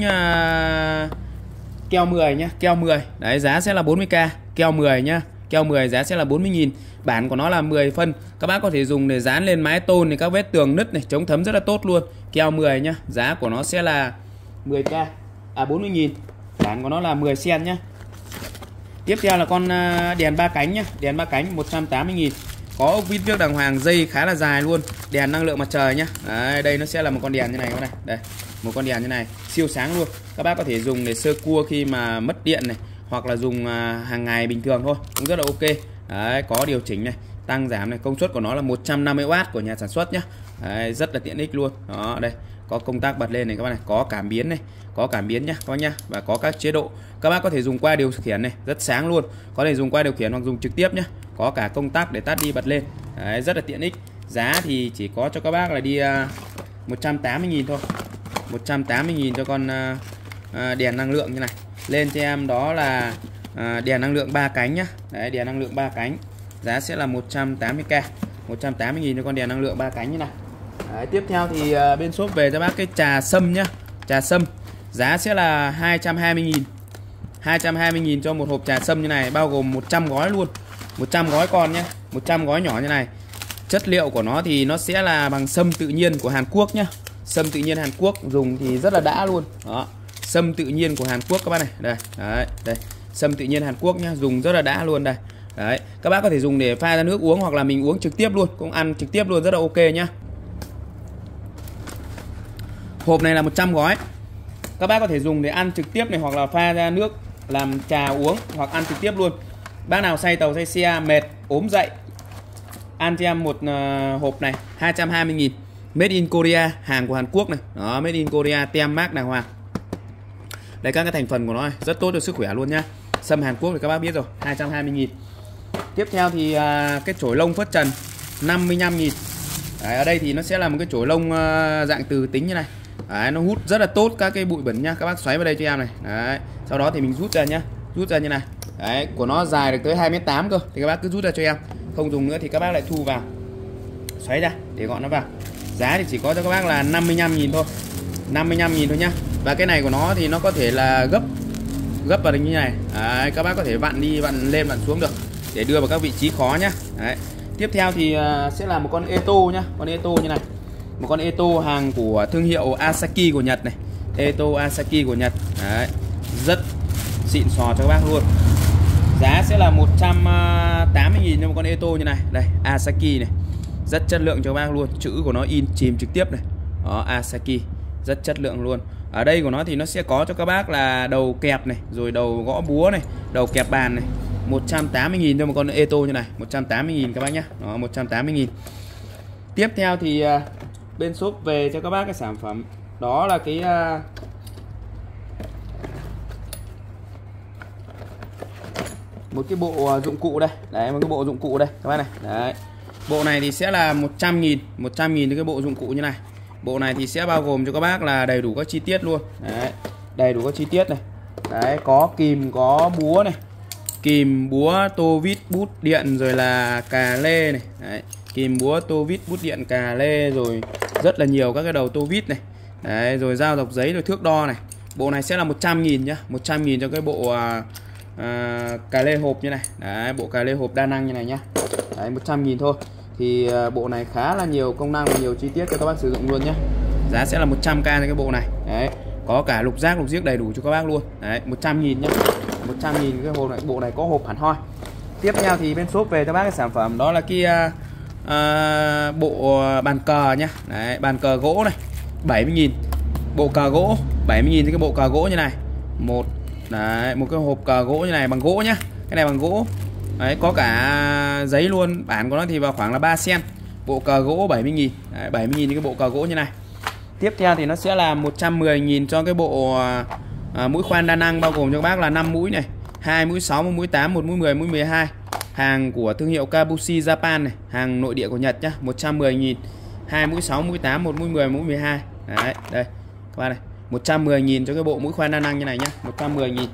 keo 10 nhá, keo 10. Đấy, giá sẽ là 40k, keo 10 nhá. Keo 10 giá sẽ là 40.000. Bản của nó là 10 phân. Các bác có thể dùng để dán lên mái tôn này, các vết tường nứt này, chống thấm rất là tốt luôn. Keo 10 nhá. Giá của nó sẽ là 10k, 40.000. Bản của nó là 10 sen nhá. Tiếp theo là con đèn 3 cánh nhá. Đèn 3 cánh 180.000. Có ốc vít viếc đàng hoàng, dây khá là dài luôn. Đèn năng lượng mặt trời nhá. Đấy, đây nó sẽ là một con đèn như này các bác này. Đây, một con đèn như này, siêu sáng luôn. Các bác có thể dùng để sơ cua khi mà mất điện này, hoặc là dùng hàng ngày bình thường thôi, cũng rất là ok. Đấy, có điều chỉnh này, tăng giảm này, công suất của nó là 150W của nhà sản xuất nhá. Đấy, rất là tiện ích luôn. Đó, đây, có công tắc bật lên này các bác này, có cảm biến này, có cảm biến nhá, có nhá, và có các chế độ. Các bác có thể dùng qua điều khiển này, rất sáng luôn. Có thể dùng qua điều khiển hoặc dùng trực tiếp nhá. Có cả công tắc để tắt đi bật lên. Đấy, rất là tiện ích. Giá thì chỉ có cho các bác là đi 180.000 thôi. 180.000 cho con đèn năng lượng như này. Lên cho em đó là đèn năng lượng 3 cánh nhá. Đấy, đèn năng lượng 3 cánh. Giá sẽ là 180k. 180.000 cho con đèn năng lượng 3 cánh như này. Đấy, tiếp theo thì bên shop về cho bác cái trà sâm nhá. Trà sâm. Giá sẽ là 220.000. 220.000 cho một hộp trà sâm như này, bao gồm 100 gói luôn. 100 gói con nhé, 100 gói nhỏ như này. Chất liệu của nó thì nó sẽ là bằng sâm tự nhiên của Hàn Quốc nhá. Sâm tự nhiên Hàn Quốc, dùng thì rất là đã luôn. Đó. Sâm tự nhiên của Hàn Quốc các bác này. Đây, đấy, đây. Sâm tự nhiên Hàn Quốc nhá, dùng rất là đã luôn đây. Đấy, các bác có thể dùng để pha ra nước uống hoặc là mình uống trực tiếp luôn, cũng ăn trực tiếp luôn, rất là ok nhá. Hộp này là 100 gói. Các bác có thể dùng để ăn trực tiếp này, hoặc là pha ra nước làm trà uống, hoặc ăn trực tiếp luôn. Bác nào say tàu say xe mệt ốm dậy, ăn cho em một hộp này 220.000. Made in Korea, hàng của Hàn Quốc này. Đó, Made in Korea, tem mác đàng hoàng. Đây, các cái thành phần của nó này, rất tốt cho sức khỏe luôn nhá. Sâm Hàn Quốc thì các bác biết rồi, 220.000. Tiếp theo thì cái chổi lông phất trần 55.000. Đấy, ở đây thì nó sẽ là một cái chổi lông dạng từ tính như này. Đấy, nó hút rất là tốt các cái bụi bẩn nhá. Các bác xoáy vào đây cho em này. Đấy, sau đó thì mình rút ra nhá, rút ra như này. Đấy, của nó dài được tới 2m8 cơ, thì các bác cứ rút ra cho em. Không dùng nữa thì các bác lại thu vào, xoáy ra để gọn nó vào. Giá thì chỉ có cho các bác là 55.000 thôi. 55.000 thôi nhá. Và cái này của nó thì nó có thể là gấp vào như này. Đấy, các bác có thể vặn đi, vặn lên, vặn xuống được để đưa vào các vị trí khó nhá. Đấy. Tiếp theo thì sẽ là một con Eto nhá, con Eto như này. Một con Eto hàng của thương hiệu Asaki của Nhật này. Eto Asaki của Nhật. Đấy. Rất xịn sò cho các bác luôn. Giá sẽ là 180.000 cho một con Eto như này. Đây, Asaki này. Rất chất lượng cho các bác luôn. Chữ của nó in chìm trực tiếp này. Đó, Asaki. Rất chất lượng luôn. Ở đây của nó thì nó sẽ có cho các bác là đầu kẹp này, rồi đầu gõ búa này, đầu kẹp bàn này. 180.000 cho một con Eto như này. 180.000 các bác nhé. Đó, 180.000. Tiếp theo thì bên shop về cho các bác cái sản phẩm đó là cái một cái bộ dụng cụ đây. Đấy, một cái bộ dụng cụ đây các bác này. Đấy. Bộ này thì sẽ là 100.000, 100.000 cho cái bộ dụng cụ như này. Bộ này thì sẽ bao gồm cho các bác là đầy đủ các chi tiết luôn. Đấy, đầy đủ các chi tiết này. Đấy, có kìm, có búa này. Kìm, búa, tô vít, bút điện, rồi là cà lê này. Đấy, kìm, búa, tô vít, bút điện, cà lê, rồi rất là nhiều các cái đầu tô vít này. Đấy, rồi dao dọc giấy, rồi thước đo này. Bộ này sẽ là 100.000 nhá, 100.000 cho cái bộ cà lê hộp như này. Đấy, bộ cà lê hộp đa năng như này nhá. Đấy, 100.000 thôi. Thì bộ này khá là nhiều công năng và nhiều chi tiết cho các bác sử dụng luôn nhá. Giá sẽ là 100k cho cái bộ này. Đấy, có cả lục giác, lục giếc đầy đủ cho các bác luôn. Đấy, 100.000 nhá. 100.000 cái hộp này, bộ này có hộp hẳn hoi. Tiếp theo thì bên shop về cho bác cái sản phẩm đó là cái bộ bàn cờ nhá. Đấy, bàn cờ gỗ này, 70.000. Bộ cờ gỗ 70.000 cái bộ cờ gỗ như này. Đấy, một cái hộp cờ gỗ như này bằng gỗ nhá. Cái này bằng gỗ. Đấy, có cả giấy luôn, bản của nó thì vào khoảng là 3 cm. Bộ cờ gỗ 70.000. Đấy, 70.000 cái bộ cờ gỗ như này. Tiếp theo thì nó sẽ là 110.000 cho cái bộ mũi khoan đa năng, bao gồm cho các bác là 5 mũi này, 2 mũi 6, 1 mũi 8, 1 mũi 10, mũi 12. Hàng của thương hiệu Kabushi Japan này, hàng nội địa của Nhật nhá, 110.000. 2 mũi 6, mũi 8, 1 mũi 10, mũi 12. Đấy, đây. Các bạn này, 110.000 cho cái bộ mũi khoan đa năng như này nhá, 110.000.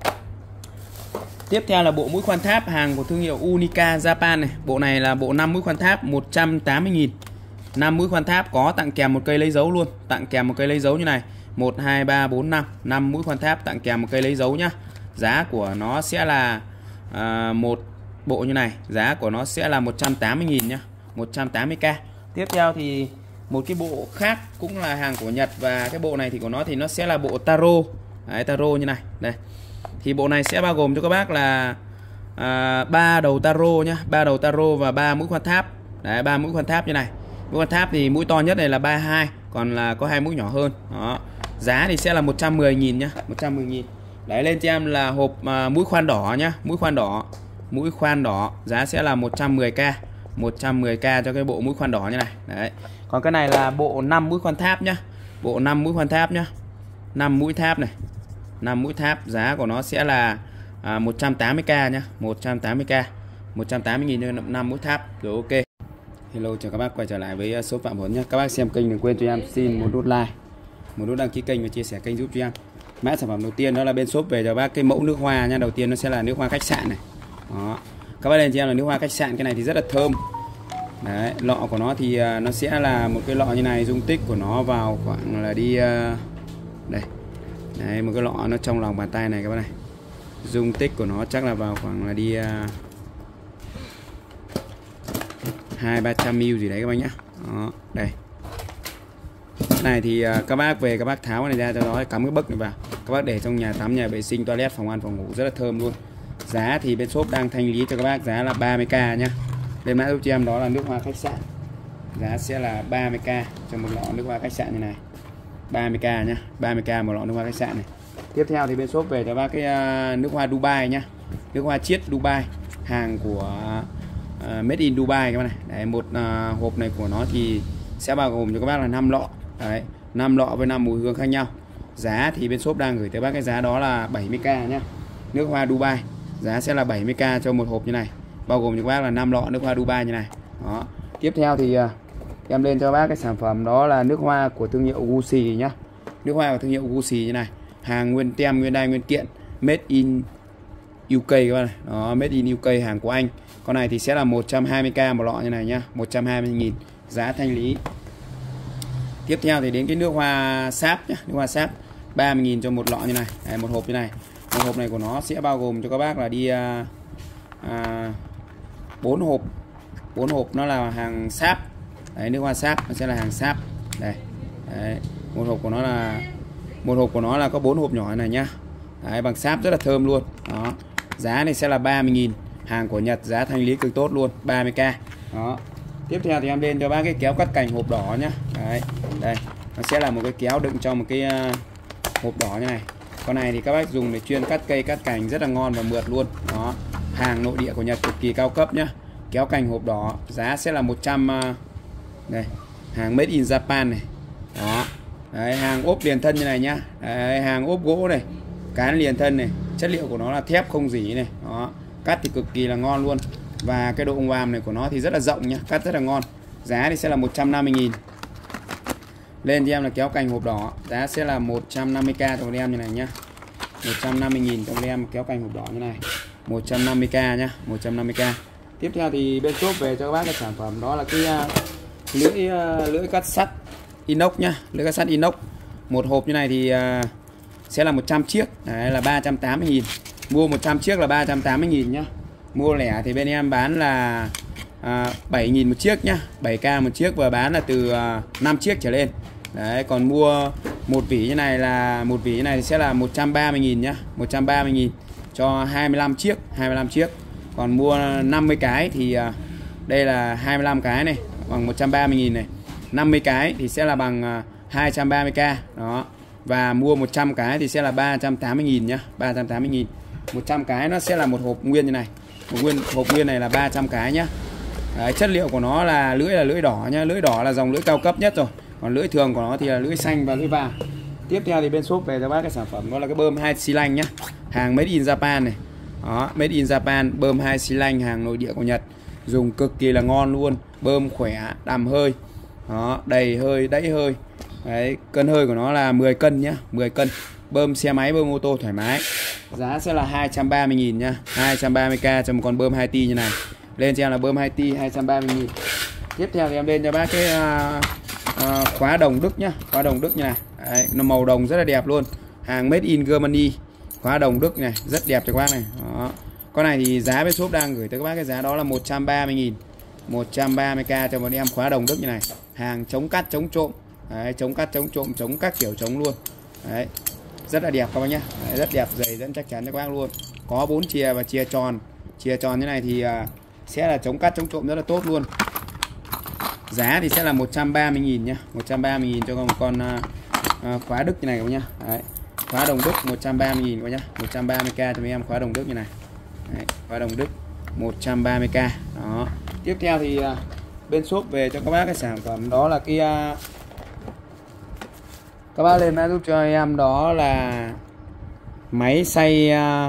Tiếp theo là bộ mũi khoan tháp, hàng của thương hiệu Unica Japan này. Bộ này là bộ 5 mũi khoan tháp, 180.000. 5 mũi khoan tháp có tặng kèm một cây lấy dấu luôn, tặng kèm một cây lấy dấu như này. 1 2 3 4 5, 5 mũi khoan tháp tặng kèm một cây lấy dấu nhá. Giá của nó sẽ là một bộ như này, giá của nó sẽ là 180.000 nhá, 180k. Tiếp theo thì một cái bộ khác cũng là hàng của Nhật, và cái bộ này thì của nó thì nó sẽ là bộ taro. Đấy, taro như này. Đây. Thì bộ này sẽ bao gồm cho các bác là 3 đầu taro nhá, 3 đầu taro và 3 mũi khoan tháp. Đấy, 3 mũi khoan tháp như này. Mũi khoan tháp thì mũi to nhất này là 32, còn là có 2 mũi nhỏ hơn. Đó. Giá thì sẽ là 110.000 nhá, 110.000. Đấy, lên cho em là hộp mũi khoan đỏ nhá, mũi khoan đỏ. Mũi khoan đỏ giá sẽ là 110k. 110k cho cái bộ mũi khoan đỏ như này. Đấy. Còn cái này là bộ 5 mũi khoan tháp nhá. Bộ 5 mũi khoan tháp nhá. 5 mũi tháp này. 5 mũi tháp giá của nó sẽ là 180k nhá, 180k. 180.000 cho 5 mũi tháp. Rồi, ok. Hello, chào các bác quay trở lại với shop Phạm Huấn nhé. Các bác xem kênh đừng quên cho em xin một nút like, một nút đăng ký kênh và chia sẻ kênh giúp cho em. Mã sản phẩm đầu tiên đó là bên shop về cho bác cái mẫu nước hoa nha. Đầu tiên nó sẽ là nước hoa khách sạn này. Đó. Các bác lên cho em là nước hoa khách sạn, cái này thì rất là thơm. Đấy, lọ của nó thì nó sẽ là một cái lọ như này, dung tích của nó vào khoảng là đi đây. Đấy, một cái lọ nó trong lòng bàn tay này các bác này. Dung tích của nó chắc là vào khoảng là đi 200-300 ml gì đấy các bác nhá. Đó, đây. Cái này thì các bác về các bác tháo cái này ra, cho nó cắm cái bấc này vào. Các bác để trong nhà tắm, nhà vệ sinh, toilet, phòng ăn, phòng ngủ rất là thơm luôn. Giá thì bên shop đang thanh lý cho các bác giá là 30k nhá. Lên mã giúp cho em đó là nước hoa khách sạn. Giá sẽ là 30k cho một lọ nước hoa khách sạn như này. 30k nhá, 30k một lọ nước hoa khách sạn này. Tiếp theo thì bên shop về cho bác cái nước hoa Dubai nhá. Nước hoa chiết Dubai, hàng của Made in Dubai các bạn này. Đấy, một hộp này của nó thì sẽ bao gồm cho các bác là 5 lọ. Đấy, 5 lọ với 5 mùi hương khác nhau. Giá thì bên shop đang gửi tới bác cái giá đó là 70k nhá. Nước hoa Dubai giá sẽ là 70k cho một hộp như này, bao gồm cho các bác là 5 lọ nước hoa Dubai như này. Đó. Tiếp theo thì em lên cho bác cái sản phẩm đó là nước hoa của thương hiệu Gucci nhá. Nước hoa của thương hiệu Gucci như này, hàng nguyên tem, nguyên đai, nguyên kiện, Made in UK các bạn này. Đó, Made in UK, hàng của Anh. Con này thì sẽ là 120k một lọ như này nhá, 120.000 giá thanh lý. Tiếp theo thì đến cái nước hoa sáp nhá, nước hoa sáp 30.000 cho một lọ như này. Đấy, một hộp như này. Một hộp này của nó sẽ bao gồm cho các bác là đi 4 hộp. 4 hộp nó là hàng sáp. Đấy, nước hoa sáp nó sẽ là hàng sáp. Đây. Đấy, một hộp của nó là có 4 hộp nhỏ này nhá. Đấy, bằng sáp rất là thơm luôn. Đó. Giá này sẽ là 30.000, hàng của Nhật, giá thanh lý cực tốt luôn, 30k. Đó. Tiếp theo thì em lên cho bác cái kéo cắt cành hộp đỏ nhá. Đấy. Đây, nó sẽ là một cái kéo đựng trong một cái hộp đỏ như này. Con này thì các bác dùng để chuyên cắt cây, cắt cành rất là ngon và mượt luôn. Đó. Hàng nội địa của Nhật cực kỳ cao cấp nhá. Kéo cành hộp đỏ giá sẽ là 100 đây, hàng Made in Japan này. Đó. Đấy, hàng ốp liền thân như này nhá. Đấy, hàng ốp gỗ này, cán liền thân này, chất liệu của nó là thép không rỉ này. Đó. Cắt thì cực kỳ là ngon luôn. Và cái độ ngoàm này của nó thì rất là rộng nhá, cắt rất là ngon. Giá thì sẽ là 150.000. Lên cho em là kéo cành hộp đỏ, giá sẽ là 150k cho em như này nhá. 150.000 cho em kéo cành hộp đỏ như này. 150k nhá, 150k. Tiếp theo thì bên shop về cho các bác cái sản phẩm đó là cái lưỡi cắt sắt inox nhá, lưỡi cắt sắt inox. Một hộp như này thì sẽ là 100 chiếc, đấy là 380.000. Mua 100 chiếc là 380.000 nhá. Mua lẻ thì bên em bán là 7.000 một chiếc nhá, 7k một chiếc, và bán là từ 5 chiếc trở lên. Đấy, còn mua một vỉ như này thì sẽ là 130.000 nhá, 130.000 cho 25 chiếc. Còn mua 50 cái thì đây là 25 cái này bằng 130.000 này. 50 cái thì sẽ là bằng 230k đó. Và mua 100 cái thì sẽ là 380.000 nhá, 380.000. 100 cái nó sẽ là một hộp nguyên như này. Hộp nguyên này là 300 cái nhá. Đấy, chất liệu của nó là lưỡi đỏ nhá, lưỡi đỏ là dòng lưỡi cao cấp nhất rồi. Còn lưỡi thường của nó thì là lưỡi xanh và lưỡi vàng. Tiếp theo thì bên shop về cho bác cái sản phẩm đó là cái bơm 2 xi lanh nhá. Hàng made in Japan này. Đó, made in Japan, bơm 2 xi lanh, hàng nội địa của Nhật. Dùng cực kỳ là ngon luôn, bơm khỏe, đầm hơi. Đó, đầy hơi, đẩy hơi. Đấy, cân hơi của nó là 10 cân nhá, 10 cân. Bơm xe máy, bơm ô tô thoải mái. Giá sẽ là 230.000 nhá, 230k cho một con bơm 2T như này. Lên cho em là bơm 2T 230.000. Tiếp theo thì em lên cho bác cái khóa đồng Đức nhá, khóa đồng Đức như này. Đấy, nó màu đồng rất là đẹp luôn. Hàng made in Germany. Khóa đồng Đức này, rất đẹp cho các bác này. Đó. Con này thì giá bên shop đang gửi tới các bác cái giá đó là 130.000. 130k cho một em khóa đồng Đức như này. Hàng chống cắt, chống trộm. Đấy, chống cắt, chống trộm, chống các kiểu chống luôn. Đấy. Rất là đẹp các bác nhé. Đấy, rất đẹp, dày dẫn chắc chắn cho các bác luôn. Có 4 chìa và chìa tròn. Chìa tròn như này thì sẽ là chống cắt, chống trộm rất là tốt luôn. Giá thì sẽ là 130.000 nhá, 130.000 cho một con khóa Đức như này các bác nhá. Đấy. Khóa đồng Đức 130.000 các bác nhá, 130k cho mấy em khóa đồng Đức như này. Đấy, khóa đồng Đức 130k. Đó. Tiếp theo thì bên shop về cho các bác cái sản phẩm đó là cái các bác lên mã giúp cho em đó là máy xay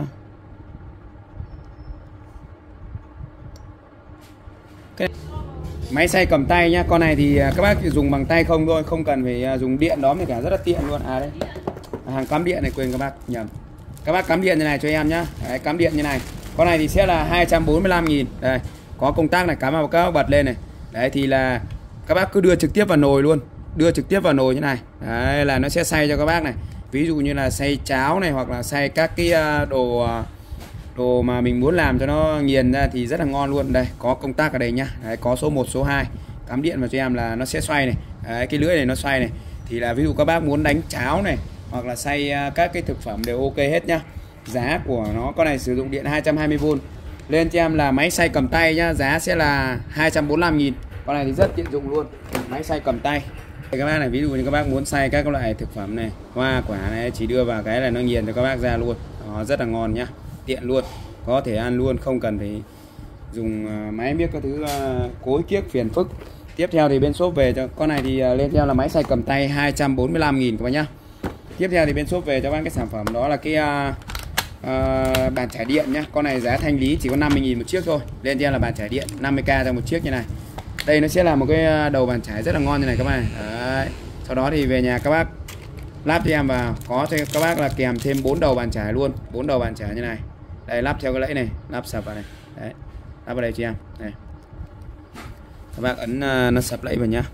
máy xay cầm tay nhá. Con này thì các bác dùng bằng tay không thôi, không cần phải dùng điện đó, mới cả rất là tiện luôn. Đây hàng cắm điện này, quên các bác nhầm, các bác cắm điện như này cho em nhá. Đấy, cắm điện như này. Con này thì sẽ là 245.000. Đây có công tắc này, cắm vào các bác bật lên này. Đấy thì là các bác cứ đưa trực tiếp vào nồi luôn, đưa trực tiếp vào nồi như này. Đấy là nó sẽ xay cho các bác này. Ví dụ như là xay cháo này, hoặc là xay các cái đồ mà mình muốn làm cho nó nghiền ra thì rất là ngon luôn. Đây có công tắc ở đây nhá. Đấy, có số 1, số 2. Cắm điện vào cho em là nó sẽ xoay này. Đấy, cái lưỡi này nó xoay này. Thì là ví dụ các bác muốn đánh cháo này, hoặc là xay các cái thực phẩm đều ok hết nhá. Giá của nó, con này sử dụng điện 220V. Lên cho em là máy xay cầm tay nhá, giá sẽ là 245.000. Con này thì rất tiện dụng luôn, máy xay cầm tay. Các bác này, ví dụ như các bác muốn xay các loại thực phẩm này, hoa quả này, chỉ đưa vào cái là nó nghiền cho các bác ra luôn. Đó, rất là ngon nhá, tiện luôn, có thể ăn luôn, không cần phải dùng máy biết các thứ cối kiếc phiền phức. Tiếp theo thì bên shop về cho con này thì lên theo là máy xay cầm tay 245.000 các bác nhá. Tiếp theo thì bên shop về cho bác cái sản phẩm đó là cái bàn chải điện nhá. Con này giá thanh lý chỉ có 50.000 một chiếc thôi. Lên theo là bàn chải điện 50k cho một chiếc như này. Đây nó sẽ là một cái đầu bàn chải rất là ngon như này các bạn. Đấy. Sau đó thì về nhà các bác lắp cho em vào, có cho các bác là kèm thêm 4 đầu bàn chải luôn, 4 đầu bàn chải như này. Đây lắp theo cái lẫy này, lắp sập vào này. Đấy. Lắp vào đây cho em. Đây. Các bác ấn nó sập lẫy vào nhá.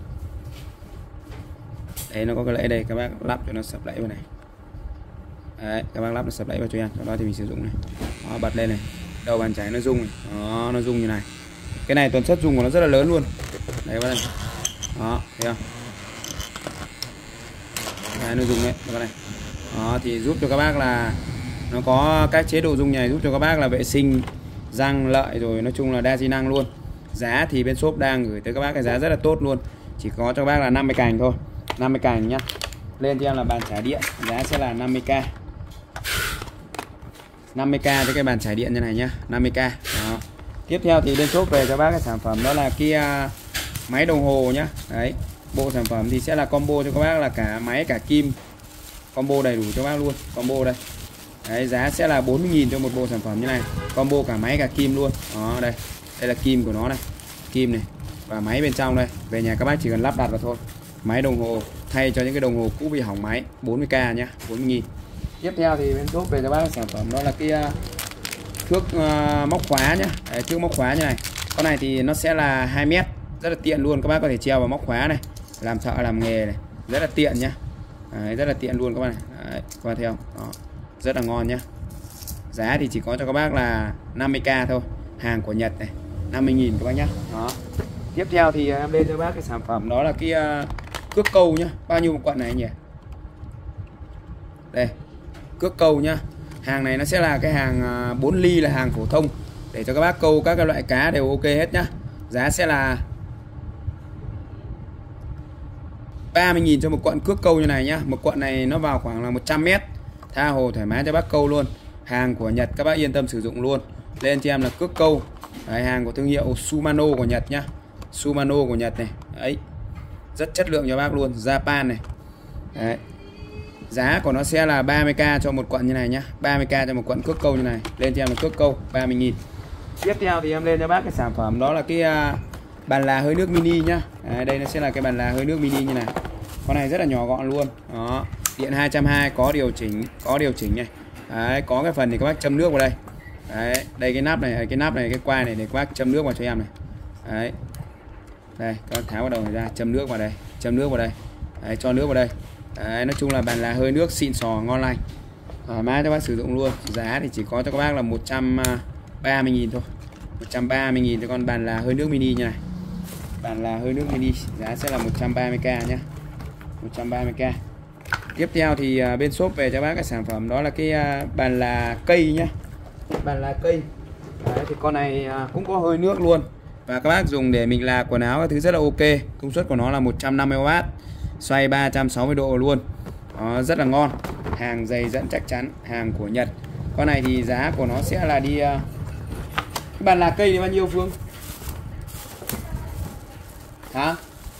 Đấy nó có cái lẫy đây, các bác lắp cho nó sập lẫy vào này. Đấy, các bác lắp nó sập lẫy vào cho em. Sau đó thì mình sử dụng này. Đó, bật lên này. Đầu bàn chải nó rung này. Đó, nó rung như này. Cái này tần suất dùng của nó rất là lớn luôn. Đấy các bác này. Đó, thấy không? Đấy, nó rung đấy các bác này. Đó thì giúp cho các bác là nó có các chế độ rung này, giúp cho các bác là vệ sinh răng lợi, rồi nói chung là đa di năng luôn. Giá thì bên shop đang gửi tới các bác cái giá rất là tốt luôn. Chỉ có cho các bác là 50 cành thôi. 50 cành nhá. Lên cho em là bàn chải điện, giá sẽ là 50k. 50k cho cái bàn chải điện như này nhá, 50k. Đó. Tiếp theo thì bên shop về cho bác cái sản phẩm đó là cái máy đồng hồ nhá. Đấy, bộ sản phẩm thì sẽ là combo cho các bác là cả máy cả kim, combo đầy đủ cho bác luôn, combo đây. Đấy, giá sẽ là 40.000 cho một bộ sản phẩm như này, combo cả máy cả kim luôn. Đó đây, Đây là kim của nó này, kim này, và máy bên trong đây. Về nhà các bác chỉ cần lắp đặt vào thôi. Máy đồng hồ thay cho những cái đồng hồ cũ bị hỏng máy, 40k nhá, 40.000. Tiếp theo thì bên shop về cho bác sản phẩm đó là cái thước móc khóa nhá. Đấy, thước móc khóa như này. Con này thì nó sẽ là 2 mét, rất là tiện luôn, các bác có thể treo vào móc khóa này, làm thợ làm nghề này, rất là tiện nhá. Đấy, rất là tiện luôn các bạn này. Đấy, qua theo đó, rất là ngon nhá. Giá thì chỉ có cho các bác là 50k thôi, hàng của Nhật này, 50.000 các bác nhá. Đó. Tiếp theo thì em lên cho bác cái sản phẩm đó là cái cước câu nhá. Bao nhiêu một quận này nhỉ? Đây, cước câu nhá. Hàng này nó sẽ là cái hàng 4 ly, là hàng phổ thông để cho các bác câu các cái loại cá đều ok hết nhá. Giá sẽ là 30.000 cho một quận cước câu như này nhá. Một quận này nó vào khoảng là 100m, tha hồ thoải mái cho bác câu luôn. Hàng của Nhật, các bác yên tâm sử dụng luôn. Lên cho em là cước câu. Đấy, hàng của thương hiệu Shimano của Nhật nhá. Shimano của Nhật này. Đấy, rất chất lượng cho bác luôn, Japan này. Đấy, giá của nó sẽ là 30k cho một quận như này nhá, 30k cho một quận cước câu như này. Lên cho em là cước câu 30.000. Tiếp theo thì em lên cho bác cái sản phẩm đó là cái bàn là hơi nước mini nhá. Đấy, đây nó sẽ là cái bàn là hơi nước mini như này. Con này rất là nhỏ gọn luôn. Đó, điện 220, có điều chỉnh này. Đấy, có cái phần thì các bác châm nước vào đây. Đấy, đây cái nắp này, cái quai này để các bác châm nước vào cho em này. Đấy. Đây, các bác tháo vào đầu này ra, châm nước vào đây, Đấy, cho nước vào đây. Đấy, nói chung là bàn là hơi nước xịn sò, ngon lành, thoải mái cho bác sử dụng luôn. Giá thì chỉ có cho các bác là 130.000 thôi, 130.000 cho con bàn là hơi nước mini như này. Bàn là hơi nước mini giá sẽ là 130k nhé, 130k. Tiếp theo thì bên shop về cho bác cái sản phẩm đó là cái bàn là cây nhé, bàn là cây. Đấy, thì con này cũng có hơi nước luôn, và các bác dùng để mình là quần áo các thứ rất là ok. Công suất của nó là 150W, xoay 360 độ luôn. Đó, rất là ngon, hàng dày dẫn chắc chắn, hàng của Nhật. Con này thì giá của nó sẽ là đi cái bàn là cây thì bao nhiêu Phương? Hả?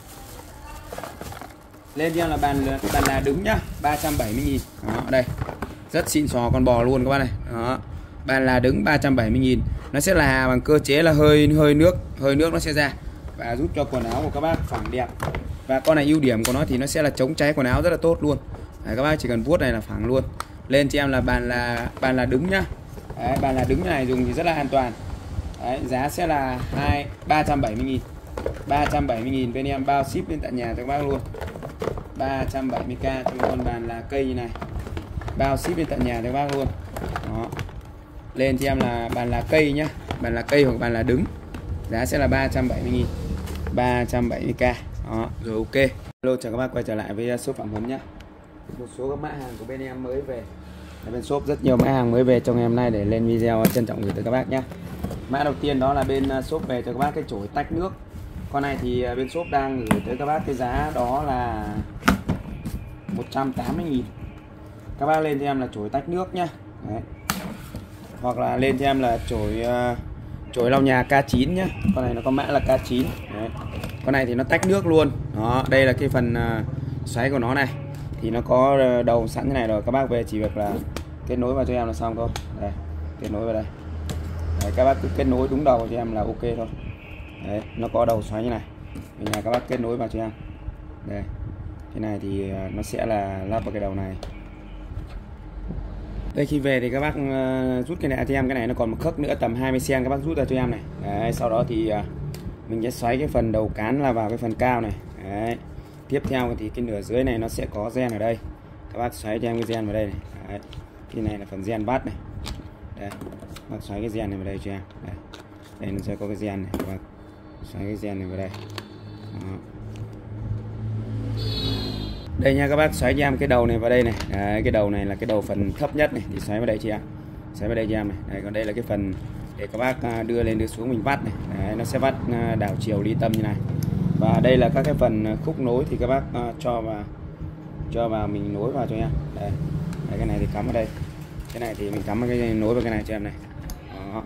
Lên cho là bàn là đứng nhá, 370.000. Đó, đây rất xịn sò con bò luôn các bác này. Đó, bàn là đứng 370.000. Nó sẽ là bằng cơ chế là hơi nước nó sẽ ra và giúp cho quần áo của các bác phẳng đẹp. Và con này ưu điểm của nó thì nó sẽ là chống cháy quần áo rất là tốt luôn. Đấy, các bác chỉ cần vuốt này là phẳng luôn. Lên cho em là bàn là đứng nhá. Đấy, bàn là đứng này dùng thì rất là an toàn. Đấy, giá sẽ là 370.000. 370.000 bên em bao ship đến tận nhà cho các bác luôn. 370k cho con bàn là cây như này, bao ship đến tận nhà cho các bác luôn. Đó. Lên cho em là bàn là cây nhá, bàn là cây hoặc bàn là đứng. Giá sẽ là 370.000. 370k. Đó, rồi ok. Hello, chào các bác quay trở lại với shop Phạm Huấn nhé. Một số các mã hàng của bên em mới về. Bên shop rất nhiều mã hàng mới về trong ngày hôm nay để lên video trân trọng gửi tới các bác nhé. Mã đầu tiên đó là bên shop về cho các bác cái chổi tách nước. Con này thì bên shop đang gửi tới các bác cái giá đó là 180.000. Các bác lên cho em là chổi tách nước nhá. Đấy. Hoặc là lên cho em là chổi lau nhà K9 nhá. Con này nó có mã là K9. Đấy. Con này thì nó tách nước luôn. Đó, đây là cái phần xoáy của nó này. Thì nó có đầu sẵn thế này rồi, các bác về chỉ việc là kết nối vào cho em là xong thôi. Đây, kết nối vào đây. Đấy, các bác cứ kết nối đúng đầu cho em là ok thôi. Đấy, nó có đầu xoáy như này. Bây giờ các bác kết nối vào cho em. Đây. Cái này thì nó sẽ là lắp vào cái đầu này. Đây, khi về thì các bác rút cái này cho em, cái này nó còn một khớp nữa tầm 20 cm, các bác rút ra cho em này. Đấy, sau đó thì mình sẽ xoáy cái phần đầu cán là vào cái phần cao này. Đấy. Tiếp theo thì cái nửa dưới này nó sẽ có gen ở đây. Các bác xoáy cho em cái gen vào đây này. Đấy. Cái này là phần gen bát này. Đây. Các bác xoáy cái gen này vào đây cho em. Đây. Đây nó sẽ có cái gen này. Các bác xoáy cái gen này vào đây. Đó. Đây nha, các bác xoáy cho em cái đầu này vào đây này. Đấy, cái đầu này là cái đầu phần thấp nhất này thì xoáy vào đây cho em. Xoáy vào đây cho em này. Đây, còn đây là cái phần để các bác đưa lên đưa xuống mình vắt này. Đấy, nó sẽ vắt đảo chiều ly tâm như này. Và đây là các cái phần khúc nối thì các bác cho vào mình nối vào cho em. Đây. Đây, cái này thì cắm ở đây. Cái này thì mình cắm cái nối vào cái này cho em này. Đó.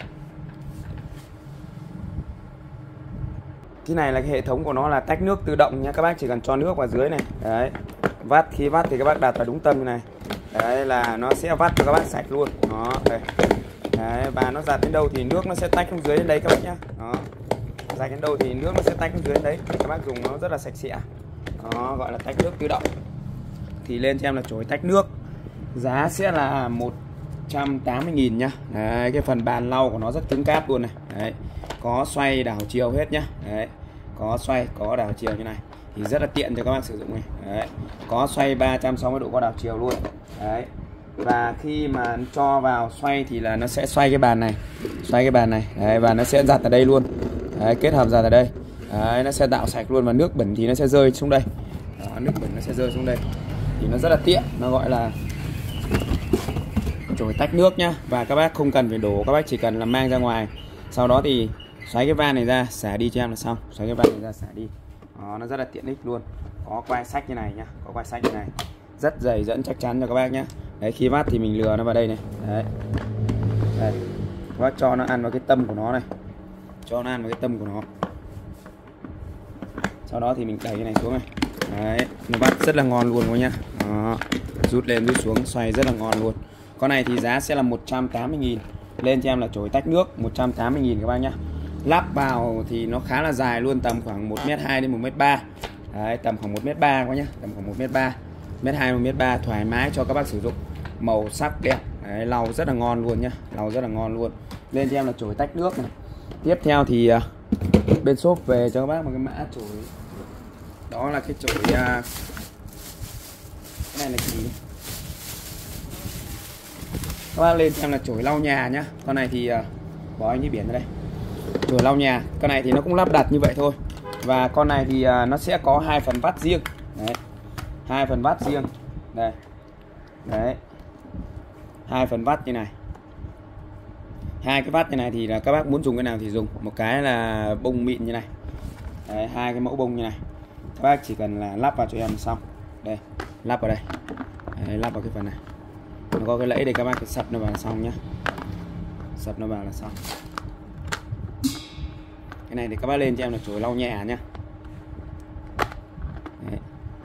Cái này là cái hệ thống của nó là tách nước tự động nha, các bác chỉ cần cho nước vào dưới này. Đấy. Vắt, khi vắt thì các bác đặt vào đúng tâm như này. Đấy là nó sẽ vắt cho các bác sạch luôn. Đó, đây. Đấy, và nó giặt đến đâu thì nước nó sẽ tách xuống dưới đến đấy các bác nhá. Đó, giặt đến đâu thì nước nó sẽ tách xuống dưới đến đấy, các bác dùng nó rất là sạch sẽ. Đó, gọi là tách nước tự động. Thì lên cho em là chổi tách nước, giá sẽ là 180.000 nhá. Đấy, cái phần bàn lau của nó rất cứng cáp luôn này. Đấy, có xoay đảo chiều hết nhá. Đấy, có xoay, có đảo chiều như này thì rất là tiện cho các bác sử dụng này. Đấy, có xoay 360 độ, có đảo chiều luôn. Đấy, và khi mà cho vào xoay thì là nó sẽ xoay cái bàn này, xoay cái bàn này. Đấy, và nó sẽ giặt ở đây luôn. Đấy, kết hợp giặt ở đây. Đấy, nó sẽ tạo sạch luôn, và nước bẩn thì nó sẽ rơi xuống đây. Đó, nước bẩn nó sẽ rơi xuống đây thì nó rất là tiện. Nó gọi là chổi tách nước nhá. Và các bác không cần phải đổ, các bác chỉ cần là mang ra ngoài, sau đó thì xoáy cái van này ra xả đi cho em là xong. Xoáy cái van này ra xả đi. Đó, nó rất là tiện ích luôn. Có quai sách như này nhá, có quai sách như này, rất dày dẫn chắc chắn cho các bác nhé. Đấy, khi vắt thì mình lừa nó vào đây này. Đấy, đây, các bác cho nó ăn vào cái tâm của nó này, cho nó ăn vào cái tâm của nó, sau đó thì mình đẩy cái này xuống này. Đấy, nó vắt rất là ngon luôn các nhá. Đó, rút lên rút xuống xoay rất là ngon luôn. Con này thì giá sẽ là 180.000. Lên cho em là chổi tách nước 180.000 các bác nhá. Lắp vào thì nó khá là dài luôn, tầm khoảng 1m2 đến 1m3. Đấy, tầm khoảng 1m3 các bác nhá, tầm khoảng 1m3, 1m2 1m3 thoải mái cho các bác sử dụng. Màu sắc đẹp. Đấy, lau rất là ngon luôn nhá, lau rất là ngon luôn. Lên cho em là chổi tách nước này. Tiếp theo thì bên shop về cho các bác một cái mã chổi. Đó là cái chổi cái này là gì? Các bác lên xem là chổi lau nhà nhá. Con này thì bỏ anh đi biển ra đây. Chổi lau nhà, con này thì nó cũng lắp đặt như vậy thôi. Và con này thì nó sẽ có 2 phần vắt riêng. Đấy, 2 phần vắt riêng. Đây. Đấy, 2 phần vắt như này. 2 cái vắt như này thì là các bác muốn dùng cái nào thì dùng. Một cái là bông mịn như này. Đấy, 2 cái mẫu bông như này. Các bác chỉ cần là lắp vào cho em xong. Đây, lắp vào đây. Đấy, lắp vào cái phần này. Nó có cái lẫy để các bác sập nó vào là xong nhá. Sập nó vào là xong. Cái này thì các bác lên cho em là chổi lau nhà nhá. Đấy.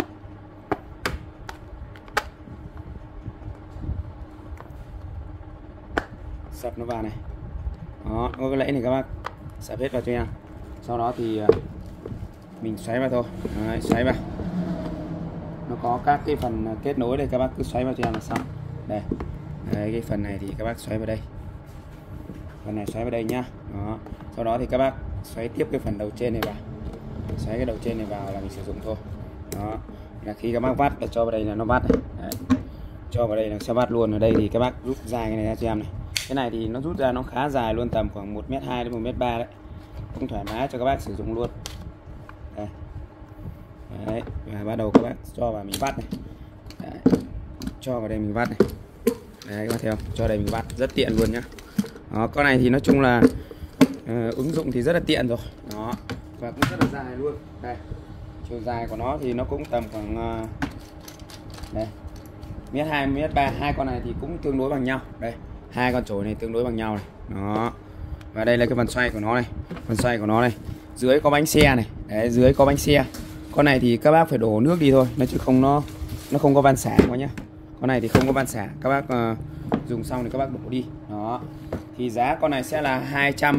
Sập nó vào này. Đó, có cái lẫy này các bác sập hết vào cho em. Sau đó thì mình xoáy vào thôi. Đấy, xoáy vào. Nó có các cái phần kết nối đây, các bác cứ xoáy vào cho em là xong. Đây. Đấy, cái phần này thì các bác xoáy vào đây. Phần này xoáy vào đây nhá. Đó. Sau đó thì các bác xoáy tiếp cái phần đầu trên này vào. Xoáy cái đầu trên này vào là mình sử dụng thôi. Đó. Là khi các bác vắt là cho vào đây là nó vắt này. Đấy. Cho vào đây là sẽ vắt luôn. Ở đây thì các bác rút dài cái này ra cho em này. Cái này thì nó rút ra nó khá dài luôn, tầm khoảng 1m2 đến 1m3 đấy. Cũng thoải mái cho các bác sử dụng luôn. Đây. Đấy, và bắt đầu các bác cho vào mình vắt này. Đấy. Cho vào đây mình vắt này. Đấy, các bác thấy không? Cho đây mình vắt rất tiện luôn nhá. Đó, con này thì nói chung là ứng dụng thì rất là tiện rồi. Đó, và cũng rất là dài luôn. Đây, chiều dài của nó thì nó cũng tầm khoảng đây, 1m2, 1m3. Hai con này thì cũng tương đối bằng nhau. Đây, hai con chổi này tương đối bằng nhau này. Đó. Và đây là cái phần xoay của nó này. Phần xoay của nó này. Dưới có bánh xe này. Đấy, dưới có bánh xe. Con này thì các bác phải đổ nước đi thôi, nó chứ không nó không có van xả quá nhá. Con này thì không có van xả, các bác dùng xong thì các bác đổ đi. Đó. Thì giá con này sẽ là 200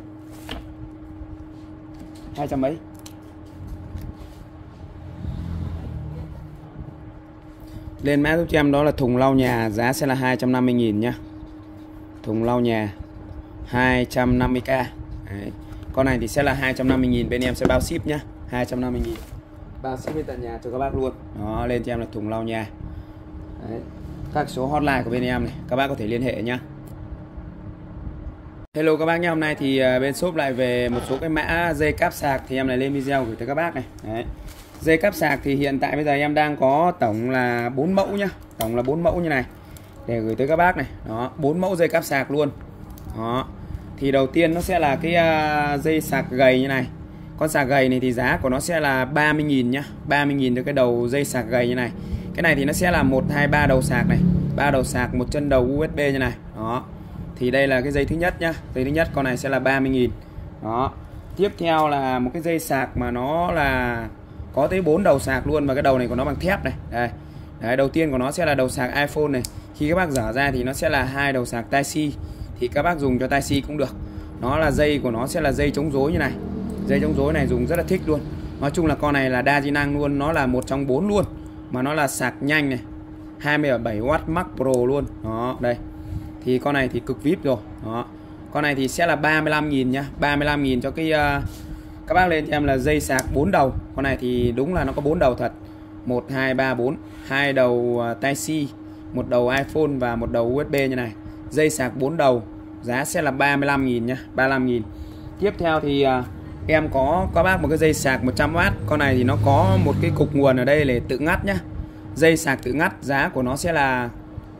mấy. Lên mã giúp cho em đó là thùng lau nhà, giá sẽ là 250.000 nhá. Thùng lau nhà 250k. Đấy. Con này thì sẽ là 250.000, bên em sẽ bao ship nhá. 250.000. Bao ship đến tận nhà cho các bác luôn. Đó, lên cho em là thùng lau nhà. Đấy. Các số hotline của bên em này, các bác có thể liên hệ nhá. Hello các bác nhé, hôm nay thì bên shop lại về một số cái mã dây cáp sạc thì em lại lên video gửi tới các bác này. Đấy. Dây cáp sạc thì hiện tại bây giờ em đang có tổng là 4 mẫu nhá. Tổng là 4 mẫu như này để gửi tới các bác này. Đó, 4 mẫu dây cáp sạc luôn. Đó. Thì đầu tiên nó sẽ là cái dây sạc gầy như này. Con sạc gầy này thì giá của nó sẽ là 30.000 nhá. 30.000 cho cái đầu dây sạc gầy như này. Cái này thì nó sẽ là 1, 2, 3 đầu sạc này. 3 đầu sạc, một chân đầu USB như này. Đó. Thì đây là cái dây thứ nhất nhá. Dây thứ nhất con này sẽ là 30.000. Đó. Tiếp theo là một cái dây sạc mà nó là có tới 4 đầu sạc luôn, và cái đầu này của nó bằng thép này. Đây. Đấy, đầu tiên của nó sẽ là đầu sạc iPhone này. Khi các bác dở ra thì nó sẽ là 2 đầu sạc Type-C. thì các bác dùng cho tai si cũng được. Nó là dây của nó sẽ là dây chống rối như này. Dây chống rối này dùng rất là thích luôn. Nói chung là con này là đa di năng luôn, nó là một trong 4 luôn. Mà nó là sạc nhanh này, 27W Max Pro luôn. Đó, đây. Thì con này thì cực VIP rồi. Đó. Con này thì sẽ là 35.000 nhá, 35.000 cho cái các bác lên cho em là dây sạc 4 đầu. Con này thì đúng là nó có 4 đầu thật. 1 2 3 4, 2 đầu Type-C, 1 đầu iPhone và 1 đầu USB như này. Dây sạc 4 đầu, giá sẽ là 35.000 nhá, 35.000. Tiếp theo thì em có bác một cái dây sạc 100W. Con này thì nó có một cái cục nguồn ở đây để tự ngắt nhá. Dây sạc tự ngắt, giá của nó sẽ là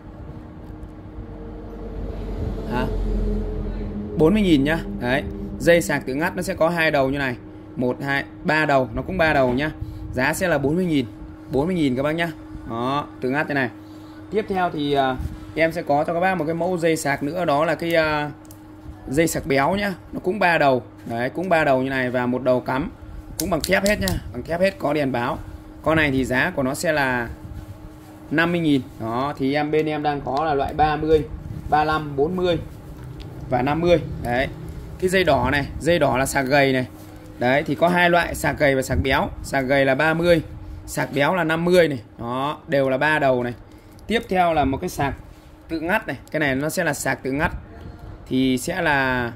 40.000 nhá. Đấy, dây sạc tự ngắt nó sẽ có 2 đầu như này, 1 2 3 đầu, nó cũng 3 đầu nhá. Giá sẽ là 40.000. 40.000 các bác nhá. Đó, tự ngắt thế này. Tiếp theo thì em sẽ có cho các bác một cái mẫu dây sạc nữa, đó là cái dây sạc béo nhá. Nó cũng 3 đầu. Đấy, cũng 3 đầu như này và 1 đầu cắm. Cũng bằng thép hết nhá, bằng thép hết, có đèn báo. Con này thì giá của nó sẽ là 50.000. Đó, thì bên em đang có là loại 30, 35, 40 và 50. Đấy. Cái dây đỏ này, dây đỏ là sạc gầy này. Đấy, thì có 2 loại, sạc gầy và sạc béo. Sạc gầy là 30, sạc béo là 50 này. Đó, đều là 3 đầu này. Tiếp theo là một cái sạc tự ngắt này. Cái này nó sẽ là sạc tự ngắt, thì sẽ là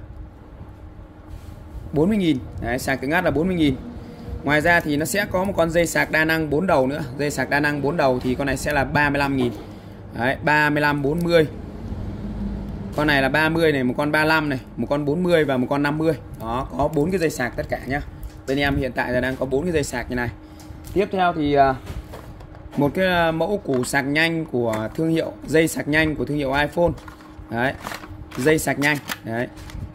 40.000. Đấy, sạc tự ngắt là 40.000. Ngoài ra thì nó sẽ có một con dây sạc đa năng 4 đầu nữa. Dây sạc đa năng 4 đầu thì con này sẽ là 35.000. Đấy, 35, 40. Con này là 30 này, một con 35 này, một con 40 và một con 50. Đó, có 4 cái dây sạc tất cả nhá. Bên em hiện tại là đang có 4 cái dây sạc như này. Tiếp theo thì một cái mẫu củ sạc nhanh của thương hiệu, dây sạc nhanh của thương hiệu iPhone. Đấy, dây sạc nhanh. Đấy.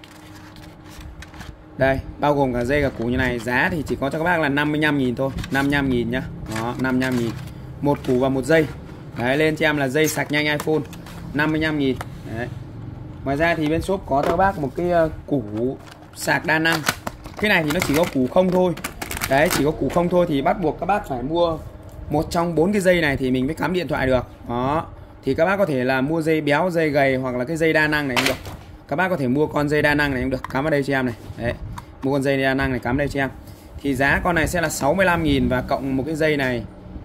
Đây, bao gồm cả dây cả củ như này. Giá thì chỉ có cho các bác là 55.000 thôi, 55.000 nhá. Đó, 55.000. Một củ và một dây. Đấy, lên cho em là dây sạc nhanh iPhone 55.000. Đấy. Ngoài ra thì bên shop có cho các bác một cái củ sạc đa năng. Cái này thì nó chỉ có củ không thôi. Đấy, chỉ có củ không thôi thì bắt buộc các bác phải mua một trong 4 cái dây này thì mình mới cắm điện thoại được. Đó. Thì các bác có thể là mua dây béo, dây gầy hoặc là cái dây đa năng này cũng được. Các bác có thể mua con dây đa năng này cũng được, cắm vào đây cho em này. Đấy. Mua con dây đa năng này cắm đây cho em. Thì giá con này sẽ là 65.000 và cộng một cái dây này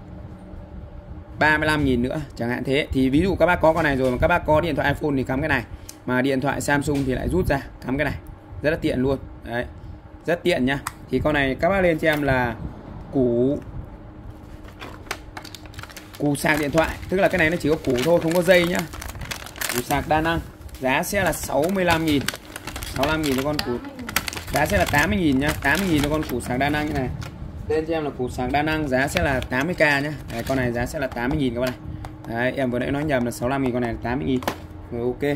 35.000 nữa, chẳng hạn thế. Thì ví dụ các bác có con này rồi mà các bác có điện thoại iPhone thì cắm cái này, mà điện thoại Samsung thì lại rút ra cắm cái này, rất là tiện luôn. Đấy, rất tiện nhá. Thì con này các bác lên cho em là củ sạc điện thoại, tức là cái này nó chỉ có củ thôi, không có dây nhá. Củ sạc đa năng, giá sẽ là 65.000. 65.000 cho con củ. Giá sẽ là 80.000 nhá, 80.000 cho con củ sạc đa năng như này. Lên cho em là củ sạc đa năng, giá sẽ là 80k nhá. Đấy, con này giá sẽ là 80.000 các bạn này. Đấy, em vừa nãy nói nhầm là 65.000, con này là 80.000. Rồi, ok.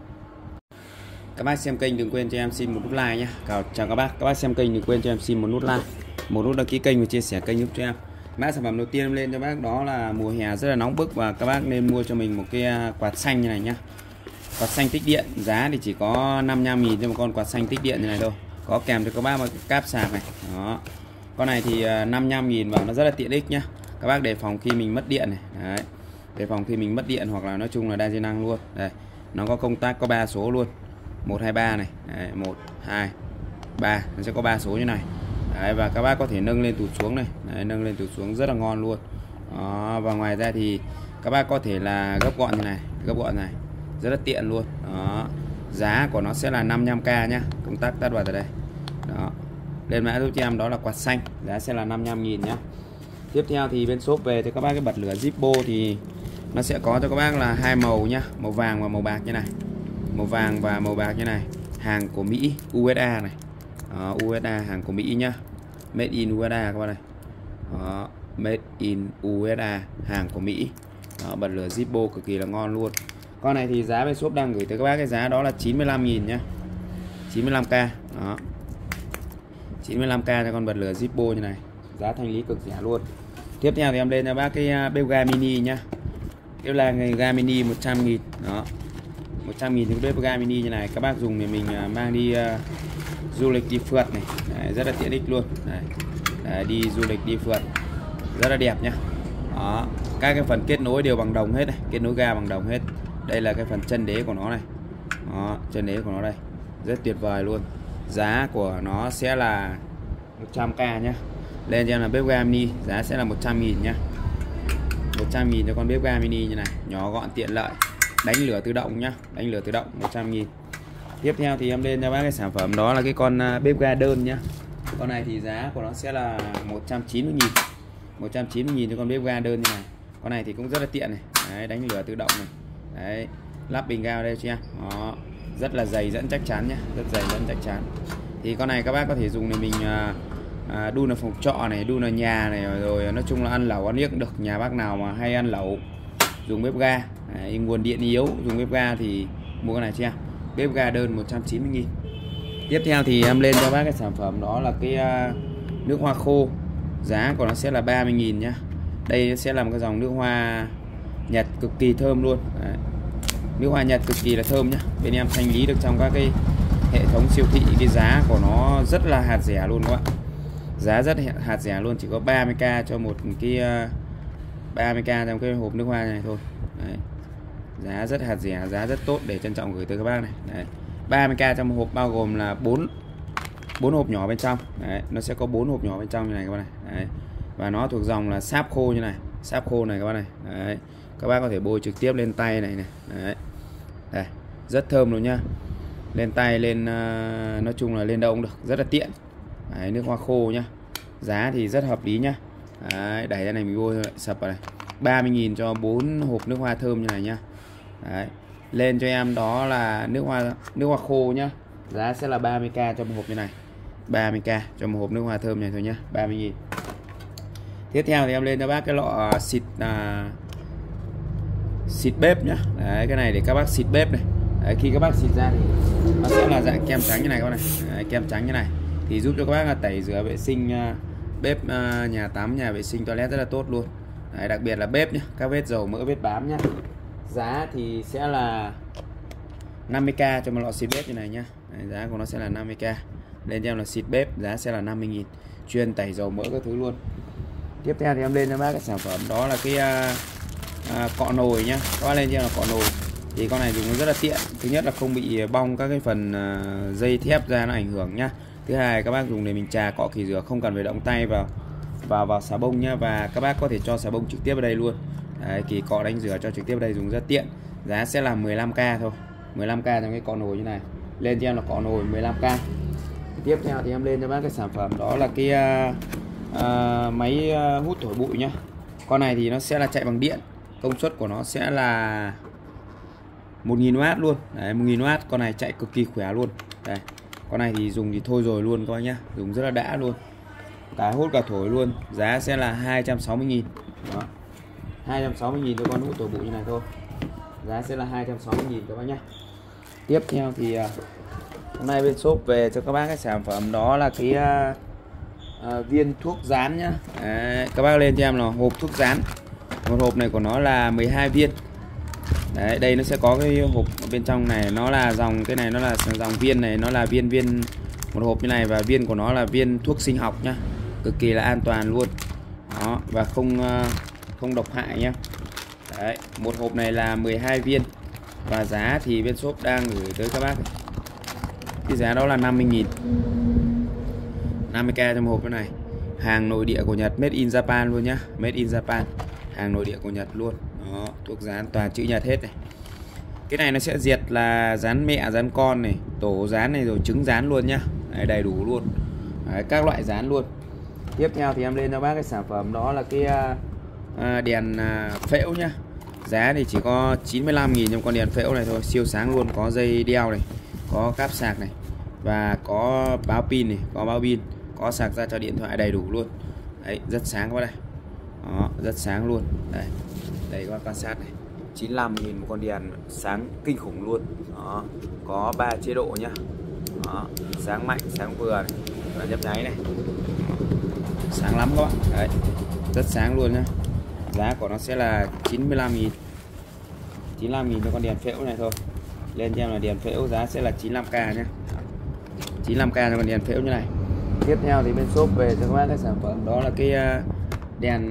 Các bác xem kênh đừng quên cho em xin một nút like nhé. Chào các bác xem kênh đừng quên cho em xin một nút like, một nút đăng ký kênh và chia sẻ kênh giúp cho em. Mã sản phẩm đầu tiên lên cho bác đó là mùa hè rất là nóng bức và các bác nên mua cho mình một cái quạt xanh như này nhá. Quạt xanh tích điện, giá thì chỉ có 55.000 cho một con quạt xanh tích điện như này thôi. Có kèm cho các bác một cái cáp sạc này. Đó. Con này thì 55.000 và nó rất là tiện ích nhá. Các bác đề phòng khi mình mất điện này. Đấy. Đề phòng khi mình mất điện hoặc là nói chung là đa di năng luôn. Đây, nó có công tắc có 3 số luôn. 1 2 3 này. Đấy, 1 2 3, nó sẽ có 3 số như này. Đấy, và các bác có thể nâng lên tụt xuống này. Đấy, nâng lên tụt xuống rất là ngon luôn. Đó, và ngoài ra thì các bác có thể là gấp gọn như này, gấp gọn này. Rất là tiện luôn. Đó. Giá của nó sẽ là 55k nhá. Công tắc tắt vào từ đây. Đó. Lên mã giúp cho em đó là quạt xanh, giá sẽ là 55.000 nhá. Tiếp theo thì bên shop về cho các bác cái bật lửa Zippo thì nó sẽ có cho các bác là 2 màu nhá, màu vàng và màu bạc như này. Màu vàng và màu bạc như này. Hàng của Mỹ, USA này. Đó, USA hàng của Mỹ nhá. Made in USA các bác này. Đó, Made in USA, hàng của Mỹ. Đó, bật lửa Zippo cực kỳ là ngon luôn. Con này thì giá bên shop đang gửi tới các bác cái giá đó là 95.000 nhá. 95k. Đó. 95k cho con bật lửa Zippo như này. Giá thanh lý cực rẻ luôn. Tiếp theo thì em lên cho bác cái bếp ga mini nhá. Bếp ga mini 100.000. Đó. 100.000 thì bếp ga mini như này. Các bác dùng thì mình mang đi du lịch đi phượt này. Đấy, rất là tiện ích luôn. Đấy, đi du lịch đi phượt rất là đẹp nhá. Đó. Các cái phần kết nối đều bằng đồng hết này. Kết nối ga bằng đồng hết. Đây là cái phần chân đế của nó này. Đó, chân đế của nó đây rất tuyệt vời luôn. Giá của nó sẽ là 100k nhá. Lên cho em là bếp ga mini, giá sẽ là 100.000 nhá. 100.000 cho con bếp ga mini như này, nhỏ gọn tiện lợi, đánh lửa tự động nhá, đánh lửa tự động 100.000. Tiếp theo thì em lên cho bác cái sản phẩm đó là cái con bếp ga đơn nhá. Con này thì giá của nó sẽ là 190.000. 190.000 cho con bếp ga đơn như này. Con này thì cũng rất là tiện này. Đấy, đánh lửa tự động này. Đấy, lắp bình ga vào đây chưa? Đó, rất là dày dẫn chắc chắn nhá, rất dày dẫn chắc chắn. Thì con này các bác có thể dùng để mình đun ở phòng trọ này, đun ở nhà này, rồi nói chung là ăn lẩu ăn liếc cũng được. Nhà bác nào mà hay ăn lẩu dùng bếp ga. Đấy, nguồn điện yếu dùng bếp ga thì mua cái này chưa? Bếp ga đơn 190.000. Tiếp theo thì em lên cho bác cái sản phẩm đó là cái nước hoa khô. Giá của nó sẽ là 30.000 nhá. Đây sẽ là một cái dòng nước hoa Nhật cực kỳ thơm luôn. Đấy, nước hoa Nhật cực kỳ là thơm nhá. Bên em thanh lý được trong các cái hệ thống siêu thị. Cái giá của nó rất là hạt rẻ luôn các bạn. Giá rất hạt rẻ luôn, chỉ có 30k cho một cái 30k trong cái hộp nước hoa này thôi. Đấy, giá rất hạt rẻ, giá rất tốt để trân trọng gửi tới các bác này. Đấy, 30k trong một hộp bao gồm là 4 hộp nhỏ bên trong. Đấy, nó sẽ có 4 hộp nhỏ bên trong như này các bác này. Đấy, và nó thuộc dòng là sáp khô như này, sáp khô này các bác này. Đấy, các bác có thể bôi trực tiếp lên tay này này. Đấy, đây, rất thơm luôn nhá. Lên tay, lên nói chung là lên đâu cũng được, rất là tiện. Đấy, nước hoa khô nhá. Giá thì rất hợp lý nhá. Đấy, đẩy ra này mình bôi lại sập vào này. 30.000 cho 4 hộp nước hoa thơm như này nhá. Đấy, lên cho em đó là nước hoa khô nhá. Giá sẽ là 30k cho một hộp như này. 30k cho một hộp nước hoa thơm này thôi nhá, 30.000. Tiếp theo thì em lên cho bác cái lọ xịt bếp nhá. Đấy, cái này để các bác xịt bếp này. Đấy, khi các bác xịt ra thì nó sẽ là dạng kem trắng như này các bác này. Đấy, kem trắng như này thì giúp cho các bác là tẩy rửa vệ sinh bếp, nhà tắm, nhà vệ sinh, toilet rất là tốt luôn. Đấy, đặc biệt là bếp nhá, các vết dầu mỡ, vết bám nhá. Giá thì sẽ là 50k cho một lọ xịt bếp như này nhá. Đấy, giá của nó sẽ là 50k. Lên cho em là xịt bếp, giá sẽ là 50.000, chuyên tẩy dầu mỡ các thứ luôn. Tiếp theo thì em lên cho bác cái sản phẩm đó là cái cọ nồi nhá. Các bác lên cho em là cọ nồi. Thì con này dùng nó rất là tiện. Thứ nhất là không bị bong các cái phần dây thép ra nó ảnh hưởng nhá. Thứ hai các bác dùng để mình chà cọ khỉ rửa, không cần phải động tay vào xà bông nhá. Và các bác có thể cho xà bông trực tiếp vào đây luôn. Đấy, kỳ cọ đánh rửa cho trực tiếp vào đây dùng rất tiện. Giá sẽ là 15k thôi, 15k trong cái cọ nồi như này. Lên cho em là cọ nồi 15k. Tiếp theo thì em lên cho bác cái sản phẩm đó là cái máy hút thổi bụi nhá. Con này thì nó sẽ là chạy bằng điện, công suất của nó sẽ là 1000W luôn. Đấy, 1000W. Con này chạy cực kỳ khỏe luôn. Đây, con này thì dùng thì thôi rồi luôn các bác nhá, dùng rất là đã luôn, cả hút cả thổi luôn. Giá sẽ là 260.000. Đó, 260.000 cho con hút thổi bụi như này thôi. Giá sẽ là 260.000 các bác nhá. Tiếp theo thì hôm nay bên shop về cho các bác cái sản phẩm đó là cái viên thuốc dán nhá. Đấy, các bác lên cho em là hộp thuốc dán. Một hộp này của nó là 12 viên. Đấy, đây nó sẽ có cái hộp bên trong này, nó là dòng, cái này nó là dòng viên này, nó là viên một hộp như này, và viên của nó là viên thuốc sinh học nhá, cực kỳ là an toàn luôn. Đó, và không độc hại nhá. Đấy, một hộp này là 12 viên và giá thì bên shop đang gửi tới các bác cái giá đó là 50.000, 50k trong hộp cái này. Hàng nội địa của Nhật, made in Japan luôn nhá, made in Japan, hàng nội địa của Nhật luôn. Đó, thuốc dán toàn chữ Nhật hết này. Cái này nó sẽ diệt là dán mẹ, dán con này, tổ dán này, rồi trứng dán luôn nhá. Đấy, đầy đủ luôn. Đấy, các loại dán luôn. Tiếp theo thì em lên cho bác cái sản phẩm đó là cái đèn phễu nhá. Giá thì chỉ có 95.000 trong con đèn phễu này thôi, siêu sáng luôn, có dây đeo này, có cáp sạc này, và có báo pin này, có báo pin, có sạc ra cho điện thoại, đầy đủ luôn. Đấy, rất sáng các bác đây. Đó, rất sáng luôn. Đây, đây các bác quan sát này, 95.000 một con đèn sáng kinh khủng luôn. Đó, có 3 chế độ nhá. Đó, sáng mạnh, sáng vừa này, và nhấp nháy này. Đó, sáng lắm các bạn. Đấy, rất sáng luôn nhá. Giá của nó sẽ là 95.000, 95.000 cho con đèn phễu này thôi. Lên cho em là đèn phễu, giá sẽ là 95k nhé, 95k cho con đèn phễu như này. Tiếp theo thì bên shop về cho các bác cái sản phẩm đó là cái đèn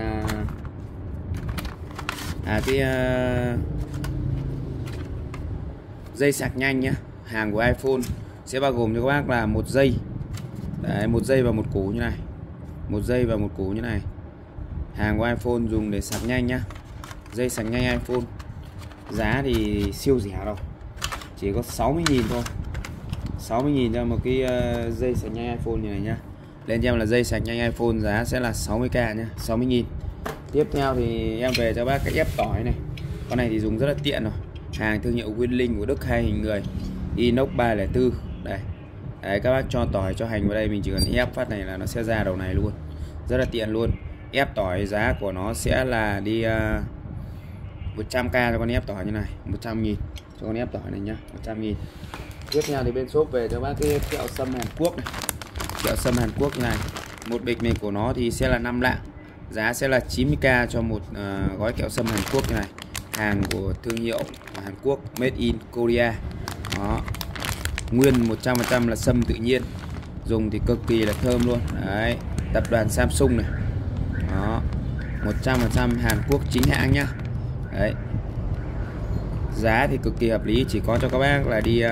Dây sạc nhanh nhá. Hàng của iPhone sẽ bao gồm cho các bác là một dây. Đấy, một dây và một củ như này. Một dây và một củ như này. Hàng của iPhone dùng để sạc nhanh nhá. Dây sạc nhanh iPhone. Giá thì siêu rẻ đâu. Chỉ có 60.000 thôi. 60.000 cho một cái dây sạc nhanh iPhone như này nhá. Lên cho em là dây sạc nhanh iPhone giá sẽ là 60k nhá, 60.000. Tiếp theo thì em về cho bác cái ép tỏi này. Con này thì dùng rất là tiện rồi. Hàng thương hiệu Winling của Đức, 2 hình người, inox 304. Đây. Đấy, các bác cho tỏi cho hành vào đây, mình chỉ cần ép phát này là nó sẽ ra đầu này luôn. Rất là tiện luôn. Ép tỏi giá của nó sẽ là đi 100k cho con ép tỏi như này, 100.000 cho con ép tỏi này nhá, 100.000. Tiếp theo thì bên shop về cho bác cái kẹo sâm Hàn Quốc này. Kẹo sâm Hàn Quốc này, một bịch này của nó thì sẽ là 5 lạng. Giá sẽ là 90k cho một gói kẹo sâm Hàn Quốc như này. Hàng của thương hiệu Hàn Quốc, made in Korea. Đó. Nguyên 100% là sâm tự nhiên. Dùng thì cực kỳ là thơm luôn. Đấy, tập đoàn Samsung này. Đó. 100% Hàn Quốc chính hãng nhá. Đấy. Giá thì cực kỳ hợp lý, chỉ có cho các bác là đi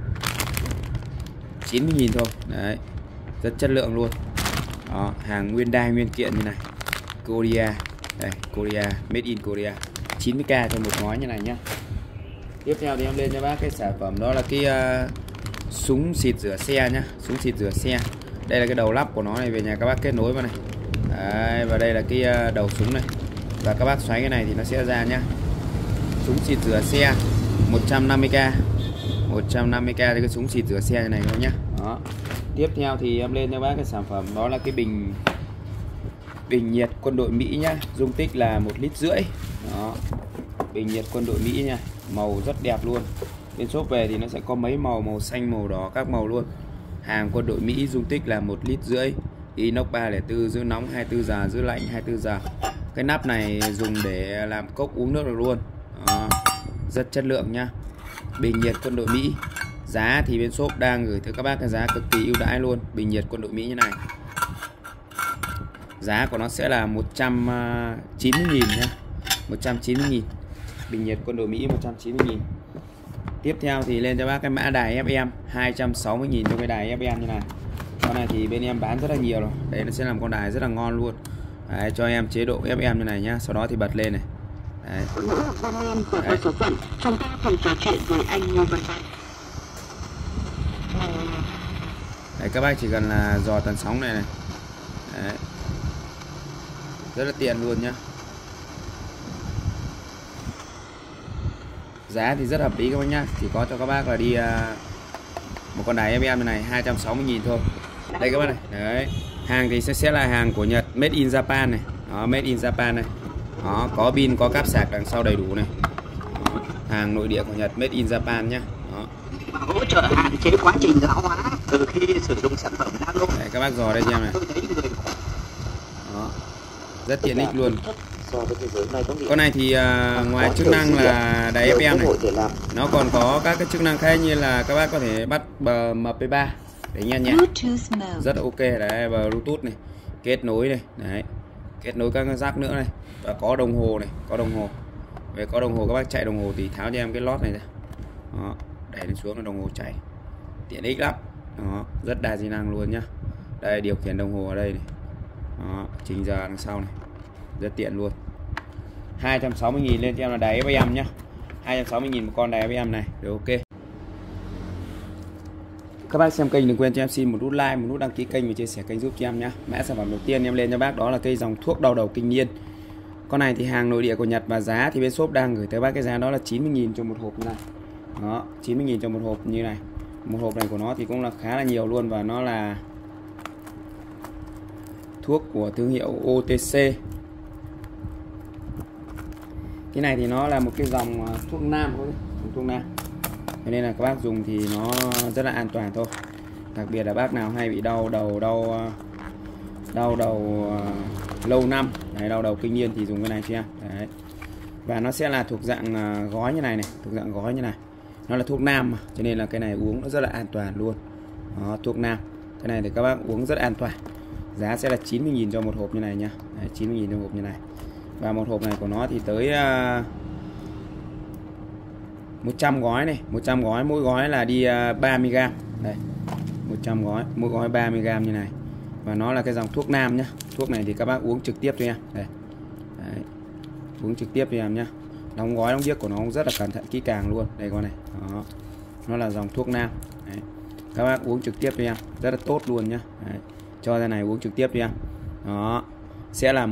90.000 thôi. Đấy. Rất chất lượng luôn. Đó, hàng nguyên đai nguyên kiện như này. Korea. Đây, Korea, made in Korea. 90k cho một gói như này nhá. Tiếp theo thì em lên cho bác cái sản phẩm đó là cái súng xịt rửa xe nhá, súng xịt rửa xe. Đây là cái đầu lắp của nó này, về nhà các bác kết nối vào này. Đấy, và đây là cái đầu súng này. Và các bác xoáy cái này thì nó sẽ ra nhá. Súng xịt rửa xe 150k. 150k cho cái súng xịt rửa xe này thôi nhá. Đó. Tiếp theo thì em lên cho bác cái sản phẩm đó là cái bình nhiệt quân đội Mỹ nhá, dung tích là 1,5 lít. Đó. Bình nhiệt quân đội Mỹ nha, màu rất đẹp luôn. Bên shop về thì nó sẽ có mấy màu, màu xanh, màu đỏ, các màu luôn. Hàng quân đội Mỹ, dung tích là 1,5 lít, inox 304, giữ nóng 24 giờ, giữ lạnh 24 giờ. Cái nắp này dùng để làm cốc uống nước được luôn. Đó. Rất chất lượng nhá. Bình nhiệt quân đội Mỹ. Giá thì bên shop đang gửi tới các bác cái giá cực kỳ ưu đãi luôn. Bình nhiệt quân đội Mỹ như này. Giá của nó sẽ là 190.000 nhá. 190.000. Bình nhiệt quân đội Mỹ 190.000. Tiếp theo thì lên cho bác cái mã đài FM 260.000 cho cái đài FM như này. Con này thì bên em bán rất là nhiều rồi. Đấy, nó sẽ làm con đài rất là ngon luôn. Đấy, cho em chế độ FM như này nhá. Sau đó thì bật lên này. Đấy. Đấy. Đấy, các bác chỉ cần là dò tần sóng này này. Đấy. Rất là tiện luôn nhá. Giá thì rất hợp lý các bác nhá. Chỉ có cho các bác là đi một con đài FM này 260.000 thôi. Đây các bác này. Đấy. Hàng thì sẽ là hàng của Nhật, made in Japan này. Đó, made in Japan này. Đó, có pin, có cáp sạc đằng sau đầy đủ này. Đó, hàng nội địa của Nhật, made in Japan nhá. Đó. Hỗ trợ hạn chế quá trình lão hóa từ khi sử dụng sản phẩm nano. Đấy, các bác dò đây cho em này. Đó. Rất tiện ích luôn. Con này thì ngoài chức năng là đài FM này, nó còn có các cái chức năng khác như là các bác có thể bắt bờ MP3 để nghe nhạc. Rất là ok. Đấy, và Bluetooth này, kết nối này, đấy, kết nối các jack nữa này, và có đồng hồ này, có đồng hồ. Về có đồng hồ, các bác chạy đồng hồ thì tháo cho em cái lót này ra. Đó, để lên xuống là đồng hồ chạy, tiện ích lắm. Đó, rất đa di năng luôn nhá. Đây, điều khiển đồng hồ ở đây này. Đó, chỉnh giờ đằng sau này, rất tiện luôn. 260.000 lên cho em là đài FM nhá. 260.000 một con đài FM này, được ok. Các bác xem kênh đừng quên cho em xin một nút like, một nút đăng ký kênh và chia sẻ kênh giúp cho em nhé. Mã sản phẩm đầu tiên em lên cho bác đó là cây dòng thuốc đau đầu kinh niên. Con này thì hàng nội địa của Nhật và giá thì bên shop đang gửi tới bác cái giá đó là 90.000 cho một hộp như này. Đó, 90.000 cho một hộp như này. Một hộp này của nó thì cũng là khá là nhiều luôn, và nó là thuốc của thương hiệu OTC. Cái này thì nó là một cái dòng thuốc nam thôi, thuốc nam. Cho nên là các bác dùng thì nó rất là an toàn thôi. Đặc biệt là bác nào hay bị đau đầu lâu năm, đấy, đau đầu kinh niên thì dùng cái này cho em. Đấy. Và nó sẽ là thuộc dạng gói như này này, thuộc dạng gói như này. Nó là thuốc nam mà, cho nên là cái này uống nó rất là an toàn luôn. Đó, thuốc nam. Cái này thì các bác uống rất an toàn. Giá sẽ là 90.000 cho một hộp như này nha. 90.000 cho hộp như này. Và một hộp này của nó thì tới 100 gói này, 100 gói, mỗi gói là đi 30g. Đây, 100 gói, mỗi gói 30g như này. Và nó là cái dòng thuốc nam nhá. Thuốc này thì các bác uống trực tiếp cho em. Đây. Đấy. Uống trực tiếp cho em nhá. Đóng gói đóng điếc của nó cũng rất là cẩn thận kỹ càng luôn. Đây con này. Đó. Nó là dòng thuốc nam. Đấy. Các bác uống trực tiếp cho em, rất là tốt luôn nhá. Đấy. Cho ra này uống trực tiếp cho em. Đó. Sẽ là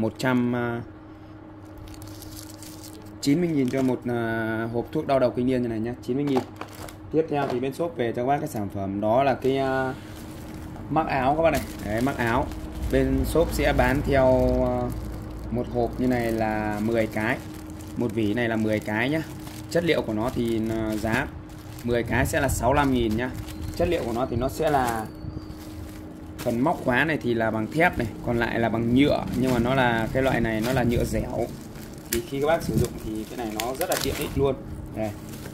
190.000 cho một hộp thuốc đau đầu kinh niên như này nhá, 90.000. Tiếp theo thì bên shop về cho các bác cái sản phẩm đó là cái mắc áo các bác này. Đấy, mắc áo. Bên shop sẽ bán theo một hộp như này là 10 cái. Một vỉ này là 10 cái nhá. Chất liệu của nó thì giá 10 cái sẽ là 65.000 nhá. Chất liệu của nó thì nó sẽ là phần móc khóa này thì là bằng thép này, còn lại là bằng nhựa, nhưng mà nó là cái loại này nó là nhựa dẻo. Thì khi các bác sử dụng thì cái này nó rất là tiện ích luôn. Đây.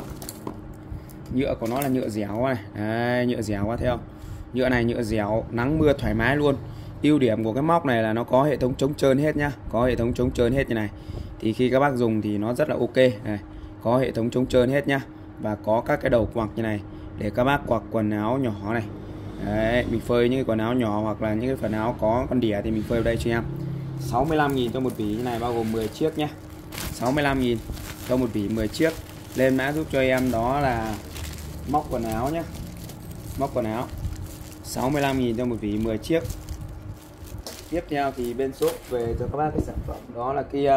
Nhựa của nó là nhựa dẻo này. Đấy, nhựa dẻo qua theo. Nhựa này nhựa dẻo, nắng mưa thoải mái luôn. Ưu điểm của cái móc này là nó có hệ thống chống trơn hết nhá. Có hệ thống chống trơn hết như này. Thì khi các bác dùng thì nó rất là ok. Đây. Có hệ thống chống trơn hết nhá. Và có các cái đầu quặc như này để các bác quặc quần áo nhỏ này. Đấy, mình phơi những cái quần áo nhỏ hoặc là những cái phần áo có con đỉa thì mình phơi vào đây cho em. 65.000 cho một vỉ như này, bao gồm 10 chiếc nhé. 65.000 cho một vỉ 10 chiếc. Lên mã giúp cho em đó là móc quần áo nhé. Móc quần áo 65.000 cho một vỉ 10 chiếc. Tiếp theo thì bên shop về cho các bác cái sản phẩm đó là cái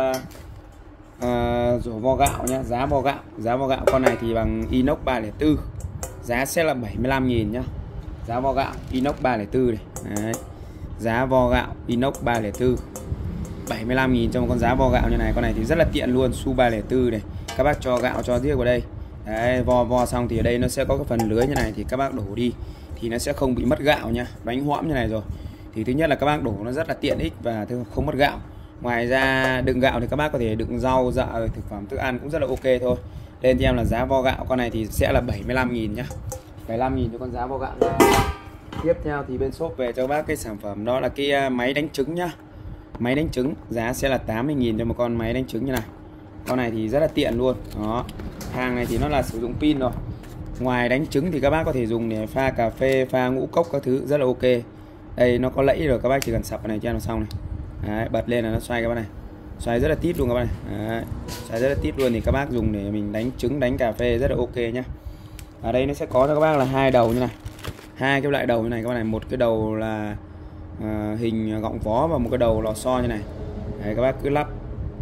rổ vo gạo nhé. Giá vo gạo. Giá vo gạo con này thì bằng inox 304. Giá sẽ là 75.000 nhá. Giá vo gạo inox 304 này. Đấy. Giá vo gạo inox 304 75.000 cho một con giá vo gạo như này. Con này thì rất là tiện luôn. Su 304 này. Các bác cho gạo cho riêng vào đây. Đấy, vo xong thì ở đây nó sẽ có cái phần lưới như này thì các bác đổ đi thì nó sẽ không bị mất gạo nha. Đánh hõm như này rồi thì thứ nhất là các bác đổ nó rất là tiện ích và không mất gạo. Ngoài ra đựng gạo thì các bác có thể đựng rau dạ thực phẩm thức ăn cũng rất là ok thôi. Lên cho em là giá vo gạo con này thì sẽ là 75.000 nhá. 75.000 cho con giá vo gạo. Tiếp theo thì bên shop về cho bác cái sản phẩm đó là cái máy đánh trứng nhá. Máy đánh trứng giá sẽ là 80.000 cho một con máy đánh trứng như này. Con này thì rất là tiện luôn. Đó. Hàng này thì nó là sử dụng pin rồi. Ngoài đánh trứng thì các bác có thể dùng để pha cà phê, pha ngũ cốc các thứ rất là ok. Đây nó có lẫy rồi, các bác chỉ cần sập cái này cho nó xong này. Đấy, bật lên là nó xoay các bác này. Xoay rất là tít luôn các bác này. Đấy, xoay rất là tít luôn thì các bác dùng để mình đánh trứng, đánh cà phê rất là ok nhá. Ở đây nó sẽ có cho các bác là hai đầu như này. Hai cái loại đầu như này các bác này, một cái đầu là hình gọng vó và một cái đầu lò xo như này. Đấy, các bác cứ lắp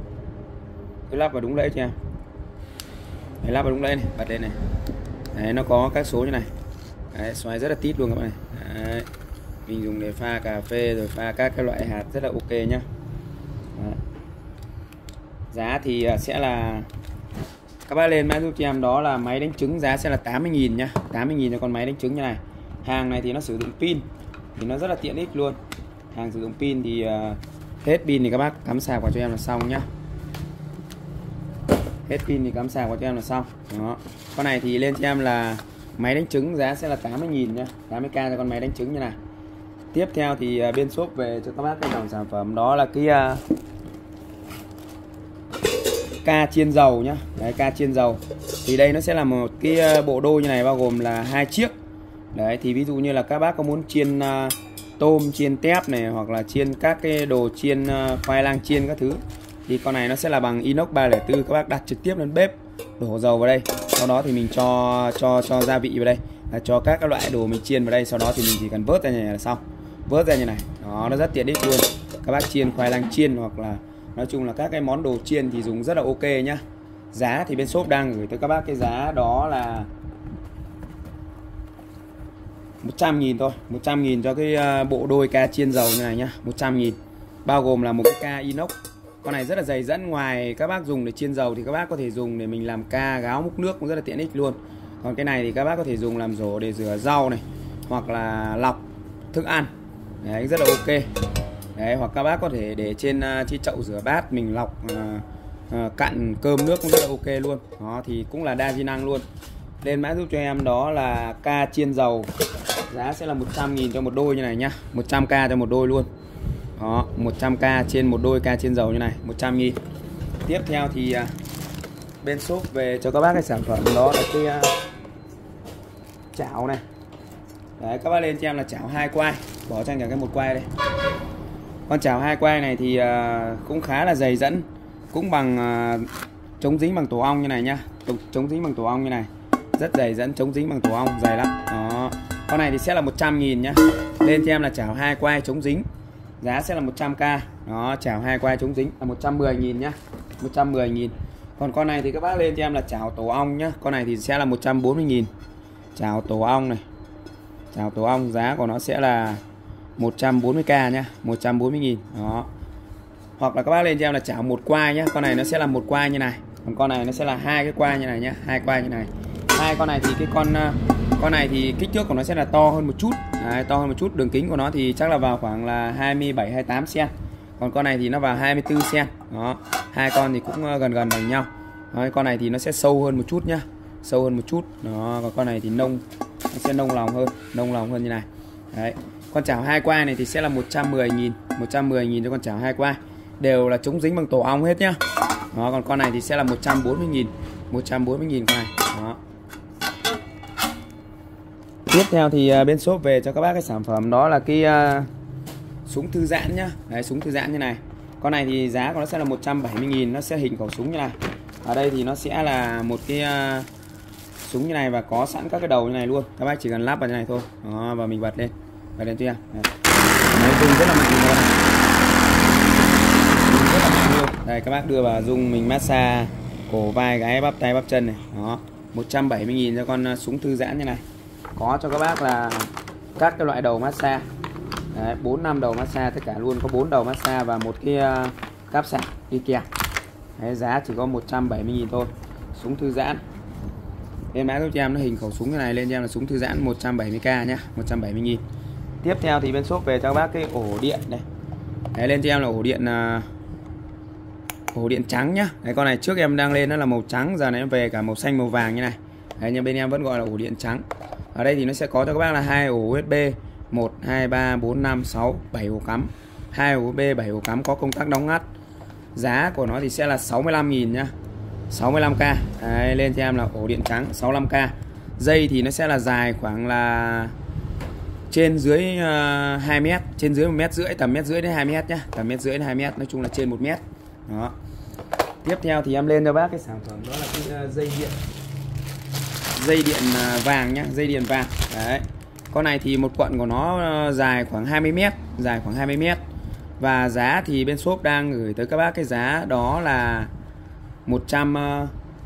vào đúng lẫy cho em. Đấy, lắp vào đúng lẫy này, bật lên này. Đấy, nó có các số như này. Đấy, xoay rất là tít luôn các bạn này. Đấy, mình dùng để pha cà phê rồi pha các cái loại hạt rất là ok nhá. Đấy. Giá thì sẽ là các bác lên mã giúp cho em đó là máy đánh trứng, giá sẽ là 80.000 nhá. 80.000 cho con máy đánh trứng như này. Hàng này thì nó sử dụng pin thì nó rất là tiện ích luôn. Hàng sử dụng pin thì hết pin thì các bác cắm sạc vào cho em là xong nhá. Hết pin thì cắm sạc vào cho em là xong. Đó. Con này thì lên cho em là máy đánh trứng, giá sẽ là 80.000 nhá. 80k cho con máy đánh trứng như này. Tiếp theo thì bên shop về cho các bác cái dòng sản phẩm đó là cái ca chiên dầu nhá. Đấy, ca chiên dầu. Thì đây nó sẽ là một cái bộ đôi như này, bao gồm là 2 chiếc. Đấy, thì ví dụ như là các bác có muốn chiên tôm, chiên tép này, hoặc là chiên các cái đồ chiên khoai lang chiên các thứ, thì con này nó sẽ là bằng inox 304. Các bác đặt trực tiếp lên bếp, đổ dầu vào đây, sau đó thì mình cho gia vị vào đây, là cho các cái loại đồ mình chiên vào đây, sau đó thì mình chỉ cần vớt ra như này là xong. Vớt ra như này, đó, nó rất tiện ích luôn. Các bác chiên khoai lang chiên hoặc là nói chung là các cái món đồ chiên thì dùng rất là ok nhá. Giá thì bên shop đang gửi tới các bác cái giá đó là 100.000 thôi. 100.000 cho cái bộ đôi ca chiên dầu như này nhá. 100.000. Bao gồm là một cái ca inox. Con này rất là dày dẫn. Ngoài các bác dùng để chiên dầu thì các bác có thể dùng để mình làm ca gáo múc nước cũng rất là tiện ích luôn. Còn cái này thì các bác có thể dùng làm rổ để rửa rau này, hoặc là lọc thức ăn. Đấy, rất là ok. Đấy, hoặc các bác có thể để trên chiếc chậu rửa bát mình lọc cặn cơm nước cũng rất là ok luôn. Đó thì cũng là đa di năng luôn. Lên mã giúp cho em đó là ca chiên dầu, giá sẽ là 100.000 cho một đôi như này nhá. 100k cho một đôi luôn. Đó, 100k trên một đôi ca chiên dầu như này, 100.000. Tiếp theo thì bên shop về cho các bác cái sản phẩm đó là cái chảo này. Đấy, các bác lên cho em là chảo 2 quai, bỏ cho anh cả cái 1 quai đây. Con chảo 2 quai này thì cũng khá là dày dẫn, cũng bằng chống dính bằng tổ ong như này nhá, chống dính bằng tổ ong như này, rất dày dẫn, chống dính bằng tổ ong, dày lắm. Đó. Con này thì sẽ là 100.000 nhá. Lên cho em là chảo 2 quai chống dính, giá sẽ là 100k. Đó, chảo 2 quai chống dính là 110.000 nhá, 110.000. Còn con này thì các bác lên cho em là chảo tổ ong nhá, con này thì sẽ là 140.000. Chảo tổ ong này, chảo tổ ong giá của nó sẽ là 140k nhá, 140.000. Đó. Hoặc là các bác lên cho em là chảo 1 quai nhá, con này nó sẽ là 1 quai như này, còn con này nó sẽ là 2 cái quai như này nhá, 2 quai như này. Hai con này thì cái con này thì kích thước của nó sẽ là to hơn một chút. Đấy, to hơn một chút, đường kính của nó thì chắc là vào khoảng là 27-28 cm. Còn con này thì nó vào 24 cm. Đó, hai con thì cũng gần gần bằng nhau. Đấy, con này thì nó sẽ sâu hơn một chút nhá, sâu hơn một chút. Đó, còn con này thì nó sẽ nông lòng hơn như này. Đấy, con chảo 2 quai này thì sẽ là 110.000, 110.000 cho con chảo 2 quai, đều là chống dính bằng tổ ong hết nhá. Đó, còn con này thì sẽ là 140.000, 140.000 con này. Đó. Tiếp theo thì bên shop về cho các bác cái sản phẩm đó là cái súng thư giãn nhá. Đấy, súng thư giãn như này. Con này thì giá của nó sẽ là 170.000, nó sẽ hình khẩu súng như này. Ở đây thì nó sẽ là một cái súng như này và có sẵn các cái đầu như này luôn. Các bác chỉ cần lắp vào như này thôi. Đó, và mình bật lên cho em. Đấy, dùng rất là mạnh luôn này. Rất là mạnh luôn. Đây, các bác đưa vào dùng mình massage cổ vai gáy bắp tay bắp chân này. Đó, 170.000 cho con súng thư giãn như này. Có cho các bác là các cái loại đầu massage. Đấy, 4-5 đầu massage tất cả luôn, có 4 đầu massage và một cái cáp sạc đi kèm. Đấy, giá chỉ có 170.000 thôi. Súng thư giãn. Em mã cho em nó hình khẩu súng như này, lên cho em là súng thư giãn 170k nhá, 170.000. Tiếp theo thì bên shop về cho các bác cái ổ điện này. Đấy, lên cho em là ổ điện trắng nhá. Đấy, con này trước em đang lên nó là màu trắng, giờ này em về cả màu xanh màu vàng như này. Đấy, nhưng bên em vẫn gọi là ổ điện trắng. Ở đây thì nó sẽ có cho các bác là 2 ổ USB, 1 2 3 4 5 6 7 ổ cắm. 2 ổ USB 7 ổ cắm có công tắc đóng ngắt. Giá của nó thì sẽ là 65.000 nhá. 65k. Đấy, lên cho em là ổ điện trắng 65k. Dây thì nó sẽ là dài khoảng là trên dưới 2 m, trên dưới 1,5 m, tầm 1,5 m đến 2 m nhá, tầm 1,5 m đến 2 m, nói chung là trên 1 m. Đó. Tiếp theo thì em lên cho bác cái sản phẩm đó là cái dây điện vàng nhá, dây điện vàng. Đấy. Con này thì một cuộn của nó dài khoảng 20 m, dài khoảng 20 m. Và giá thì bên shop đang gửi tới các bác cái giá đó là 150.000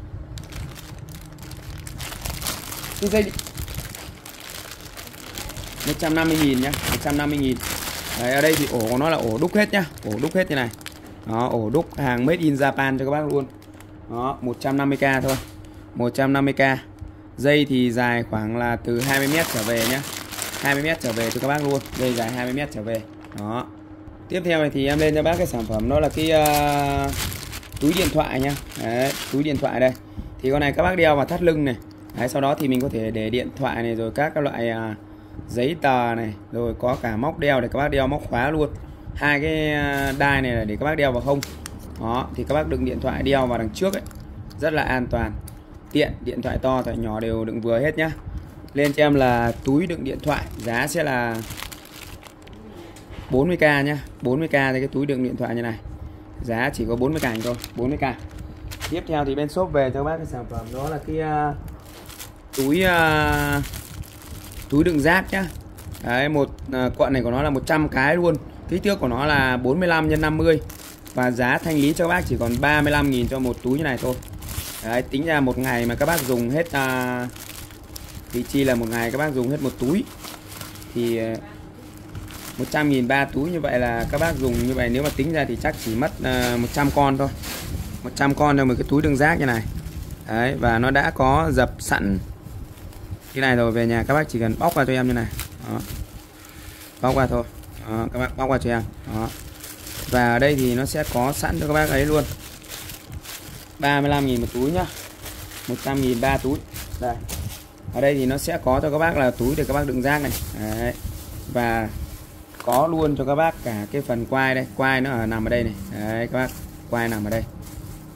nhá, 150.000. Đấy, ở đây thì ổ của nó là ổ đúc hết nhá, ổ đúc hết như này. Đó, ổ đúc hàng made in Japan cho các bác luôn. Đó, 150k thôi. 150k. Dây thì dài khoảng là từ 20 m trở về nhá. 20 m trở về cho các bác luôn. Dây dài 20 m trở về. Đó. Tiếp theo này thì em lên cho bác cái sản phẩm đó là cái túi điện thoại nhá. Đấy, túi điện thoại đây. Thì con này các bác đeo vào thắt lưng này. Đấy, sau đó thì mình có thể để điện thoại này, rồi các loại giấy tờ này, rồi có cả móc đeo để các bác đeo móc khóa luôn. Hai cái đai này là để các bác đeo vào hông. Đó, thì các bác đựng điện thoại đeo vào đằng trước ấy, rất là an toàn, tiện. Điện thoại to thoại nhỏ đều đựng vừa hết nhá. Lên cho em là túi đựng điện thoại, giá sẽ là 40k nhá, 40k cho cái túi đựng điện thoại như này. Giá chỉ có 40k thôi, 40k. Tiếp theo thì bên shop về cho các bác cái sản phẩm đó là cái túi đựng rác nhá. Đấy, một cuộn này của nó là 100 cái luôn. Kích thước của nó là 45 x 50 và giá thanh lý cho các bác chỉ còn 35.000 cho một túi như này thôi. Đấy, tính ra một ngày mà các bác dùng hết thì chi là một ngày các bác dùng hết một túi thì 100.000 3 túi, như vậy là các bác dùng như vậy nếu mà tính ra thì chắc chỉ mất 100 con thôi. 100 con cho một cái túi đựng rác như này. Đấy, và nó đã có dập sẵn cái này rồi, về nhà các bác chỉ cần bóc qua cho em như này. Đó. Bóc qua thôi. Đó, các bác bóc qua cho em. Đó. Và ở đây thì nó sẽ có sẵn cho các bác ấy luôn. 35.000 một túi nhá. 100.000 3 túi. Đây. Ở đây thì nó sẽ có cho các bác là túi để các bác đựng rác này. Đấy. Và có luôn cho các bác cả cái phần quai đây, quai nó nằm ở đây này. Đấy, các bác, quai nằm ở đây.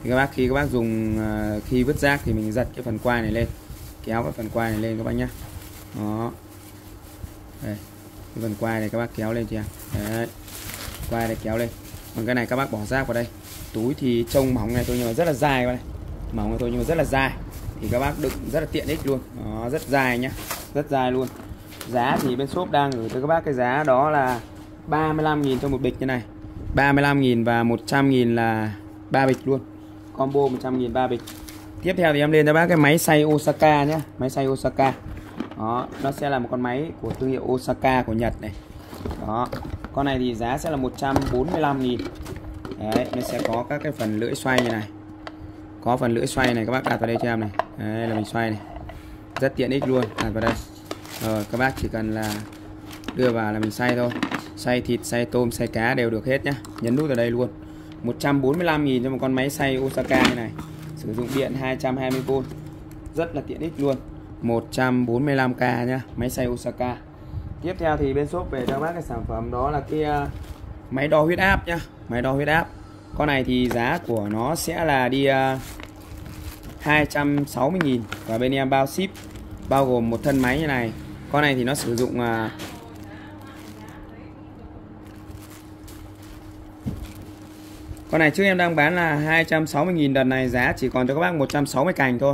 Thì khi các bác dùng khi vứt rác thì mình giật cái phần quai này lên, kéo cái phần quai này lên các bác nhé. Đó, đây, cái phần quai này các bác kéo lên chưa? Đấy, quai này kéo lên. Còn cái này các bác bỏ rác vào đây. Túi thì trông mỏng này thôi nhưng mà rất là dài các bác này. Mỏng này thôi nhưng mà rất là dài, thì các bác đựng rất là tiện ích luôn. Đó, rất dài nhá, rất dài luôn. Giá thì bên shop đang gửi tới các bác cái giá đó là 35.000 cho một bịch như này. 35.000 và 100.000 là 3 bịch luôn. Combo 100.000 3 bịch. Tiếp theo thì em lên cho bác cái máy xay Osaka nhé. Máy xay Osaka. Đó, nó sẽ là một con máy của thương hiệu Osaka của Nhật này. Đó, con này thì giá sẽ là 145.000. Đấy, nó sẽ có các cái phần lưỡi xoay như này. Có phần lưỡi xoay này các bác đặt vào đây cho em này. Đấy là mình xoay này. Rất tiện ích luôn, đặt vào đây. Rồi các bác chỉ cần là đưa vào là mình xay thôi. Xay thịt, xay tôm, xay cá đều được hết nhá. Nhấn nút ở đây luôn. 145.000 cho một con máy xay Osaka như này. Sử dụng điện 220V. Rất là tiện ích luôn. 145k nhá, máy xay Osaka. Tiếp theo thì bên shop về cho bác cái sản phẩm đó là cái máy đo huyết áp nhá. Máy đo huyết áp. Con này thì giá của nó sẽ là đi 260.000 và bên em bao ship, bao gồm một thân máy như này. Con này thì nó sử dụng con này trước em đang bán là 260.000, đợt này giá chỉ còn cho các bác 160 cành thôi.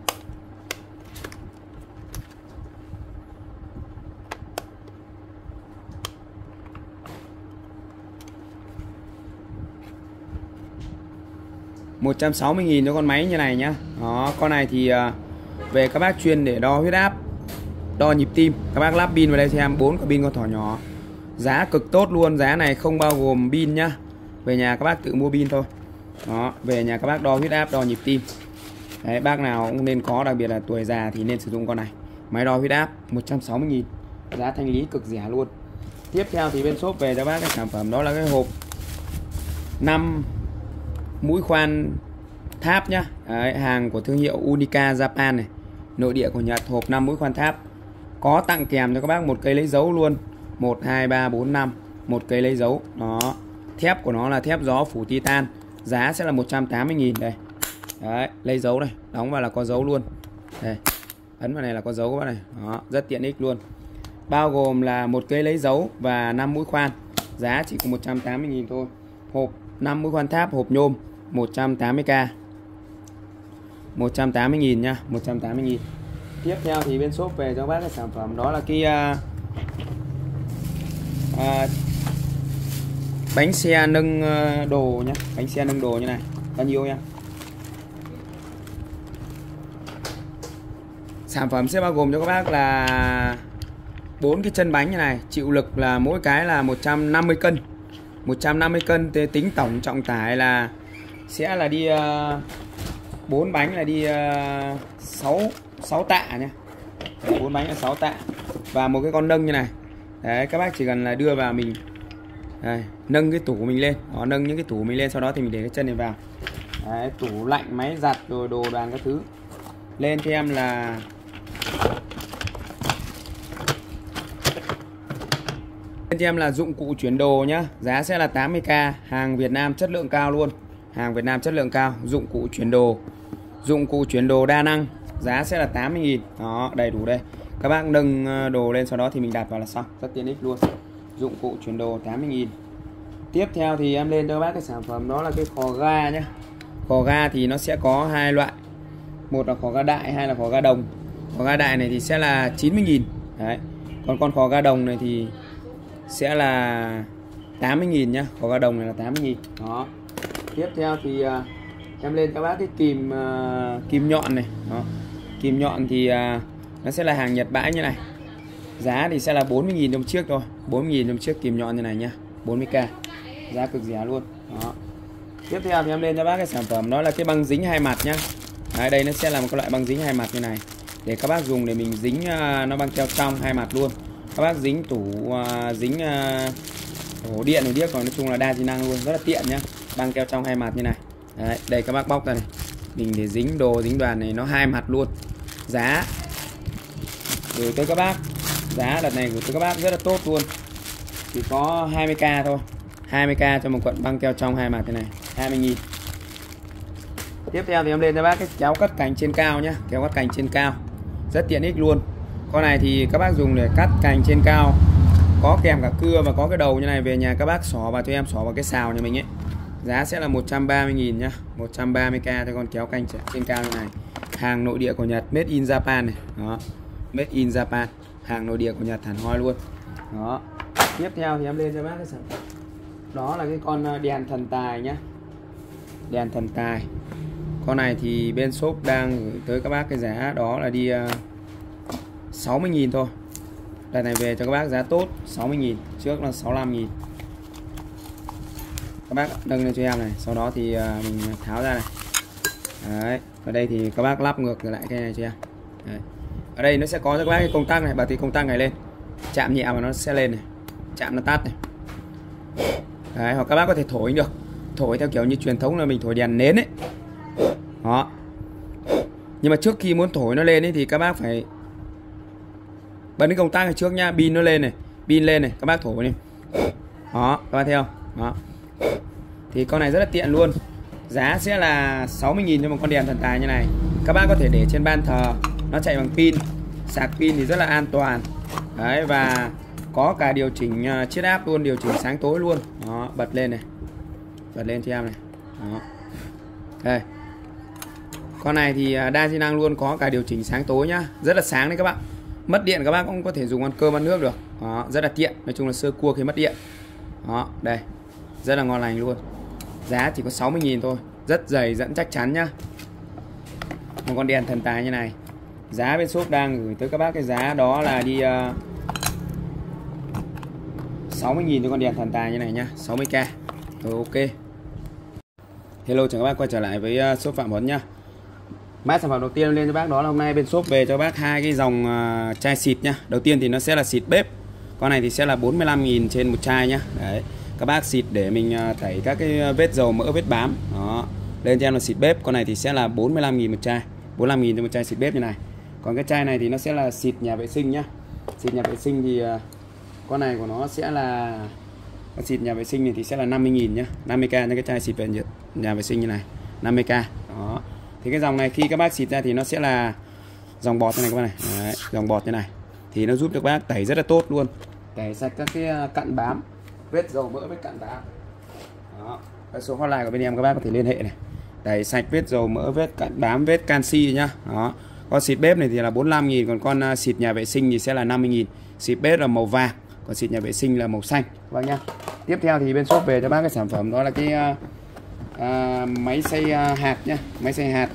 $160.000 cho con máy như này nhá. Đó, con này thì về các bác chuyên để đo huyết áp, đo nhịp tim. Các bác lắp pin vào đây cho em 4 quả pin con thỏ nhỏ. Giá cực tốt luôn, giá này không bao gồm pin nhá. Về nhà các bác tự mua pin thôi. Đó, về nhà các bác đo huyết áp, đo nhịp tim. Đấy, bác nào cũng nên có, đặc biệt là tuổi già thì nên sử dụng con này. Máy đo huyết áp 160.000. Giá thanh lý cực rẻ luôn. Tiếp theo thì bên shop về cho bác cái sản phẩm đó là cái hộp 5 mũi khoan tháp nhá. Đấy, hàng của thương hiệu Unica Japan này, nội địa của Nhật. Hộp 5 mũi khoan tháp. Có tặng kèm cho các bác một cây lấy dấu luôn. 1, 2, 3, 4, 5. Một cây lấy dấu. Đó. Thép của nó là thép gió phủ titan. Giá sẽ là 180.000 đây. Đấy, lấy dấu này, đóng vào là có dấu luôn. Đây, ấn vào này là có dấu các bác này. Đó, rất tiện ích luôn. Bao gồm là một cây lấy dấu và 5 mũi khoan. Giá chỉ có 180.000 thôi. Hộp 5 mũi khoan tháp, hộp nhôm 180k. 180.000 nha, 180.000. Tiếp theo thì bên shop về cho bác cái sản phẩm đó là cái bánh xe nâng đồ nhé. Bánh xe nâng đồ như này, bao nhiêu nha. Sản phẩm sẽ bao gồm cho các bác là 4 cái chân bánh như này, chịu lực là mỗi cái là 150 cân. 150 cân tính tổng trọng tải là sẽ là đi 4 bánh là đi 6 tạ nhé. 4 bánh là 6 tạ. Và một cái con nâng như này. Đấy, các bác chỉ cần là đưa vào mình đây, nâng cái tủ mình lên. Đó, nâng những cái tủ mình lên, sau đó thì mình để cái chân này vào. Đấy, tủ lạnh, máy giặt rồi đồ đoàn các thứ. Lên cho em là cho em là dụng cụ chuyển đồ nhá. Giá sẽ là 80k. Hàng Việt Nam chất lượng cao luôn. Hàng Việt Nam chất lượng cao. Dụng cụ chuyển đồ. Dụng cụ chuyển đồ đa năng. Giá sẽ là 80.000. Đó, đầy đủ đây. Các bác nâng đồ lên, sau đó thì mình đặt vào là xong. Rất tiện ích luôn. Dụng cụ chuyển đồ 80.000. Tiếp theo thì em lên cho các bác cái sản phẩm đó là cái khò ga nhé. Khò ga thì nó sẽ có hai loại. Một là khò ga đại, hai là khò ga đồng. Khò ga đại này thì sẽ là 90.000. Đấy. Còn con khò ga đồng này thì sẽ là 80.000 nhá. Khò ga đồng này là 80.000. Đó. Tiếp theo thì em lên cho bác cái kìm nhọn này. Đó. Kìm nhọn thì nó sẽ là hàng Nhật bãi như này. Giá thì sẽ là 40.000 trong chiếc thôi. 40.000 trong chiếc kìm nhọn như này nhá. 40k. Giá cực rẻ luôn. Đó. Tiếp theo thì em lên cho bác cái sản phẩm đó là cái băng dính hai mặt nhá. Đấy, đây nó sẽ là một cái loại băng dính hai mặt như này. Để các bác dùng để mình dính nó băng keo trong hai mặt luôn. Các bác dính tủ, dính ổ điện, ổ điếc, còn nói chung là đa di năng luôn. Rất là tiện nhá. Băng keo trong hai mặt như này. Đấy, đây các bác bóc ra này. Mình để dính đồ, dính đoàn này nó hai mặt luôn. Giá gửi tới các bác. Giá đợt này gửi tới các bác rất là tốt luôn. Chỉ có 20k thôi. 20k cho một cuộn băng keo trong hai mặt thế này. 20.000. Tiếp theo thì em lên cho bác cái kéo cắt cành trên cao nhé, kéo cắt cành trên cao rất tiện ích luôn. Con này thì các bác dùng để cắt cành trên cao, có kèm cả cưa và có cái đầu như này, về nhà các bác xỏ vào cho em, xỏ vào cái xào nhà mình ấy. Giá sẽ là 130.000 nhá, 130k cho con kéo cành trên cao như này. Hàng nội địa của Nhật, made in Japan này. Đó, made in Japan, hàng nội địa của Nhật hẳn hoi luôn. Đó. Tiếp theo thì em lên cho bác cái sản phẩm. Đó là cái con đèn thần tài nhá. Đèn thần tài. Con này thì bên shop đang gửi tới các bác cái giá đó là đi 60.000 thôi. Đợt này về cho các bác giá tốt 60.000, trước là 65.000. Các bác nâng lên cho em này, sau đó thì mình tháo ra này. Đấy, ở đây thì các bác lắp ngược lại cái này cho em. Đấy. Ở đây nó sẽ có cho các bác cái công tắc này, bật cái công tắc này lên, chạm nhẹ mà nó sẽ lên này, chạm nó tắt này. Đấy, hoặc các bác có thể thổi được, thổi theo kiểu như truyền thống là mình thổi đèn nến ấy. Đó. Nhưng mà trước khi muốn thổi nó lên ấy thì các bác phải bật cái công tắc này trước nha, pin nó lên này, pin lên này, các bác thổi đi. Đó, các bác thấy không? Đó. Thì con này rất là tiện luôn. Giá sẽ là 60.000 cho một con đèn thần tài như này. Các bác có thể để trên ban thờ, nó chạy bằng pin, sạc pin thì rất là an toàn. Đấy, và có cả điều chỉnh chiết áp luôn, điều chỉnh sáng tối luôn. Đó, bật lên này, bật lên cho em này. Đó. Đây. Con này thì đa di năng luôn, có cả điều chỉnh sáng tối nhá, rất là sáng đấy các bạn. Mất điện các bác cũng có thể dùng ăn cơm ăn nước được. Đó, rất là tiện, nói chung là sơ cua khi mất điện. Đó, đây, rất là ngon lành luôn. Giá chỉ có 60.000 thôi, rất dày dẫn chắc chắn nhá. Một con đèn thần tài như này, giá bên shop đang gửi tới các bác cái giá đó là đi 60.000 cho con đèn thần tài như này nhá, 60k. Rồi, ok. Hello, chào các bác quay trở lại với shop Phạm Huấn nhá. Mã sản phẩm đầu tiên lên cho bác đó là hôm nay bên shop về cho bác hai cái dòng chai xịt nhá. Đầu tiên thì nó sẽ là xịt bếp. Con này thì sẽ là 45.000 trên một chai nhá. Đấy. Các bác xịt để mình tẩy các cái vết dầu mỡ, vết bám. Đó. Lên cho em là xịt bếp. Con này thì sẽ là 45.000 một chai. 45.000 cho một chai xịt bếp như này. Còn cái chai này thì nó sẽ là xịt nhà vệ sinh nhá. Xịt nhà vệ sinh thì con này của nó sẽ là xịt nhà vệ sinh này thì sẽ là 50.000 nhá. 50k cho cái chai xịt về nhà vệ sinh như này. 50k. Đó. Thì cái dòng này khi các bác xịt ra thì nó sẽ là dòng bọt như này các bác này. Đấy, dòng bọt như này thì nó giúp cho các bác tẩy rất là tốt luôn, tẩy sạch các cái cặn bám, vết dầu mỡ, vết cặn bám. Đó, cái số hotline của bên em các bác có thể liên hệ này, tẩy sạch vết dầu mỡ, vết cặn bám, vết canxi nhá. Đó, con xịt bếp này thì là 45.000, còn con xịt nhà vệ sinh thì sẽ là 50.000. Xịt bếp là màu vàng, còn xịt nhà vệ sinh là màu xanh, vâng nhá. Tiếp theo thì bên shop về cho bác cái sản phẩm đó là cái máy xay hạt nhá, máy xay hạt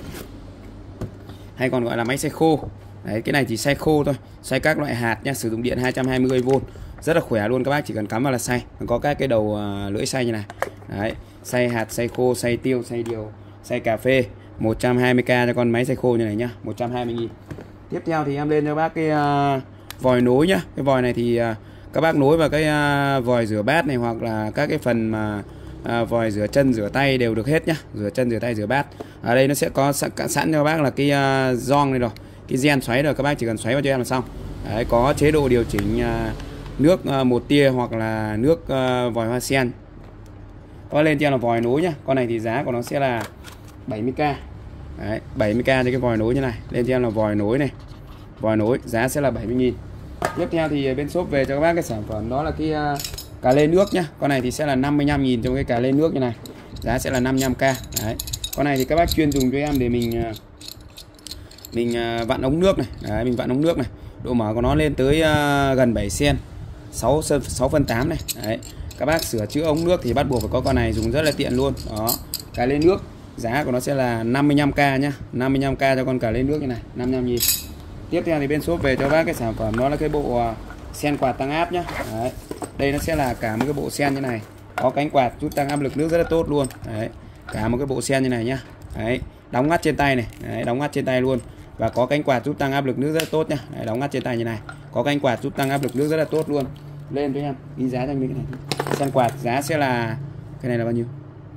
hay còn gọi là máy xay khô. Đấy, cái này chỉ xay khô thôi, xay các loại hạt nhá, sử dụng điện 220V, rất là khỏe luôn, các bác chỉ cần cắm vào là xay. Có các cái đầu lưỡi xay như này. Đấy, xay hạt, xay khô, xay tiêu, xay điều, xay cà phê. 120k cho con máy xay khô như này nhá, 120.000. Tiếp theo thì em lên cho bác cái vòi nối nhá. Cái vòi này thì các bác nối vào cái vòi rửa bát này, hoặc là các cái phần mà vòi rửa chân rửa tay đều được hết nhá, rửa chân rửa tay rửa bát. Ở đây nó sẽ có sẵn cho các bác là cái gioăng này rồi, cái gen xoáy rồi, các bác chỉ cần xoáy vào cho em là xong. Đấy, có chế độ điều chỉnh nước 1 tia hoặc là nước vòi hoa sen. Có lên cho em là vòi nối nhá. Con này thì giá của nó sẽ là 70k. Đấy, 70k cho cái vòi nối như này. Lên cho em là vòi nối này, vòi nối giá sẽ là 70.000. Tiếp theo thì bên shop về cho các bác cái sản phẩm đó là cái cà lê nước nhá. Con này thì sẽ là 55.000 trong cái cà lê nước như này, giá sẽ là 55k. Đấy, con này thì các bác chuyên dùng cho em để mình vặn ống nước này. Đấy, mình vặn ống nước này, độ mở của nó lên tới gần 7 cm, 6/8 này. Đấy, các bác sửa chữa ống nước thì bắt buộc phải có con này, dùng rất là tiện luôn. Đó, cà lê nước giá của nó sẽ là 55k nhá, 55k cho con cà lê nước như này, 55.000. Tiếp theo thì bên shop về cho bác cái sản phẩm đó là cái bộ sen quạt tăng áp nhá. Đấy, đây nó sẽ là cả một cái bộ sen như này, có cánh quạt giúp tăng áp lực nước rất là tốt luôn. Đấy, cả một cái bộ sen như này nhá. Đấy, đóng ngắt trên tay này. Đấy, đóng ngắt trên tay luôn, và có cánh quạt giúp tăng áp lực nước rất là tốt nhá. Đấy, đóng ngắt trên tay như này, có cánh quạt giúp tăng áp lực nước rất là tốt luôn. Lên cho em ghi giá cho mình cái này. Sen quạt giá sẽ là cái này là bao nhiêu?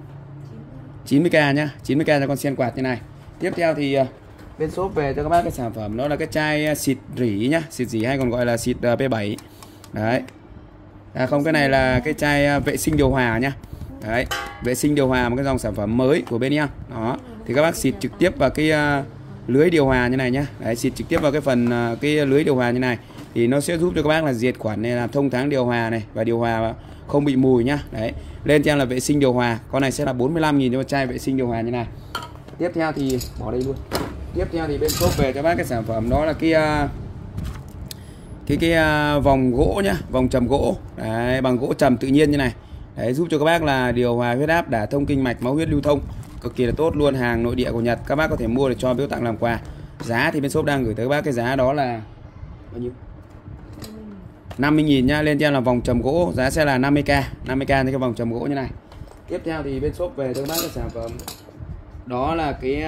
90k nhá, 90k cho con sen quạt như này. Tiếp theo thì bên shop về cho các bác cái sản phẩm đó là cái chai xịt rỉ nhá, xịt rỉ hay còn gọi là xịt P7. Đấy, không, cái này là cái chai vệ sinh điều hòa nhá. Đấy, vệ sinh điều hòa, một cái dòng sản phẩm mới của bên em. Đó, thì các bác xịt trực tiếp vào cái lưới điều hòa như này nhá. Đấy, xịt trực tiếp vào cái phần cái lưới điều hòa như này thì nó sẽ giúp cho các bác là diệt khuẩn này, làm thông thoáng điều hòa này và điều hòa không bị mùi nhá. Đấy, lên cho em là vệ sinh điều hòa, con này sẽ là 45.000 cho một chai vệ sinh điều hòa như này. Tiếp theo thì bỏ đây luôn. Tiếp theo thì bên shop về cho bác cái sản phẩm đó là cái vòng gỗ nhá, vòng trầm gỗ. Đấy, bằng gỗ trầm tự nhiên như này. Đấy, giúp cho các bác là điều hòa huyết áp, đả thông kinh mạch, máu huyết lưu thông, cực kỳ là tốt luôn. Hàng nội địa của Nhật, các bác có thể mua để cho biếu tặng làm quà. Giá thì bên shop đang gửi tới các bác cái giá đó là bao nhiêu? 50.000 nhá. Lên cho em là vòng trầm gỗ, giá sẽ là 50k cho cái vòng trầm gỗ như này. Tiếp theo thì bên shop về cho các bác cái sản phẩm đó là cái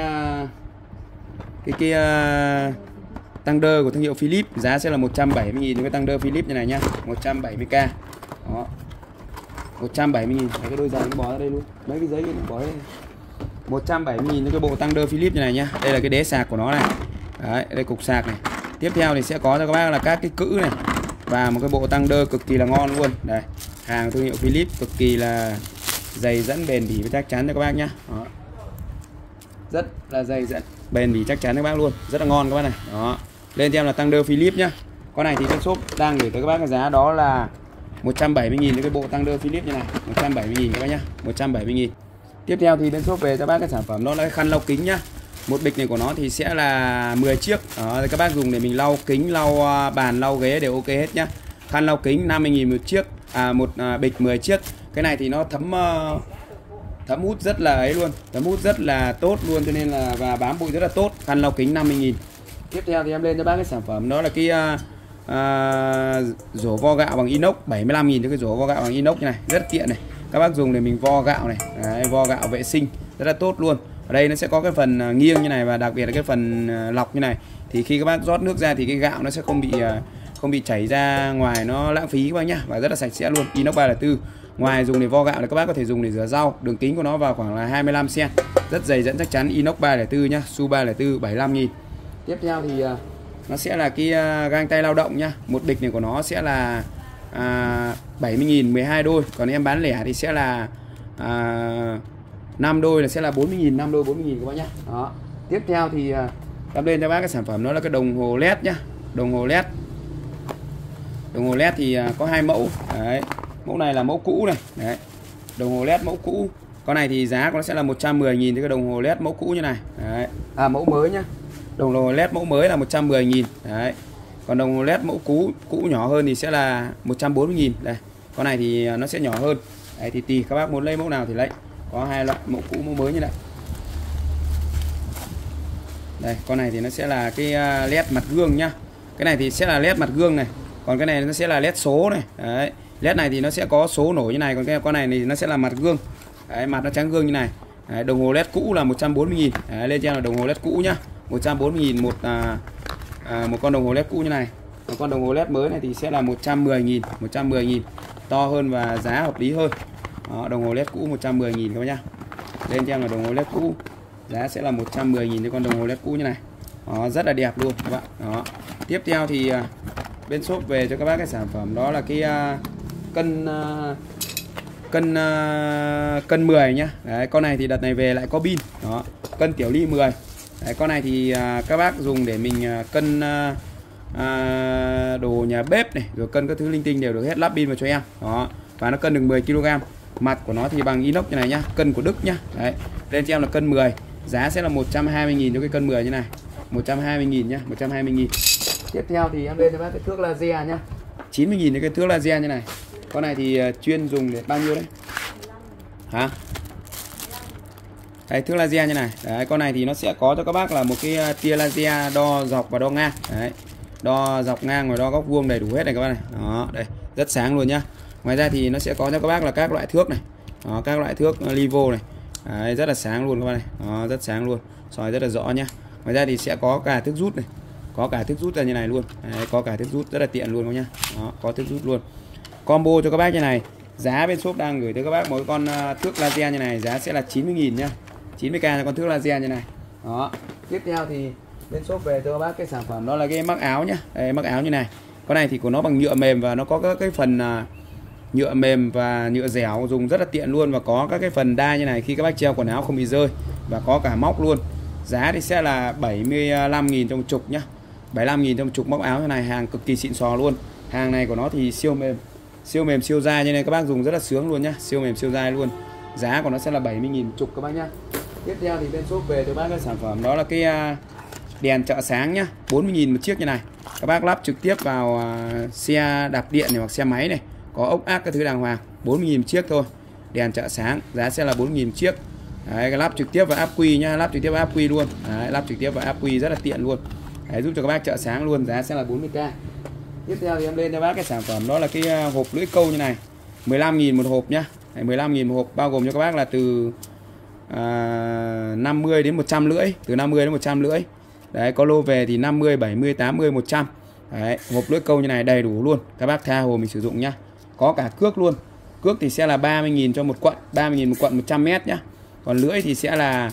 tăng đơ của thương hiệu Philips, giá sẽ là 170.000 cho cái tăng đơ Philips như này nhá, 170k. Đó. 170.000, mấy cái đôi giày nó bỏ ra đây luôn. Mấy cái giấy nó bỏ đây. 170.000 cho cái bộ tăng đơ Philips như này nhá. Đây là cái đế sạc của nó này. Đấy, đây cục sạc này. Tiếp theo thì sẽ có cho các bác là các cái cữ này và một cái bộ tăng đơ cực kỳ là ngon luôn. Đây, hàng thương hiệu Philips cực kỳ là dày dẫn, bền bỉ và chắc chắn cho các bác nhá. Đó. Rất là dày dẫn, bền bỉ chắc chắn các bác luôn, rất là ngon các bác này. Đó. Lên cho em là tăng đơ Philips nhá. Con này thì bên shop đang gửi tới các bác cái giá đó là 170.000 cho cái bộ tăng đơ Philips như này, 170.000 các bác nhá, 170.000. Tiếp theo thì bên shop về cho bác cái sản phẩm đó là cái khăn lau kính nhá. Một bịch này của nó thì sẽ là 10 chiếc. Đó, các bác dùng để mình lau kính, lau bàn, lau ghế đều ok hết nhá. Khăn lau kính 50.000 một chiếc, một bịch 10 chiếc. Cái này thì nó thấm hút rất là ấy luôn, thấm hút rất là tốt luôn, cho nên là và bám bụi rất là tốt. Khăn lau kính 50.000. Tiếp theo thì em lên cho bác cái sản phẩm đó là cái rổ vo gạo bằng inox, 75.000 cho cái rổ vo gạo bằng inox như này, rất tiện này. Các bác dùng để mình vo gạo này. Đấy, vo gạo vệ sinh rất là tốt luôn. Ở đây nó sẽ có cái phần nghiêng như này và đặc biệt là cái phần lọc như này. Thì khi các bác rót nước ra thì cái gạo nó sẽ không bị chảy ra ngoài, nó lãng phí các bác nhá, và rất là sạch sẽ luôn. Inox 304. Ngoài dùng để vo gạo thì các bác có thể dùng để rửa rau. Đường kính của nó vào khoảng là 25 cm. Rất dày dẫn chắc chắn, inox 304 nhá, Su 304, 75.000. Tiếp theo thì nó sẽ là cái găng tay lao động nhá. Một bịch này của nó sẽ là 70.000, 12 đôi. Còn em bán lẻ thì sẽ là 5 đôi là sẽ là 40.000, 5 đôi 40.000 các bác nhá. Đó. Tiếp theo thì em lên cho bác cái sản phẩm đó là cái đồng hồ LED nhá. Đồng hồ LED. Đồng hồ LED thì có hai mẫu. Đấy. Mẫu này là mẫu cũ này. Đấy. Đồng hồ LED mẫu cũ. Con này thì giá của nó sẽ là 110.000 cho cái đồng hồ LED mẫu cũ như này. Đấy. Mẫu mới nhá. Đồng hồ LED mẫu mới là 110.000. Đấy. Còn đồng hồ LED mẫu cũ nhỏ hơn thì sẽ là 140.000. Đây. Con này thì nó sẽ nhỏ hơn. Đấy, thì tùy các bác muốn lấy mẫu nào thì lấy. Có hai loại, mẫu cũ mẫu mới như này. Đây, con này thì nó sẽ là cái LED mặt gương nhá. Cái này thì sẽ là LED mặt gương này. Còn cái này nó sẽ là LED số này. Đấy. LED này thì nó sẽ có số nổi như này, còn cái con này thì nó sẽ là mặt gương. Đấy, mặt nó trắng gương như này. Đấy, đồng hồ LED cũ là 140.000. Đấy, lên cho là đồng hồ LED cũ nhá. 140.000 một con đồng hồ LED cũ như này. Còn con đồng hồ LED mới này thì sẽ là 110.000, 110.000. To hơn và giá hợp lý hơn. Đó, đồng hồ LED cũ 110.000 các bác nhá. Lên cho em là đồng hồ LED cũ, giá sẽ là 110.000 cho con đồng hồ LED cũ như này. Đó, rất là đẹp luôn các bạn. Đó. Tiếp theo thì bên shop về cho các bác cái sản phẩm đó là cái cân 10 nhá. Đấy, con này thì đợt này về lại có pin. Đó, cân tiểu ly 10. Đấy, con này thì các bác dùng để mình cân đồ nhà bếp này, rồi cân các thứ linh tinh đều được hết, lắp pin vào cho em. Đó, và nó cân được 10 kg. Mặt của nó thì bằng inox như này nhá, cân của Đức nhá. Đấy, lên cho em là cân 10, giá sẽ là 120.000 cho cái cân 10 như này, 120.000 nhá, 120.000. Tiếp theo thì em lên cho bác cái thước laser nhá, 90.000 cho cái thước laser như này. Con này thì chuyên dùng để bao nhiêu đấy? Hả? Đây, thước laser như này. Đấy, con này thì nó sẽ có cho các bác là một cái tia laser đo dọc và đo ngang. Đấy, đo dọc ngang và đo góc vuông đầy đủ hết này các bác này. Đó, đây, rất sáng luôn nhá. Ngoài ra thì nó sẽ có cho các bác là các loại thước này. Đó, các loại thước Livo này. Đấy, rất là sáng luôn các bác này. Đó, rất sáng luôn, soi rất là rõ nhá. Ngoài ra thì sẽ có cả thước rút này. Có cả thước rút ra như này luôn. Đấy, có cả thước rút rất là tiện luôn các nhá. Đó, có thước rút luôn. Combo cho các bác như này. Giá bên shop đang gửi tới các bác một con thước laser như này, giá sẽ là 90.000 nhá. 90k cho con thước laser như này. Đó. Tiếp theo thì bên shop về cho các bác cái sản phẩm đó là cái mắc áo nhá. Đây, mắc áo như này. Con này thì của nó bằng nhựa mềm và nó có các cái phần nhựa mềm và nhựa dẻo, dùng rất là tiện luôn, và có các cái phần đai như này khi các bác treo quần áo không bị rơi, và có cả móc luôn. Giá thì sẽ là 75.000 trong một chục nhá, 75.000 trong một chục móc áo như này, hàng cực kỳ xịn sò luôn. Hàng này của nó thì siêu mềm siêu dai, như này các bác dùng rất là sướng luôn nhá, siêu mềm siêu dai luôn. Giá của nó sẽ là 70.000 chục các bác nhá. Tiếp theo thì bên shop về cho bác cái sản phẩm đó là cái đèn chợ sáng nhá, 40.000 một chiếc như này. Các bác lắp trực tiếp vào xe đạp điện này hoặc xe máy này, có ốc ác các thứ đàng hoàng, 40.000 một chiếc thôi. Đèn chợ sáng giá sẽ là 40.000 một chiếc. Đấy, cái lắp trực tiếp vào áp quy nhá, lắp trực tiếp vào áp quy luôn. Đấy, lắp trực tiếp vào áp quy rất là tiện luôn. Đấy, giúp cho các bác chợ sáng luôn, giá sẽ là 40k. Tiếp theo thì em lên cho bác cái sản phẩm đó là cái hộp lưỡi câu như này, 15.000 một hộp nhá. 15.000 một hộp, bao gồm cho các bác là từ 50 đến 100 lưỡi, từ 50 đến 100 lưỡi. Đấy, có lô về thì 50, 70, 80, 100. Đấy, hộp lưỡi câu như này đầy đủ luôn, các bác tha hồ mình sử dụng nhá. Có cả cước luôn. Cước thì sẽ là 30.000 cho một quận, 30.000 một quận 100 m nhá. Còn lưỡi thì sẽ là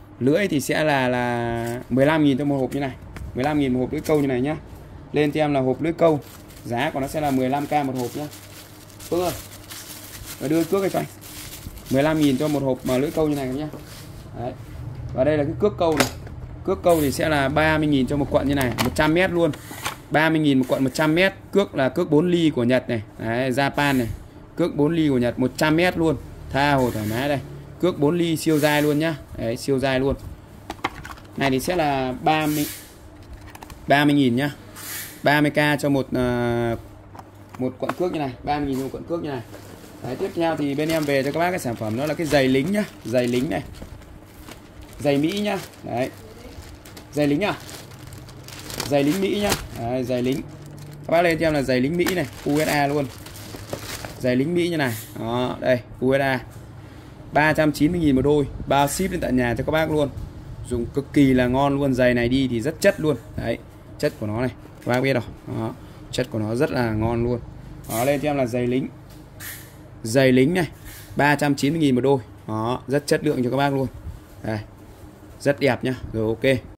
15.000 cho một hộp như này. 15.000 một hộp lưỡi câu như này nhá. Lên cho em là hộp lưỡi câu, giá của nó sẽ là 15k một hộp nhá. Phương ơi, đưa cước cho anh. 15.000 cho một hộp mà lưỡi câu như này nhá. Đấy. Và đây là cái cước câu này. Cước câu thì sẽ là 30.000 cho một quận như này, 100 m luôn. 30.000 một quận 100 m. Cước là cước 4 ly của Nhật này. Đấy, Japan này. Cước 4 ly của Nhật 100 m luôn. Tha hồ thoải mái đây. Cước 4 ly siêu dai luôn nhá. Đấy, siêu dai luôn. Này thì sẽ là 30.000 nhá. 30k cho một quận cước như này, 30.000 cho một quận cước như này. Đấy, tiếp theo thì bên em về cho các bác cái sản phẩm đó là cái giày lính nhá, giày lính này. Giày Mỹ nhá. Đấy. Giày lính à? Giày lính Mỹ nhá. Đấy, giày lính. Các bác lên cho em là giày lính Mỹ này, USA luôn. Giày lính Mỹ như này. Đó, đây, USA. 390.000 một đôi, bao ship đến tận nhà cho các bác luôn. Dùng cực kỳ là ngon luôn, giày này đi thì rất chất luôn. Đấy, chất của nó này, các bác biết đâu. Đó, chất của nó rất là ngon luôn. Đó, lên cho em là giày lính. Giày lính này, 390.000 một đôi. Đó, rất chất lượng cho các bác luôn. Đây. Rất đẹp nhá. Rồi ok.